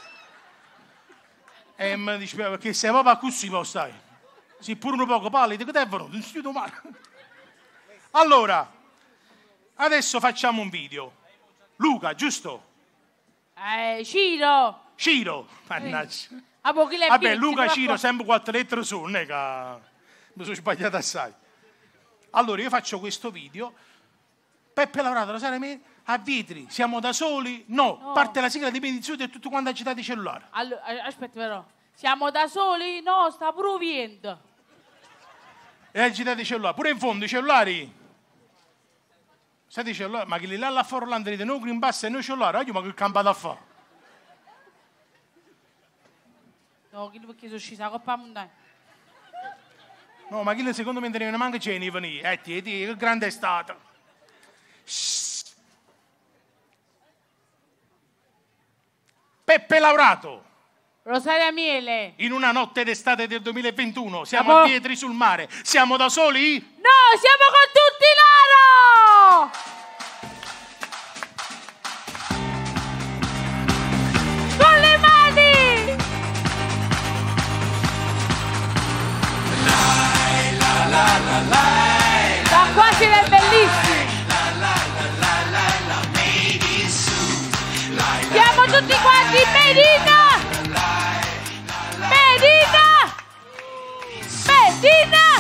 S17: E mi dispiace perché sei proprio così, poi stai. Sei pure un poco pallido, che ti è venuto? Non stai male. Allora, adesso facciamo un video. Luca, giusto?
S21: Eh, Ciro.
S17: Ciro, mannaggia.
S21: Ah, pochi le
S17: Vabbè,
S21: bici,
S17: Luca,
S21: però-
S17: Ciro, sempre quattro lettere su, non è che mi sono sbagliato assai. Allora, io faccio questo video. Peppe Laurato, Rosaria Miele, a Vietri, siamo da soli? No,
S21: No.
S17: parte la sigla di benedizione e tutto quanto agitato i cellulari.
S21: Allora, eh, aspetta però. Siamo da soli? No, sta pure vento.
S17: E agitate i cellulari, pure in fondo i cellulari. State i cellulari, ma che lì là là fuori Orlando dite no Green Pass e noi cellulari, ah, io ma che campate a fare?
S21: No, che perché sono scesa la coppa a montagna.
S17: No, ma chi secondo me non ne manca c'è ne venire. Eh, ti, ti, che grande è stata. Shhh. Peppe Laurato.
S21: Rosaria Miele.
S17: In una notte d'estate del duemilaventuno siamo
S21: Amo-
S17: a Vietri sul mare. Siamo da soli?
S21: No, siamo con tutti loro! Bravo! Con le mani!
S15: La la la la.
S21: Da qua si è bellissimi! Siamo tutti quanti Medina! Medina! Medina!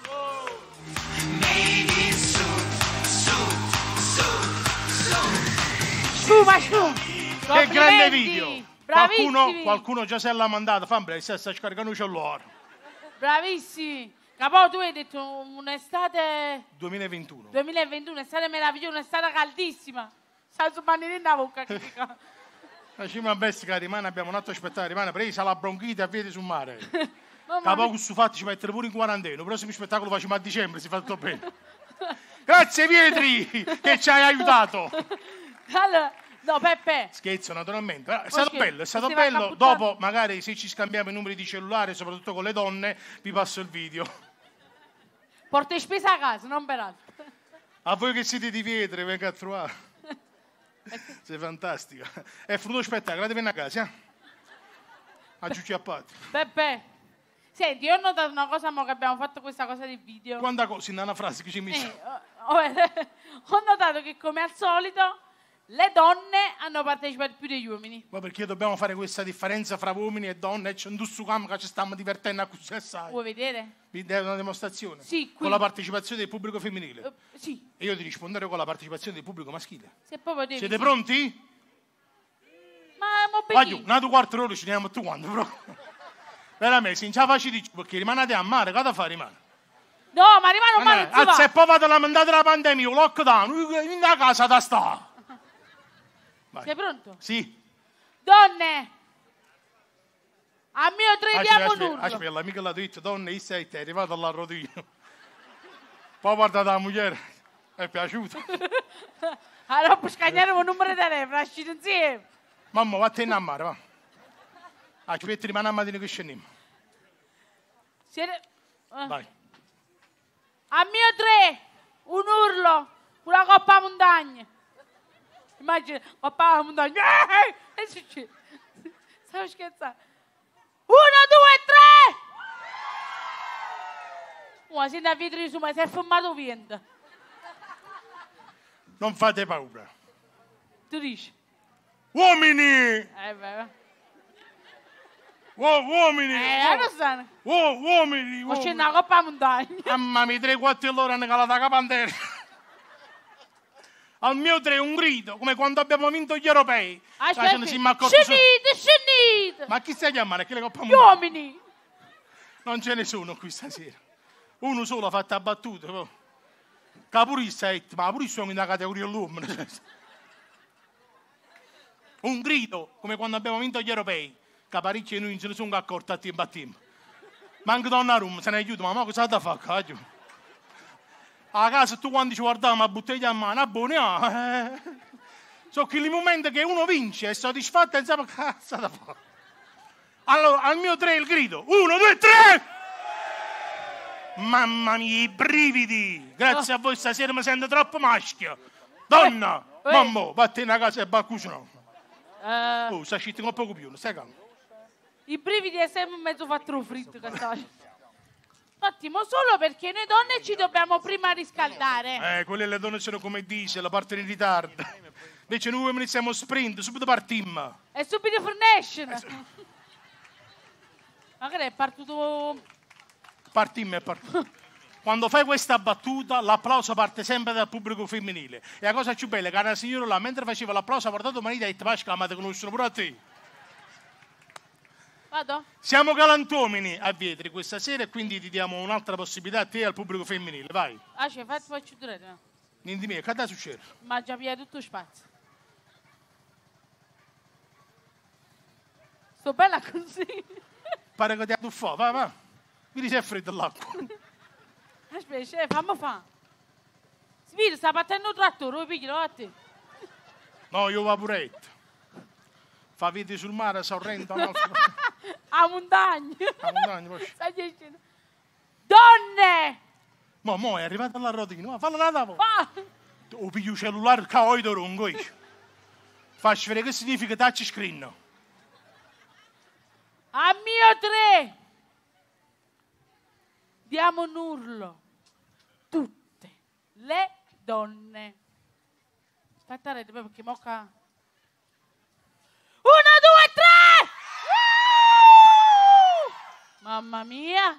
S21: Sfuma, sfuma!
S17: Che grande video!
S21: Bravissimi!
S17: Qualcuno, qualcuno già se l'ha mandato, fa un breve, si sta scaricando il cellulare.
S21: Bravissimi! Capo, tu hai detto un'estate
S17: duemilaventuno.
S21: duemilaventuno, un'estate meravigliosa, un'estate caldissima. Sta su manini in bocca.
S17: Facciamo a bestia che rimane, abbiamo un altro spettacolo, rimane presa la bronchite a vedi sul mare.
S21: Mamma
S17: Capo,
S21: mia.
S17: questo fatto ci mettere pure in quarantena. Il prossimo spettacolo lo facciamo a dicembre, si fa tutto bene. Grazie Pietri, che ci hai aiutato.
S21: Allora, no, Peppe.
S17: Scherzo naturalmente, però è stato
S21: Perché?
S17: bello, è stato
S21: Si va a
S17: bello.
S21: buttare-
S17: Dopo magari se ci scambiamo i numeri di cellulare, soprattutto con le donne, vi passo il video.
S21: Porta spesa a casa, non per altro.
S17: A voi che siete di Pietri, venga a trovare. Sei fantastica. È finito lo spettacolo, andate a casa, eh? Aggiungi a parte.
S21: Peppe, senti, io ho notato una cosa mo che abbiamo fatto questa cosa del video.
S17: Quanta cosa in una frase che ci mi
S21: Eh, ho, ho notato che come al solito le donne hanno partecipato più degli uomini.
S17: Ma perché dobbiamo fare questa differenza fra uomini e donne? E c'è un dussugam che ci stiamo divertendo a così assai.
S21: Vuoi vedere?
S17: Vi dai una dimostrazione?
S21: Sì, qui.
S17: Con la partecipazione del pubblico femminile.
S21: Uh, sì.
S17: E io ti risponderò con la partecipazione del pubblico maschile.
S21: Se proprio devi,
S17: Siete
S21: sì.
S17: pronti?
S21: Ma mo
S17: Vai giù,
S21: perché?
S17: nato quarto d'ora ci andiamo tu quando, però. Veramente, se non ce la faccio di perché rimanete a mare, cosa fa rimane?
S21: No, ma rimane un male,
S17: Ah, se poi vado a lamentare la pandemia, il lockdown, in una casa da sta. Vai.
S21: Sei pronto?
S17: Sì.
S21: Donne! A mio tre
S17: Aspetta,
S21: diamo un
S17: aspetta,
S21: urlo.
S17: aspetta, l'amica l'ha detto, donne, io sei te, è arrivato alla rodina. Poi guarda la moglie, è piaciuta.
S21: Allora puoi scagliare un numero di telefono, lasciate insieme.
S17: Mamma, vattene a mare, va. Aspetta, rimane a mattina che scendiamo.
S21: Siete... eh.
S17: Vai.
S21: A mio tre, un urlo, una coppa a montagna. Immagina, coppa a montagna. Eh, che succede? Stavo scherzando. Uno, due, tre! Ma si da vetri su, ma si è fermato vento.
S17: Non fate paura.
S21: Tu dici?
S17: Uomini!
S21: Eh, beh,
S17: Uo- uomini!
S21: eh,
S17: uo-
S21: non stanno.
S17: uo- uomini!
S21: Ma c'è
S17: uomini.
S21: una coppa a montagna.
S17: Mamma mia, tre quarti d'ora hanno calato la capandera. Al mio tre un grido, come quando abbiamo vinto gli europei.
S21: Aspetta,
S17: Cioè, ce ne siamo accorti solo-
S21: scenite, scenite!
S17: Ma chi stai a chiamare? Chi le coppa
S21: Gli uomini!
S17: Non ce ne sono qui stasera. Uno solo ha fatto la battuta. Oh. Capurista è ma pure sono in una categoria l'uomo. Un grido, come quando abbiamo vinto gli europei. Che parecchi noi non ce ne sono accorti a tempo a tempo. Ma anche Donnarumma se ne aiuta, ma mo cosa da fare? Cacchio? A casa tu quando ci guardiamo a bottiglia a mano, a buone, ah, eh. Sono quei momenti che uno vince, è soddisfatto e sa cazzo da fare. Allora, al mio tre il grido. Uno, due, tre! Mamma mia, i brividi! Grazie a voi stasera mi sento troppo maschio. Donna!
S21: Eh, eh.
S17: Mamma, vattene a casa e va a cucinare.
S21: Eh,
S17: Oh, sta scitto un poco più, stai calmo.
S21: I brividi è sempre mezzo fatto fritto che sta facendo. Ottimo, solo perché noi donne ci dobbiamo prima riscaldare.
S17: Eh, quelle le donne sono come dice, la partono in ritardo. Invece noi uomini siamo sprint, subito partiamo.
S21: E subito furnation. Magari è partito...
S17: Partimmo e partiamo. Quando fai questa battuta, l'applauso parte sempre dal pubblico femminile. E la cosa più bella è che una signora là, mentre faceva l'applauso, ha guardato Marita e ha detto, Pasca, ma ti conoscono pure a te.
S21: Vado?
S17: Siamo galantuomini a Vietri questa sera e quindi ti diamo un'altra possibilità a te e al pubblico femminile. Vai.
S21: Ah, c'è fatto faccio durare. No?
S17: Niente mio, che succede?
S21: Ma già via tutto spazio. Sto bella così.
S17: Pare che ti ha tuffato, vai, vai. Vedi se è freddo l'acqua.
S21: Aspetta, chef, fammi fa. Si vede, sta battendo un trattore, lo piglialo a te.
S17: No, io vaporetto. Fa vedi sul mare, Sorrento, no?
S21: A montagna.
S17: A montagna, poi.
S21: Stai dicendo. Donne!
S17: Mo, mo, è arrivata la rodina, va, falla una tavola.
S21: Va!
S17: O piglio il cellulare che ho da lungo. Faccio vedere che significa touch screen.
S21: A mio tre. Diamo un urlo. Tutte le donne. Aspetta, Red, perché mocca. Uno, due, tre! Uh! Mamma mia!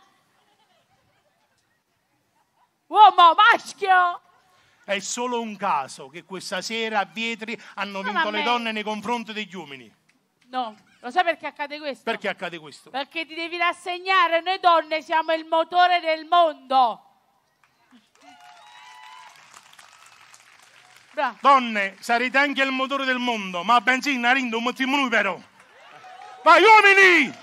S21: Uomo maschio!
S17: È solo un caso che questa sera a Vietri hanno vinto
S21: ma
S17: le
S21: me-
S17: donne nei confronti degli uomini.
S21: No, lo sai perché accade questo?
S17: Perché accade questo?
S21: Perché ti devi rassegnare, noi donne siamo il motore del mondo. Bravo.
S17: Donne, sarete anche il motore del mondo, ma benzina rindo un motivo noi però. Vai uomini!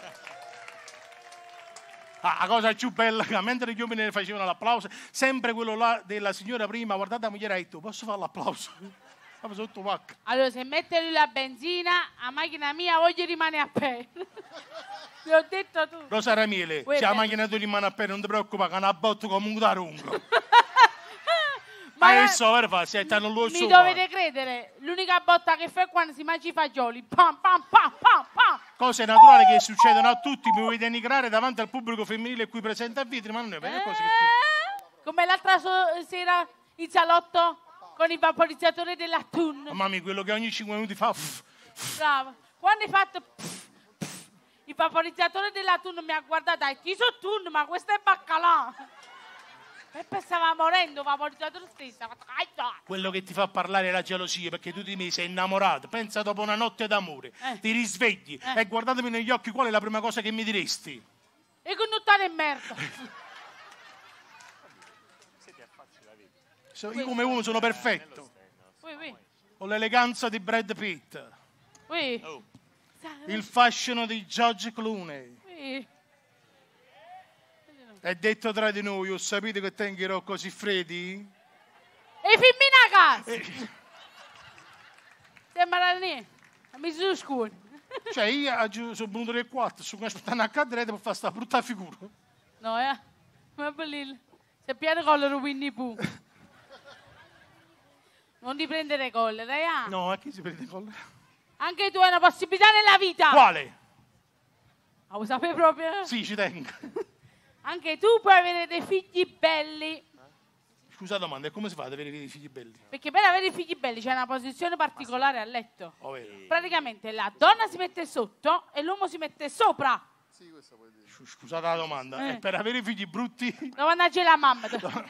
S17: Ah, la cosa più bella che mentre gli uomini facevano l'applauso, sempre quello là della signora prima, guardate la moglie, ha detto, posso fare l'applauso? Stavo sotto pacca.
S21: Allora, se mette lui la benzina, a macchina mia voglio rimane a pelle. Ti ho detto tu.
S17: Rosa Ramiele,
S21: Uè,
S17: se la
S21: beh.
S17: macchina tu rimane a pelle, non ti preoccupare, che una botta comunque da lungo.
S21: Ma
S17: Ma adesso, per fare, se stanno lo
S21: mi dovete credere, l'unica botta che fa è quando si mangia i fagioli. Pam, pam, pam, pam, pam.
S17: Cose naturali che succedono a tutti, mi vuoi denigrare davanti al pubblico femminile qui presente a Vitri, ma non è vero, cose che
S21: Eh, come l'altra so- sera in salotto con il vaporizzatore dell'atun.
S17: Mamma mia, quello che ogni cinque minuti fa... Uff,
S21: Bravo. Quando hai fatto pff, pff, il vaporizzatore dell'atun mi ha guardato e ti so tun, ma questo è baccalà. Peppe stava morendo, il vaporizzatore stesso. Ha fatto, "Ai, dai".
S17: quello che ti fa parlare è la gelosia, perché tu di me sei innamorato. Pensa dopo una notte d'amore,
S21: Eh.
S17: ti risvegli
S21: Eh.
S17: e guardatemi negli occhi, qual è la prima cosa che mi diresti?
S21: E con nuttare in merda.
S17: So- Io come uomo sono perfetto,
S21: Ui, ui,
S17: ho l'eleganza di Brad Pitt,
S21: ui.
S17: il fascino di George Clooney.
S21: Ui.
S17: È detto tra di noi, ho sapete che tengo così freddi?
S21: E femmina a casa. Sembra niente. Mi sono scuro.
S17: Cioè io oggi sono venuto alle quattro, sono aspettando a cadere per fare questa brutta figura.
S21: No, eh. Ma bellino. Se piano collero Winnie Pooh. Non ti prendere collera, eh?
S17: No, a chi si prende collera?
S21: Anche tu hai una possibilità nella vita.
S17: Quale?
S21: Ah, lo sapevi proprio?
S17: Sì, ci tengo.
S21: Anche tu puoi avere dei figli belli.
S17: Scusa la domanda, e come si fa ad avere dei figli belli?
S21: Perché per avere figli belli c'è una posizione particolare a letto.
S17: Oh, vero.
S21: Praticamente la donna si mette sotto e l'uomo si mette sopra.
S17: Sc- Scusate la domanda,
S21: Eh.
S17: e per avere figli brutti?
S21: Lo mannaggia la mamma.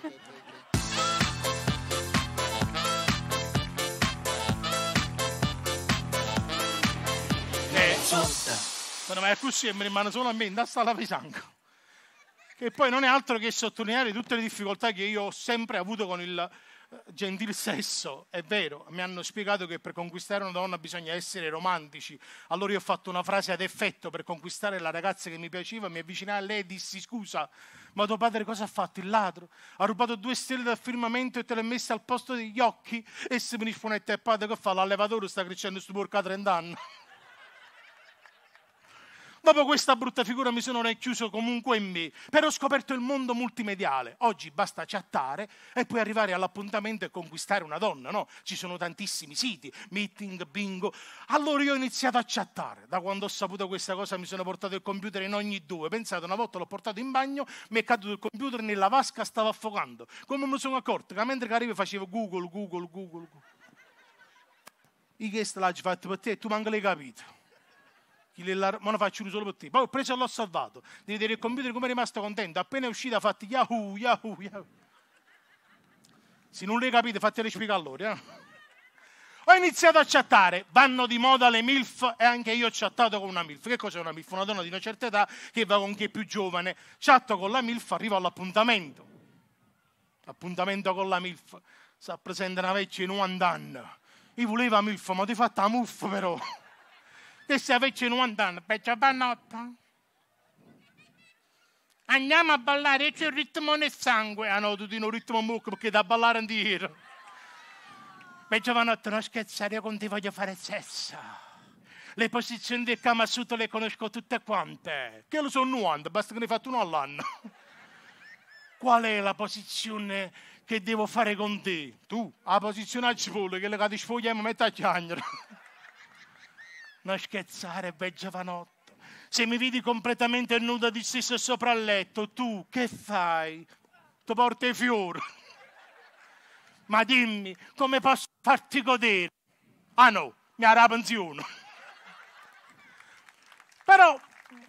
S17: Eh, ma ma è così, mi rimane solo a me, in sta la pesanga. Che poi non è altro che sottolineare tutte le difficoltà che io ho sempre avuto con il eh, gentil sesso. È vero, mi hanno spiegato che per conquistare una donna bisogna essere romantici. Allora io ho fatto una frase ad effetto per conquistare la ragazza che mi piaceva, mi avvicinai a lei e dissi: scusa, ma tuo padre cosa ha fatto? Il ladro? Ha rubato due stelle dal firmamento e te le ha messe al posto degli occhi? E se mi rispondette: e padre che fa? L'allevatore sta crescendo sto porco a trenta anni. Dopo questa brutta figura mi sono racchiuso comunque in me, però ho scoperto il mondo multimediale. Oggi basta chattare e poi arrivare all'appuntamento e conquistare una donna, no? Ci sono tantissimi siti, meeting, bingo. Allora io ho iniziato a chattare. Da quando ho saputo questa cosa mi sono portato il computer in ogni due. Pensate, una volta l'ho portato in bagno, mi è caduto il computer nella vasca, stava affogando. Come mi sono accorto? Che mentre che arrivo facevo Google, Google, Google, Google. Io che sta l'hai fatto per te e tu manca l'hai capito. Ma lo faccio solo per te. Poi ho preso e l'ho salvato. Devi vedere il computer come è rimasto contento. Appena è uscito ha fatto Yahoo, Yahoo, Yahoo. Se non l'hai capito, fateli spiegare a loro. Eh? Ho iniziato a chattare. Vanno di moda le MILF e anche io ho chattato con una MILF. Che cos'è una MILF? Una donna di una certa età che va con chi è più giovane. Chatto con la MILF, arrivo all'appuntamento. Appuntamento con la MILF. Si presenta una vecchia di novanta anni. Io volevo la MILF, ma ti ho fatto la MUF però. E se avessi novanta anni, peggio panotta. Andiamo a ballare, c'è il ritmo nel sangue. Ah no, tu tieni un ritmo mucco perché da ballare indietro. Peggio panotta, non scherzare, io con te voglio fare sesso. Le posizioni del Kama Sutra le conosco tutte quante. Che lo sono novanta, basta che ne hai fatto uno all'anno. qual è la posizione che devo fare con te? Tu, la posizione a cipolla, che le cade sfoglia e mi mette a chiagnere. Non scherzare, bel giovanotto. Se mi vedi completamente nuda di stesso sopra il letto, tu che fai? Ti porti i fiori. Ma dimmi, come posso farti godere? Ah no, mi ha la pensione. Però,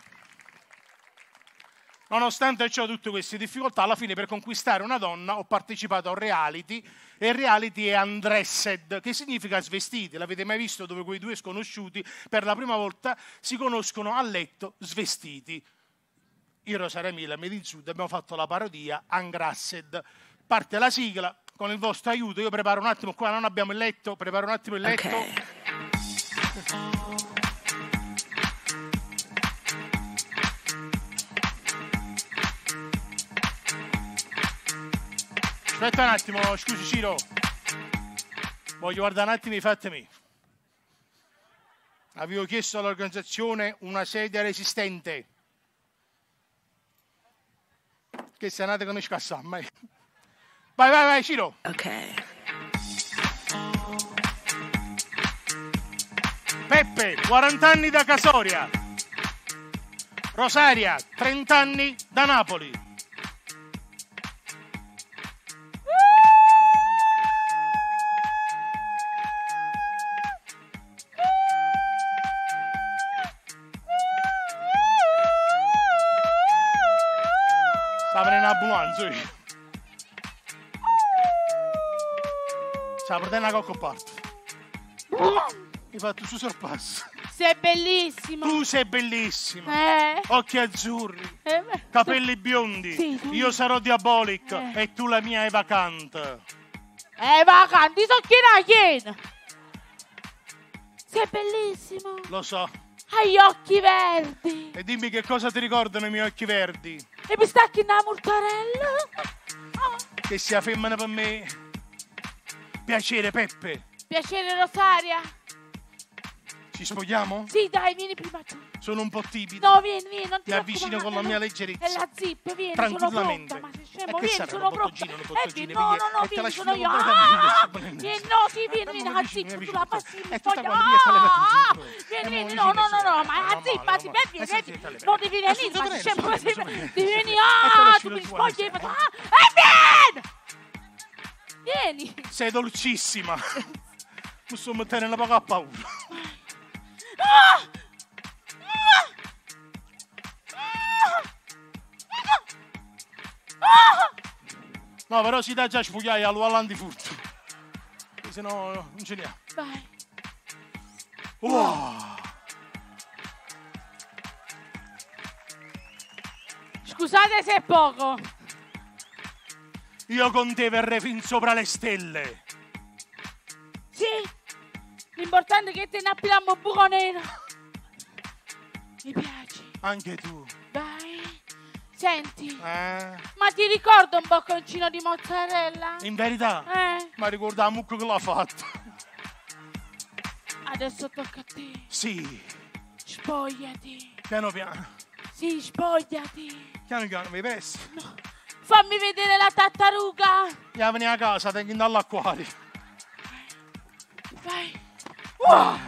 S17: nonostante ciò, tutte queste difficoltà, alla fine per conquistare una donna ho partecipato a un reality, e il reality è undressed, che significa svestiti. L'avete mai visto dove quei due sconosciuti per la prima volta si conoscono a letto svestiti? Io, Rosaria Mila, Made in Sud, abbiamo fatto la parodia Ungrassed. Parte la sigla, con il vostro aiuto io preparo un attimo, qua non abbiamo il letto, preparo un attimo il letto. Okay. Aspetta un attimo, scusi Ciro. Voglio guardare un attimo i fatti miei. Avevo chiesto all'organizzazione una sedia resistente. Che se andate con i scassam, mai. Vai, vai, vai, Ciro. Ok. Peppe, quaranta anni da Casoria. Rosaria, trenta anni da Napoli. Stava in ambulanza. Stava prendendo una cocco a parte. Hai fatto su sorpasso.
S21: Sei bellissimo.
S17: Tu sei bellissima.
S21: Eh.
S17: Occhi azzurri.
S21: Eh.
S17: Capelli biondi.
S21: Sì, tu.
S17: Io sarò Diabolic
S21: Eh.
S17: e tu la mia Eva Kant.
S21: Eva Kant, ti so chi la chiede. Sei bellissimo.
S17: Lo so.
S21: Hai gli occhi verdi.
S17: E dimmi che cosa ti ricordano i miei occhi verdi.
S21: E mi stacchi una mortarella.
S17: Che sia femmina per me. Piacere, Peppe.
S21: Piacere, Rosaria.
S17: Ci spogliamo?
S21: Sì, dai, vieni prima tu.
S17: Sono un po' timido.
S21: No, vieni, vieni, non ti
S17: Mi avvicino
S21: preoccupare.
S17: con la mia
S21: È
S17: leggerezza.
S21: la zip, vieni,
S17: Tranquillamente.
S21: sono pronta. Ma sei scemo,
S17: E che
S21: vieni,
S17: sarà,
S21: sono
S17: un
S21: pronta.
S17: bottoncino, un
S21: Eh,
S17: bottoncino,
S21: no, no,
S17: vieni,
S21: no,
S17: e te la
S21: vieni, sono
S17: sfilo
S21: io.
S17: completamente.
S21: Ah! Vieni, no, sì, vieni, vieni, la zip, tu la passi in
S17: E
S21: poi.
S17: tutta quella via sta le metti
S21: Ah!
S17: giù.
S21: Vieni, vieni,
S17: Eh,
S21: no, no, no, no,
S17: no,
S21: ma la
S17: no,
S21: zip,
S17: no,
S21: sì,
S17: no,
S21: vieni,
S17: no,
S21: vieni,
S17: no,
S21: vieni. Non devi
S17: no,
S21: venire,
S17: no,
S21: ma
S17: no,
S21: sei scemo
S17: no,
S21: così.
S17: no, no, no,
S21: Devi venire,
S17: no,
S21: ah,
S17: no,
S21: tu
S17: no,
S21: mi
S17: no,
S21: spogli e
S17: no,
S21: fai, ah, e vieni! Vieni.
S17: Sei dolcissima. Mi sto mettendo una poca paura.
S21: Ah!
S17: No, però si dà già spugliare all'uolan di furto. Se no non ce ne ha.
S21: Vai.
S17: Wow.
S21: Scusate se è poco.
S17: Io con te verrei fin sopra le stelle.
S21: Sì. L'importante è che te ne appiliamo un buco nero. Mi piaci.
S17: Anche tu.
S21: Vai. Senti.
S17: Eh?
S21: Ma ti ricordo un bocconcino di mozzarella?
S17: In verità?
S21: Eh.
S17: Ma ricorda la mucca che l'ha fatta.
S21: Adesso tocca a te.
S17: Sì.
S21: Spogliati.
S17: Piano piano.
S21: Sì, spogliati.
S17: Piano piano, mi presto.
S21: No. Fammi vedere la tartaruga.
S17: Io veni a casa, tengo in all'acquario.
S21: Vai.
S17: Wow.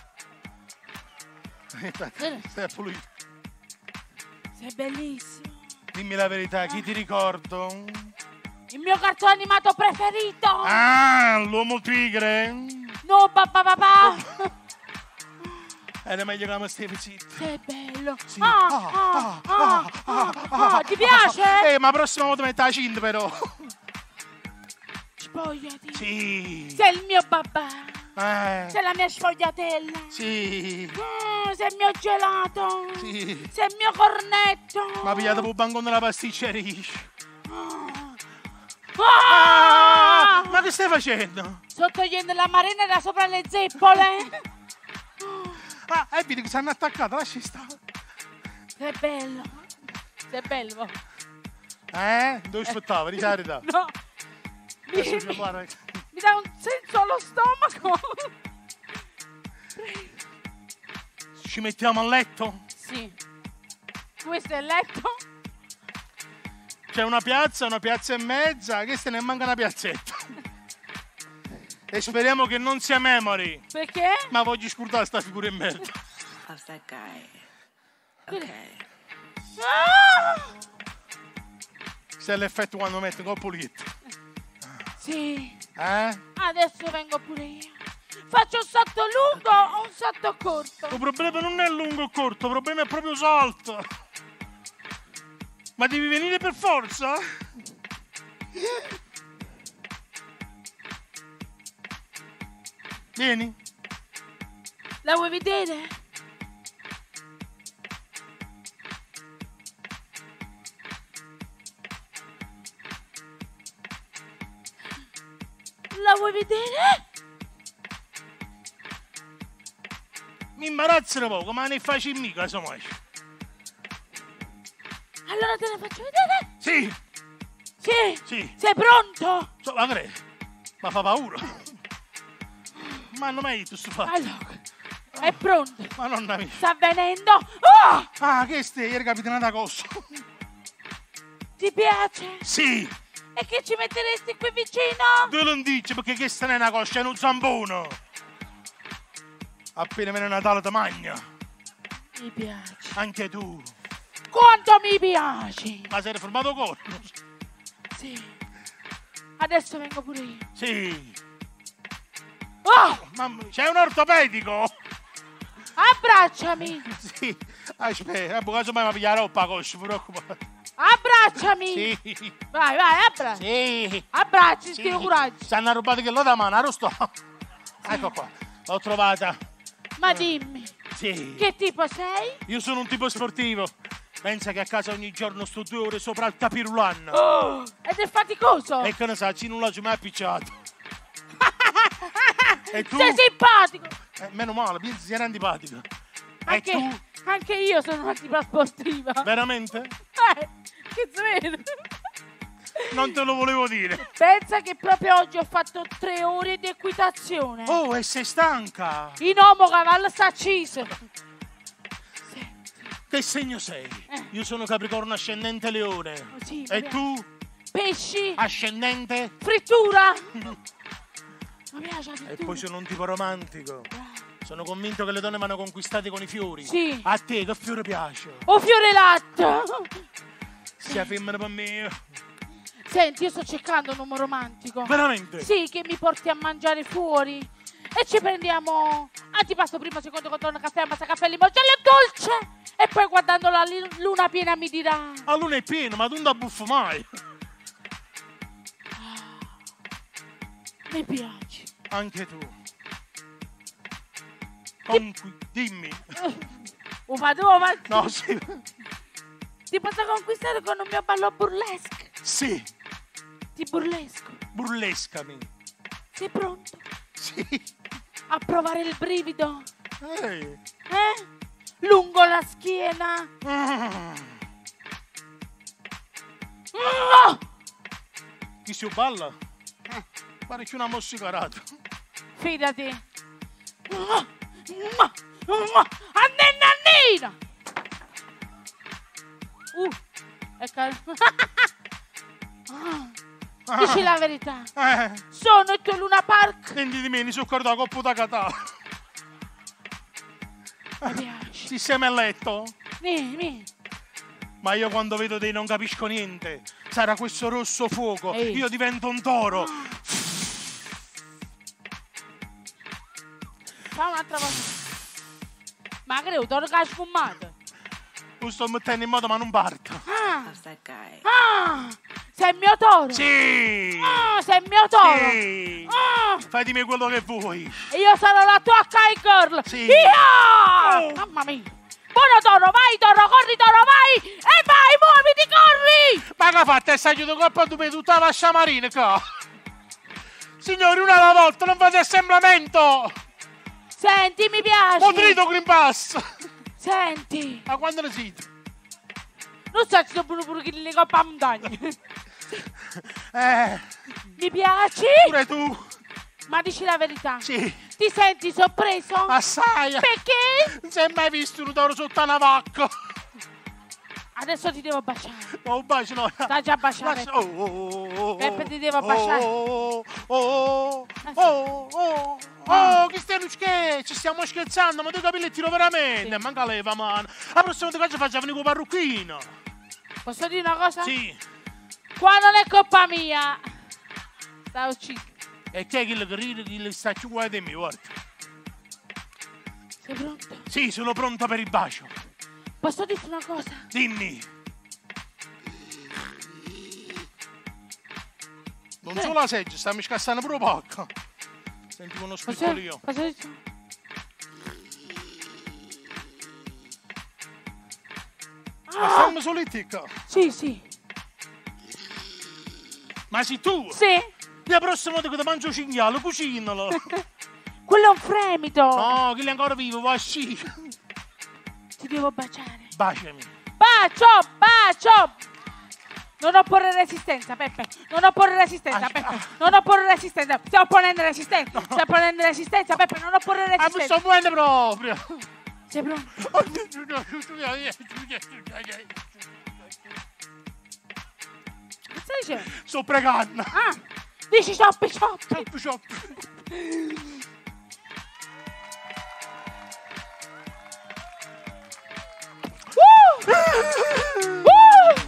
S17: Aspetta, stai pulito.
S21: Sei bellissimo.
S17: Dimmi la verità, chi ti ricordo?
S21: Il mio cartone animato preferito.
S17: Ah, l'uomo tigre?
S21: No, papà, papà.
S17: Era meglio che la stiamo zitti.
S21: Sei bello.
S17: Sì.
S21: Ah, ah, ah, ah, ah, ah. Ti piace?
S17: Eh, ma la prossima volta metti la cinta però.
S21: Spogliati.
S17: Sì.
S21: Sei il mio babà.
S17: Eh.
S21: Sei la mia sfogliatella.
S17: Sì.
S21: Mm, sei il mio gelato.
S17: Sì.
S21: Sei il mio cornetto.
S17: Ma pigliate un bancone della pasticceria.
S21: Ah!
S17: Ah, ma che stai facendo?
S21: Sto togliendo la marina da sopra le zeppole.
S17: Ah, e vedi che si hanno attaccato, lasci stare.
S21: Sei bello. Sei bello.
S17: Eh? Dove aspettava? Dici la verità.
S21: No. Mi,
S17: Adesso
S21: mi,
S17: guarda.
S21: mi dà un senso allo stomaco.
S17: Ci mettiamo a letto?
S21: Sì. Questo è il letto.
S17: C'è una piazza, una piazza e mezza, che se ne manca una piazzetta. E speriamo che non sia memory.
S21: Perché?
S17: Ma voglio scordare sta figura in merda.
S20: How's that guy? Ok.
S21: Ah!
S17: Se è l'effetto quando metti un pulito.
S21: Sì.
S17: Eh?
S21: Adesso vengo pure io. Faccio un salto lungo o un salto corto?
S17: Il problema non è lungo o corto, il problema è proprio salto. Ma devi venire per forza? Vieni.
S21: La vuoi vedere? La vuoi vedere?
S17: Mi imbarazza un poco, ma ne faccio mica, insomma.
S21: Allora te la faccio vedere?
S17: Sì.
S21: Sì?
S17: Sì.
S21: Sei pronto?
S17: So, ma credo. Ma fa paura. Ma non mi hai detto sto fatto.
S21: Allora, è pronto.
S17: Ma nonna mia.
S21: Sta venendo. Oh!
S17: Ah, che stai? Eri capitanata cosa?
S21: Ti piace?
S17: Sì.
S21: E che ci metteresti qui vicino?
S17: Tu non dici perché questa non è una coscia, è un zambono. Appena viene Natale ti magna.
S21: Mi piace.
S17: Anche tu.
S21: Quanto mi piaci?
S17: Ma sei riformato corno?
S21: Sì. Adesso vengo pure io.
S17: Sì.
S21: Oh!
S17: Mamma, c'è un ortopedico?
S21: Abbracciami.
S17: Sì. Aspetta, a caso mai mi pigliare un po' coscia, non preoccupare.
S21: Abbracciami.
S17: Sì.
S21: Vai, vai, abbraccia.
S17: Sì.
S21: Abbracci,
S17: Sì.
S21: tiro coraggio.
S17: Ci hanno rubato che lo da mano, lo sto. Ecco qua, l'ho trovata.
S21: Ma dimmi,
S17: Sì.
S21: che tipo sei?
S17: Io sono un tipo sportivo. Pensa che a casa ogni giorno sto due ore sopra il tapirulan.
S21: Oh, ed è faticoso.
S17: E che ne sa, ci non l'ho mai appicciato. E tu?
S21: Sei simpatico.
S17: Eh, meno male, pensi si era antipatico.
S21: Anche,
S17: E tu?
S21: anche io sono una tipa sportiva.
S17: Veramente?
S21: Eh, che svelo.
S17: Non te lo volevo dire.
S21: Pensa che proprio oggi ho fatto tre ore di equitazione.
S17: Oh, e sei stanca?
S21: In uomo cavallo s'acciso.
S17: Che segno sei?
S21: Eh.
S17: Io sono Capricorno ascendente Leone.
S21: Oh, sì,
S17: E
S21: vabbè.
S17: tu?
S21: Pesci.
S17: Ascendente?
S21: Frittura. Mi piace la
S17: E
S21: frittura.
S17: poi sono un tipo romantico. Sono convinto che le donne vanno conquistate con i fiori.
S21: Sì.
S17: A te che fiore piace?
S21: O fiore latte.
S17: Sia femmina per me.
S21: Senti, io sto cercando un uomo romantico.
S17: Veramente?
S21: Sì, che mi porti a mangiare fuori. E ci prendiamo antipasto primo, secondo contorno, caffè, ammazza caffè, limoncello e dolce. E poi guardando la li- luna piena mi dirà:
S17: La luna è piena, ma tu non la buffi mai.
S21: mi piaci.
S17: Anche tu. Conqui- dimmi.
S21: O vado, o vado.
S17: No, sì.
S21: Ti posso conquistare con un mio ballo burlesque.
S17: Sì.
S21: Ti burlesco.
S17: Burlescami.
S21: Sei pronto
S17: Sì.
S21: a provare il brivido?
S17: Ehi.
S21: Eh? Lungo la schiena.
S17: Mm.
S21: Mm.
S17: Chi si balla? Pare una mossicarata.
S21: Fidati. Annennannina. Uh, ecco. Dici la verità.
S17: Eh.
S21: Sono il tuo Luna Park.
S17: Senti di me, mi sono scordato la coppa da catà.
S21: Mi piace.
S17: Ti sei mai letto?
S21: Vieni, vieni.
S17: Ma io quando vedo te non capisco niente. Sarà questo rosso fuoco.
S21: Ehi.
S17: Io divento un toro.
S21: Fa un'altra volta. Ma credo, toro che hai sfumato.
S17: Lo sto mettendo in modo ma non parto.
S21: Ah,
S20: How's that guy?
S21: ah, sei il mio toro.
S17: Sì.
S21: Ah, sei il mio toro.
S17: Sì.
S21: Ah,
S17: Fai di me quello che vuoi.
S21: e io sarò la tua Sky Girl.
S17: Sì.
S21: Io! Mamma mia. Buono toro, vai toro, corri toro, vai. E vai, muoviti, corri.
S17: Ma che fate? Stai chiudendo colpa tu per tutta la vascia marina qua. Signori, una alla volta, non fate assemblamento.
S21: Senti, mi piace.
S17: Potrito Green Pass.
S21: Senti.
S17: Ma quando ne siete?
S21: Non so se sono pure che le coppe a montagna.
S17: Eh,
S21: Mi piaci?
S17: pure tu.
S21: Ma dici la verità.
S17: Sì.
S21: Ti senti sorpreso?
S17: Assai.
S21: Perché?
S17: Non si è mai visto un toro sotto una vacca.
S21: Adesso ti devo baciare.
S17: No, un bacio no.
S21: Sta già baciando.
S17: Lascia- oh, oh, oh, oh,
S21: Peppe ti devo baciare.
S17: Oh, oh, oh, oh, oh, che stiamo scherzi, ci stiamo scherzando, ma tu capelli e tiro veramente, manca leva mano. La prossima volta che faccia venire con il parrucchino.
S21: Posso dire una cosa?
S17: Sì.
S21: Qua non è colpa mia. Stavo zitto.
S17: E che è quello che ride che le sta più guarda di me, guarda.
S21: Sei pronto?
S17: Sì, sono pronta per il bacio.
S21: Posso dirti una cosa?
S17: Dimmi. Non solo la seggio, stiamo scassando pure poco. Senti uno spiccolio.
S21: Posso dirti?
S17: Ma stiamo soliti qua?
S21: Sì, sì.
S17: Ma sei tu?
S21: Sì.
S17: La prossima volta che ti mangio cinghiale, cucinalo.
S21: Quello è un fremito.
S17: No, che è ancora vivo, va sì.
S21: Ti devo baciare.
S17: Baciami.
S21: Bacio, bacio. Non opporre resistenza, Peppe. Non opporre resistenza, Peppe. Non opporre resistenza. Stiamo ponendo resistenza. Stiamo ponendo resistenza, Peppe. Non opporre
S17: Ah,
S21: resistenza.
S17: mi sto muovendo proprio.
S21: Sei pronto? Che stai dicendo?
S17: Sto pregando.
S21: Ah, dici cioppi, cioppi.
S17: Cioppi, cioppi.
S21: Uh! Uh!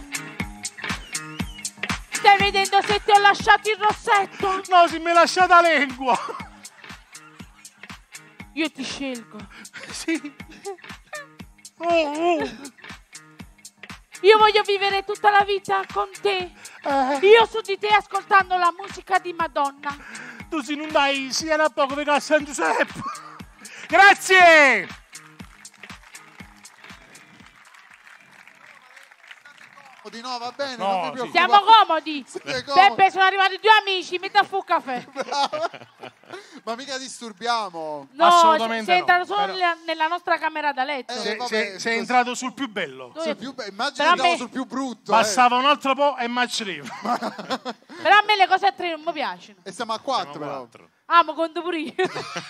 S21: Stai vedendo se ti ho lasciato il rossetto?
S17: No, se mi hai lasciata la lingua.
S21: Io ti scelgo.
S17: Sì. Oh, oh.
S21: Io voglio vivere tutta la vita con te.
S17: Eh.
S21: Io su di te ascoltando la musica di Madonna.
S17: Tu se non dai sia a poco perché a San Giuseppe. Grazie.
S2: Di no, va bene,
S17: No,
S2: non mi
S17: sì.
S2: preoccupare.
S21: Siamo comodi.
S2: Siete comodi.
S21: Peppe, sono arrivati due amici, metti a fu caffè.
S2: Ma mica disturbiamo.
S21: No,
S17: Assolutamente
S21: sei
S17: no,
S21: entrato solo
S17: però-
S21: nella, nella nostra camera da letto.
S2: Eh,
S17: Sei,
S2: vabbè,
S17: sei- sei
S2: così.
S17: entrato sul più bello.
S21: Dove-
S2: Sul più be- immagino
S21: Però
S2: che andiamo
S21: me-
S2: sul più brutto.
S17: Passava un altro po' e maceriva.
S21: Però a me le cose a tre non mi piacciono.
S2: Eh. E siamo a quattro, però.
S21: Ah, ma conto pure io.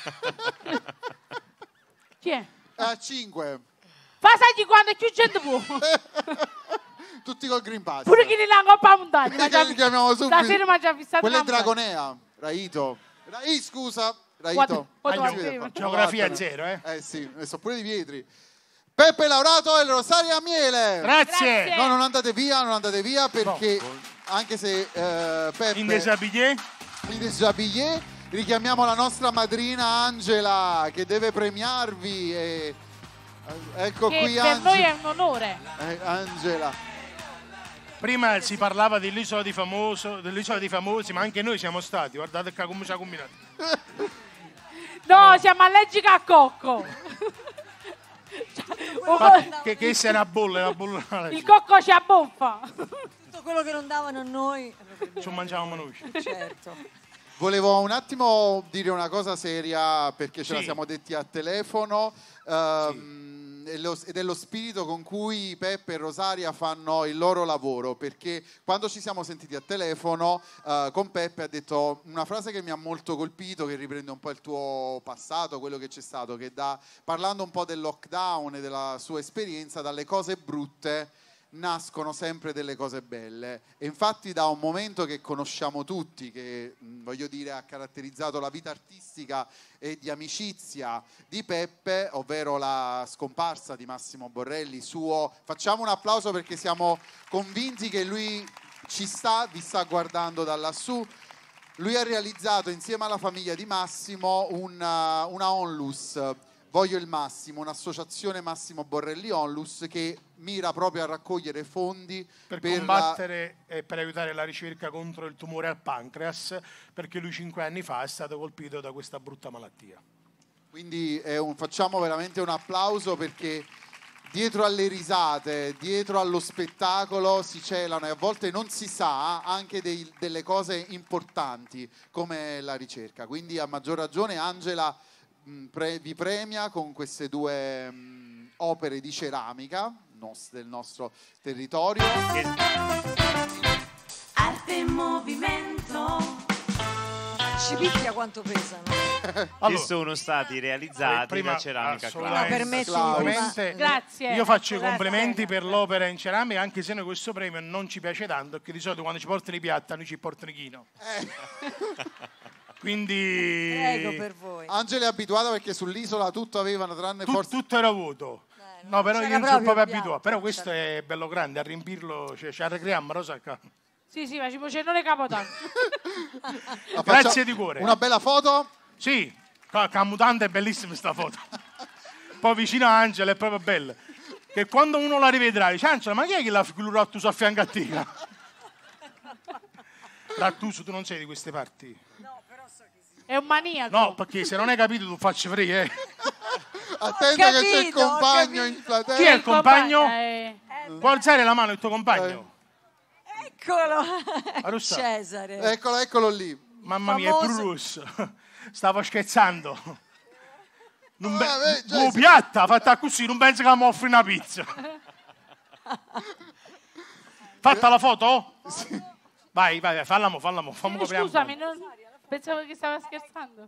S21: Chi è?
S2: È a cinque.
S21: Fa sai quando è più gente può.
S2: Tutti col Green Pass.
S21: Pure chi li la coppa montagna. ma già-
S2: Li chiamiamo subito.
S21: Stasera mi ha già fissato
S2: Quella è
S21: una montagna.
S2: Dragonea. Raito. Rai, scusa.
S21: Guarda,
S2: Raito.
S21: guarda,
S2: Ah, si
S21: guarda.
S2: vede qua.
S17: Geografia
S2: Guarda.
S17: zero, eh.
S2: Eh sì, ne so pure di Pietri. Peppe Laurato e Rosaria Miele.
S17: Grazie.
S21: Grazie.
S2: No, non andate via, non andate via perché anche se eh, Peppe
S17: In desabillé.
S2: in déshabillé, richiamiamo la nostra madrina Angela che deve premiarvi e eh, ecco
S21: Che
S2: qui
S21: per noi è
S2: Angela.
S21: un onore.
S2: Eh, Angela.
S17: Prima si parlava dell'isola di famoso, dell'isola di famosi, ma anche noi siamo stati. Guardate qua come ci ha combinato.
S21: No, siamo allergica a cocco.
S17: Ma che, che sia una bolla, una bolla.
S21: Il cocco ci abboffa.
S6: Tutto quello che non davano a noi.
S17: Ci mangiavamo noi.
S6: Certo.
S2: Volevo un attimo dire una cosa seria perché ce la
S17: Sì.
S2: siamo detti a telefono ehm, e lo- ed è lo spirito con cui Peppe e Rosaria fanno il loro lavoro, perché quando ci siamo sentiti a telefono eh, con Peppe ha detto una frase che mi ha molto colpito, che riprende un po' il tuo passato, quello che c'è stato, che da, parlando un po' del lockdown e della sua esperienza, dalle cose brutte nascono sempre delle cose belle e infatti da un momento che conosciamo tutti, che mh, voglio dire ha caratterizzato la vita artistica e di amicizia di Peppe, ovvero la scomparsa di Massimo Borrelli, suo, facciamo un applauso perché siamo convinti che lui ci sta, vi sta guardando da lassù. Lui ha realizzato insieme alla famiglia di Massimo una, una Onlus, Voglio il Massimo, un'associazione Massimo Borrelli Onlus che mira proprio a raccogliere fondi
S17: Per,
S2: per la-
S17: combattere e per aiutare la ricerca contro il tumore al pancreas, perché lui cinque anni fa è stato colpito da questa brutta malattia.
S2: Quindi è un- facciamo veramente un applauso perché dietro alle risate, dietro allo spettacolo si celano e a volte non si sa anche dei- delle cose importanti come la ricerca. Quindi a maggior ragione Angela mh, pre- vi premia con queste due mh, opere di ceramica nos- del nostro territorio.
S7: Arte in movimento.
S6: precipizia quanto pesano.
S3: Che sono stati realizzati
S17: prima
S3: da ceramica
S17: assolutamente,
S3: Claus.
S6: permetti-
S17: assolutamente.
S21: Grazie,
S17: Io faccio i
S21: ecco,
S17: complimenti
S21: grazie.
S17: per l'opera in ceramica, anche se noi questo premio non ci piace tanto, perché di solito quando ci portano i piatti a noi ci portano i chino. Quindi
S6: Prego per voi.
S2: Angela è abituata perché sull'isola tutto avevano tranne
S17: Tu-
S2: forse...
S17: tutto era vuoto. No, però
S6: c'era
S17: io non sono
S6: proprio
S17: proprio
S6: piatto,
S17: abituato. Però questo è bello grande, a riempirlo, cioè, ci arregliamo, lo sa.
S21: Sì, sì, facciamo cenone capodanno.
S2: La
S17: Grazie
S2: faccia-
S17: di cuore.
S2: Una bella foto?
S17: Sì, ca- ca mutanda è bellissima sta foto. Poi vicino a Angela è proprio bella. Che quando uno la rivedrà dice: Angela, ma chi è che l'ha figurato a fianco a te? Rattuso, tu non sei di queste parti?
S21: È un maniaco.
S17: No, perché se non hai capito tu facci frega, eh.
S2: Attenta che c'è il compagno in platea.
S17: Chi è il compagno?
S21: Eh,
S17: Puoi alzare la mano il tuo compagno?
S6: Eccolo.
S17: Arussa.
S6: Cesare.
S2: Eccolo, eccolo lì.
S17: Mamma mia, è
S6: Famoso.
S17: più rosso. Stavo scherzando. Non be-
S2: Vabbè, già
S17: Due
S2: si-
S17: piatta, fatta così, non penso che mi offri una pizza. Fatta la foto? Vai, vai, vai, falla mo, falla mo, fammi
S21: eh,
S17: coprire.
S21: scusami, non... pensavo che stava scherzando.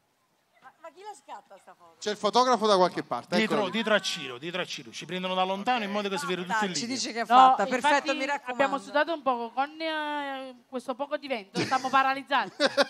S6: Ma chi la scatta sta foto?
S2: C'è il fotografo da qualche parte.
S17: Dietro,
S2: eccolo lì.
S17: dietro a Ciro, dietro a Ciro. Ci prendono da lontano in modo che si vede tutto il
S6: Ci
S17: lì.
S6: dice che è
S21: No,
S6: fatta.
S21: infatti
S6: Perfetto, mi raccomando.
S21: abbiamo sudato un poco con eh, questo poco di vento, stiamo paralizzati.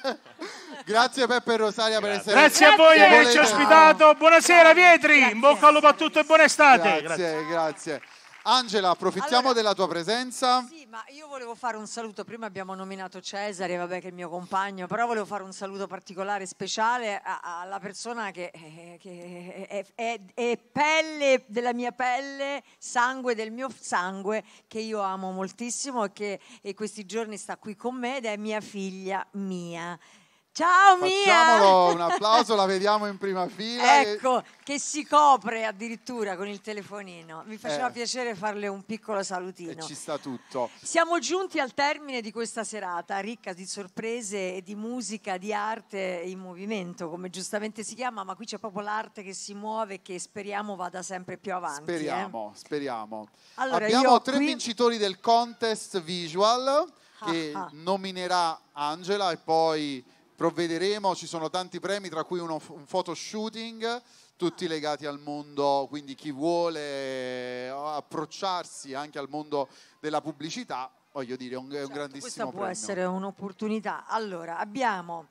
S2: Grazie Peppe e Rosaria per essere
S17: Grazie a voi di
S21: Grazie.
S17: averci ospitato. Buonasera Pietri, in bocca al lupo a tutti e buona estate.
S2: Grazie, grazie. Angela, approfittiamo
S6: Allora-
S2: della tua presenza.
S6: Sì, ma io volevo fare un saluto. Prima abbiamo nominato Cesare, vabbè, che è il mio compagno, però volevo fare un saluto particolare, speciale a- alla persona che, eh, che è, è- è pelle della mia pelle, sangue del mio sangue, che io amo moltissimo e che e questi giorni sta qui con me ed è mia figlia Mia. Ciao Mia!
S2: Facciamolo un applauso, la vediamo in prima fila.
S6: Ecco, che si copre addirittura con il telefonino. Mi faceva
S2: Eh.
S6: piacere farle un piccolo salutino.
S2: E ci sta tutto.
S6: Siamo giunti al termine di questa serata ricca di sorprese e di musica, di arte in movimento, come giustamente si chiama, ma qui c'è proprio l'arte che si muove e che speriamo vada sempre più avanti.
S2: Speriamo, speriamo.
S6: Allora,
S2: Abbiamo
S6: io
S2: tre
S6: qui-
S2: vincitori del contest visual che
S6: Ah, ah.
S2: nominerà Angela e poi provvederemo. Ci sono tanti premi, tra cui uno, un photoshooting, tutti legati al mondo, quindi chi vuole approcciarsi anche al mondo della pubblicità, voglio dire, è un, è un grandissimo
S6: Questa può
S2: premio.
S6: essere un'opportunità. Allora, abbiamo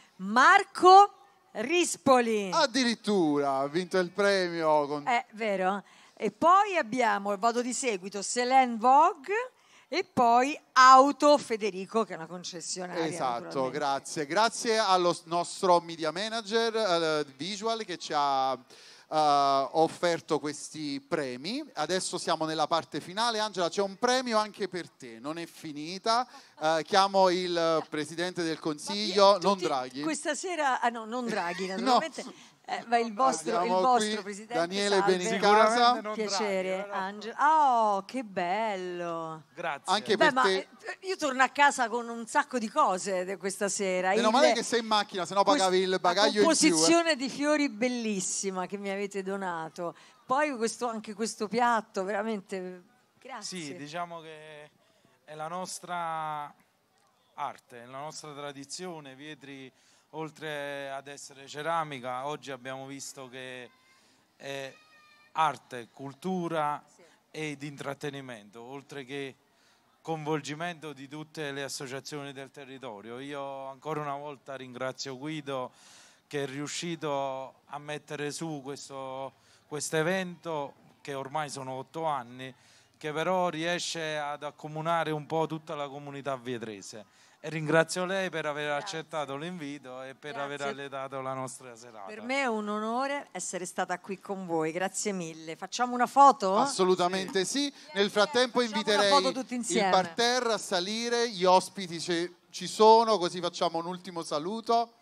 S6: Marco Rispoli.
S2: Addirittura ha vinto il premio con...
S6: È vero? E poi abbiamo, vado di seguito, Selene Vogue e poi Auto Federico, che è una concessionaria.
S2: Esatto,
S6: naturalmente.
S2: grazie. Grazie allo s- nostro media manager eh, visual che ci ha eh, offerto questi premi. Adesso siamo nella parte finale. Angela, c'è un premio anche per te, non è finita. Eh, chiamo il Presidente del Consiglio, non Draghi.
S6: Questa sera, ah no, non Draghi, naturalmente. Eh, ma il vostro, il
S2: Abbiamo
S6: vostro
S2: qui
S6: presidente
S2: Daniele
S6: salve.
S2: Benincasa.
S6: Piacere, Angela. Oh, che bello.
S16: Grazie.
S2: Anche
S6: Beh,
S2: per
S6: ma
S2: te.
S6: eh, io torno a casa con un sacco di cose de- questa sera.
S2: Meno
S6: Il-
S2: male che sei in macchina, sennò pagavi il bagaglio in più. eh.
S6: composizione di fiori bellissima che mi avete donato. Poi questo, anche questo piatto, veramente grazie.
S11: Sì, diciamo che è la nostra arte, è la nostra tradizione. Vietri, oltre ad essere ceramica, oggi abbiamo visto che è arte, cultura ed intrattenimento, oltre che coinvolgimento di tutte le associazioni del territorio. Io ancora una volta ringrazio Guido che è riuscito a mettere su questo questo evento, che ormai sono otto anni, che però riesce ad accomunare un po' tutta la comunità vietrese. E ringrazio lei per aver accettato l'invito e per
S6: Grazie.
S11: aver alletato la nostra serata.
S6: Per me è un onore essere stata qui con voi, grazie mille. Facciamo una foto?
S2: Assolutamente sì. Nel frattempo inviterei
S6: foto tutti
S2: il
S6: insieme.
S2: parterre a salire, gli ospiti ci- ci sono, così facciamo un ultimo saluto.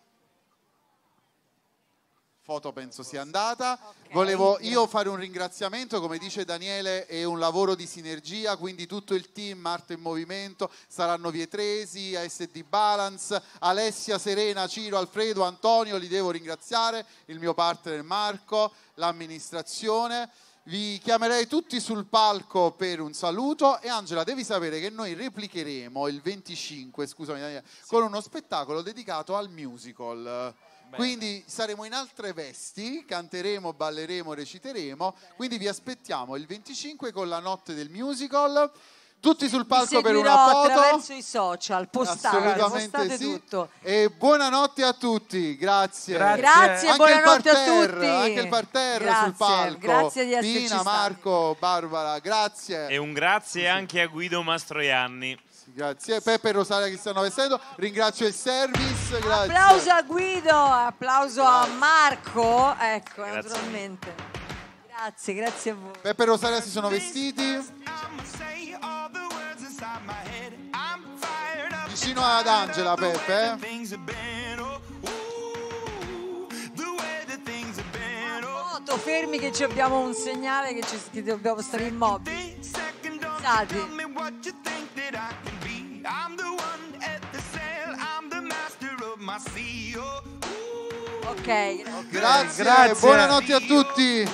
S2: Foto penso sia andata. Volevo io fare un ringraziamento, come dice Daniele, è un lavoro di sinergia, quindi tutto il team Arte in Movimento, saranno vietresi, A S D Balance, Alessia, Serena, Ciro, Alfredo, Antonio, li devo ringraziare, il mio partner Marco, l'amministrazione. Vi chiamerei tutti sul palco per un saluto e Angela, devi sapere che noi replicheremo il venticinque, scusami, con uno spettacolo dedicato al musical. Bene. Quindi saremo in altre vesti, canteremo, balleremo, reciteremo, quindi vi aspettiamo il venticinque con la notte del musical. Tutti sul palco per una foto.
S6: Attraverso i social, postate,
S2: assolutamente
S6: postate
S2: sì.
S6: tutto.
S2: E buonanotte a tutti, grazie.
S6: Grazie, grazie
S2: anche
S6: buonanotte
S2: il parterre,
S6: a tutti.
S2: Anche il parterre
S6: grazie,
S2: sul palco.
S6: Grazie di esserci
S2: Pina, Marco, Barbara, grazie.
S3: E un grazie anche a Guido Mastroianni.
S2: Sì, grazie. Peppe e Rosaria che stanno vestendo. Ringrazio il service. Grazie.
S6: Applauso a Guido, applauso grazie. a Marco. Ecco, grazie. naturalmente. Grazie, grazie a voi.
S2: Peppe e Rosaria si sono vestiti. Vicino ad Angela, Peppe.
S6: Foto, fermi che ci abbiamo un segnale che, ci, che dobbiamo stare immobili. Stati. Ok,
S2: grazie, grazie. Buonanotte a tutti.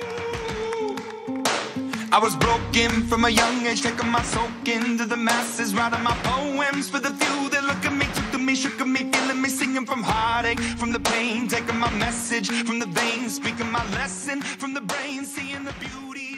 S1: I was broken from a young age, taking my soak into the masses, writing my poems for the few that look at me, took to me, shook at me, feeling me, singing from heartache, from the pain, taking my message from the veins, speaking my lesson from the brain, seeing the beauty.